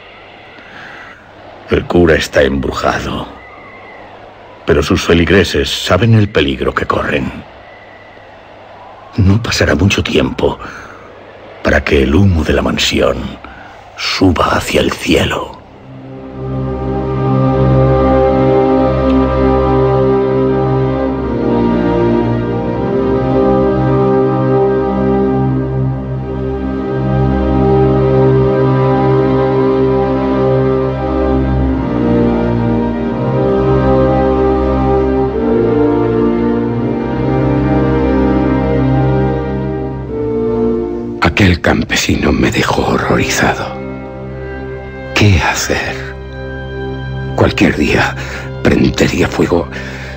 El cura está embrujado, pero sus feligreses saben el peligro que corren. No pasará mucho tiempo para que el humo de la mansión suba hacia el cielo. Aquel campesino me dejó horrorizado. ¿Qué hacer? Cualquier día prendería fuego.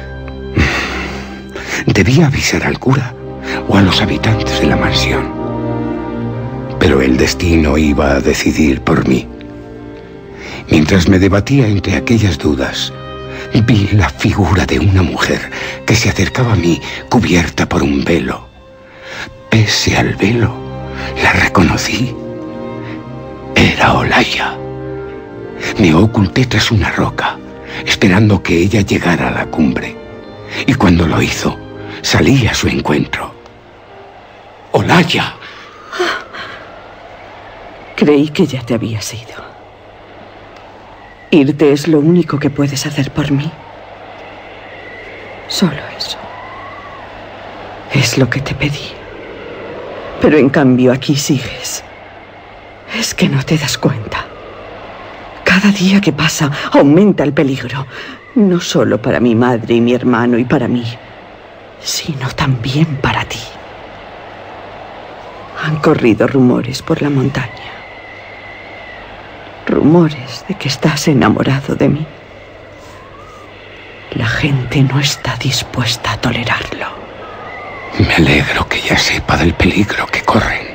Debía avisar al cura o a los habitantes de la mansión. Pero el destino iba a decidir por mí. Mientras me debatía entre aquellas dudas, vi la figura de una mujer que se acercaba a mí cubierta por un velo. Pese al velo, la reconocí. Era Olaya. Me oculté tras una roca, esperando que ella llegara a la cumbre. Y cuando lo hizo, salí a su encuentro. ¡Olaya! Creí que ya te habías ido. Irte es lo único que puedes hacer por mí. Solo eso. Es lo que te pedí. Pero en cambio aquí sigues. Es que no te das cuenta. Cada día que pasa aumenta el peligro. No solo para mi madre y mi hermano y para mí, sino también para ti. Han corrido rumores por la montaña. Rumores de que estás enamorado de mí. La gente no está dispuesta a tolerarlo. Me alegro que ya sepa del peligro que corren.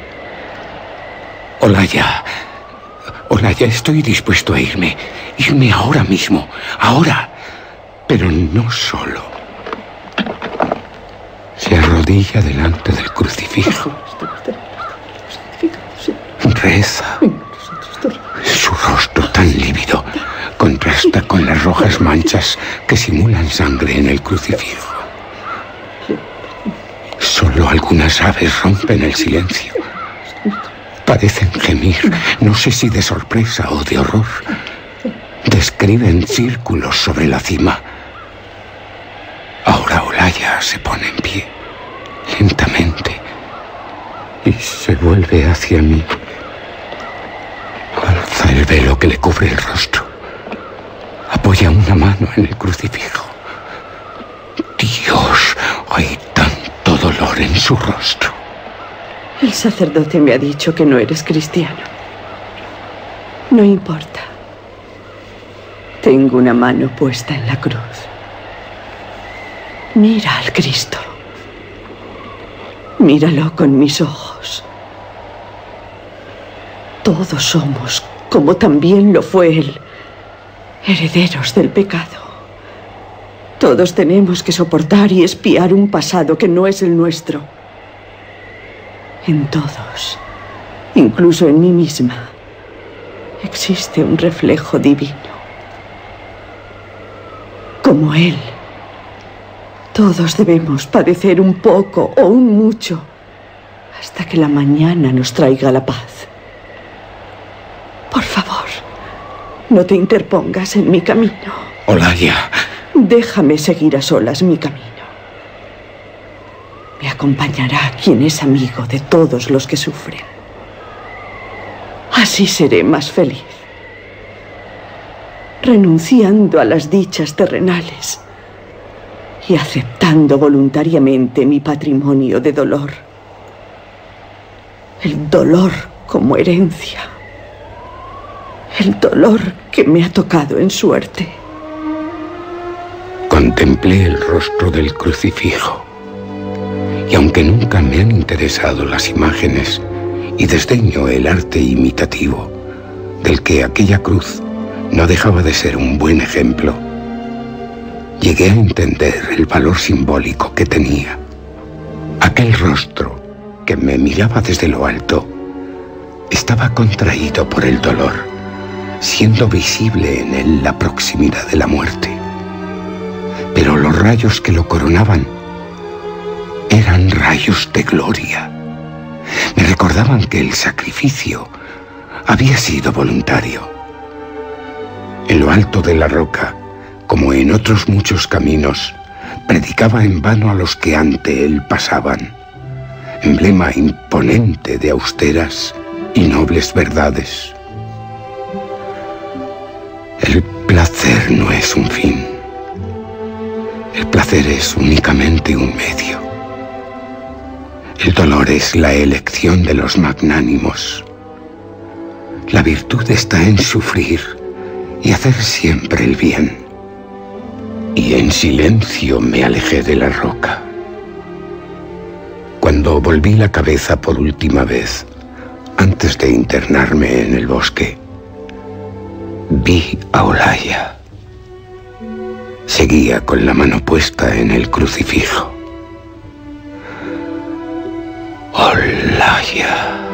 Olaya, estoy dispuesto a irme. Irme ahora mismo, ahora. Pero no solo. Se arrodilla delante del crucifijo. Reza. Su rostro tan lívido contrasta con las rojas manchas que simulan sangre en el crucifijo. Solo algunas aves rompen el silencio. Parecen gemir, no sé si de sorpresa o de horror. Describen círculos sobre la cima. Ahora Olaya se pone en pie, lentamente, y se vuelve hacia mí. Alza el velo que le cubre el rostro. Apoya una mano en el crucifijo. Dios, hay tanto dolor en su rostro. El sacerdote me ha dicho que no eres cristiano. No importa. Tengo una mano puesta en la cruz. Mira al Cristo. Míralo con mis ojos. Todos somos, como también lo fue él, herederos del pecado. Todos tenemos que soportar y expiar un pasado que no es el nuestro. En todos, incluso en mí misma, existe un reflejo divino. Como él, todos debemos padecer un poco o un mucho hasta que la mañana nos traiga la paz. Por favor, no te interpongas en mi camino. Olaya. Déjame seguir a solas mi camino. Me acompañará quien es amigo de todos los que sufren. Así seré más feliz. Renunciando a las dichas terrenales y aceptando voluntariamente mi patrimonio de dolor. El dolor como herencia. El dolor que me ha tocado en suerte. Contemplé el rostro del crucifijo. Y aunque nunca me han interesado las imágenes y desdeño el arte imitativo, del que aquella cruz no dejaba de ser un buen ejemplo, llegué a entender el valor simbólico que tenía. Aquel rostro que me miraba desde lo alto estaba contraído por el dolor, siendo visible en él la proximidad de la muerte. Pero los rayos que lo coronaban eran rayos de gloria. Me recordaban que el sacrificio había sido voluntario. En lo alto de la roca, como en otros muchos caminos, predicaba en vano a los que ante él pasaban, emblema imponente de austeras y nobles verdades. El placer no es un fin. El placer es únicamente un medio. El dolor es la elección de los magnánimos. La virtud está en sufrir y hacer siempre el bien. Y en silencio me alejé de la roca. Cuando volví la cabeza por última vez, antes de internarme en el bosque, vi a Olaya. Seguía con la mano puesta en el crucifijo. Olaya.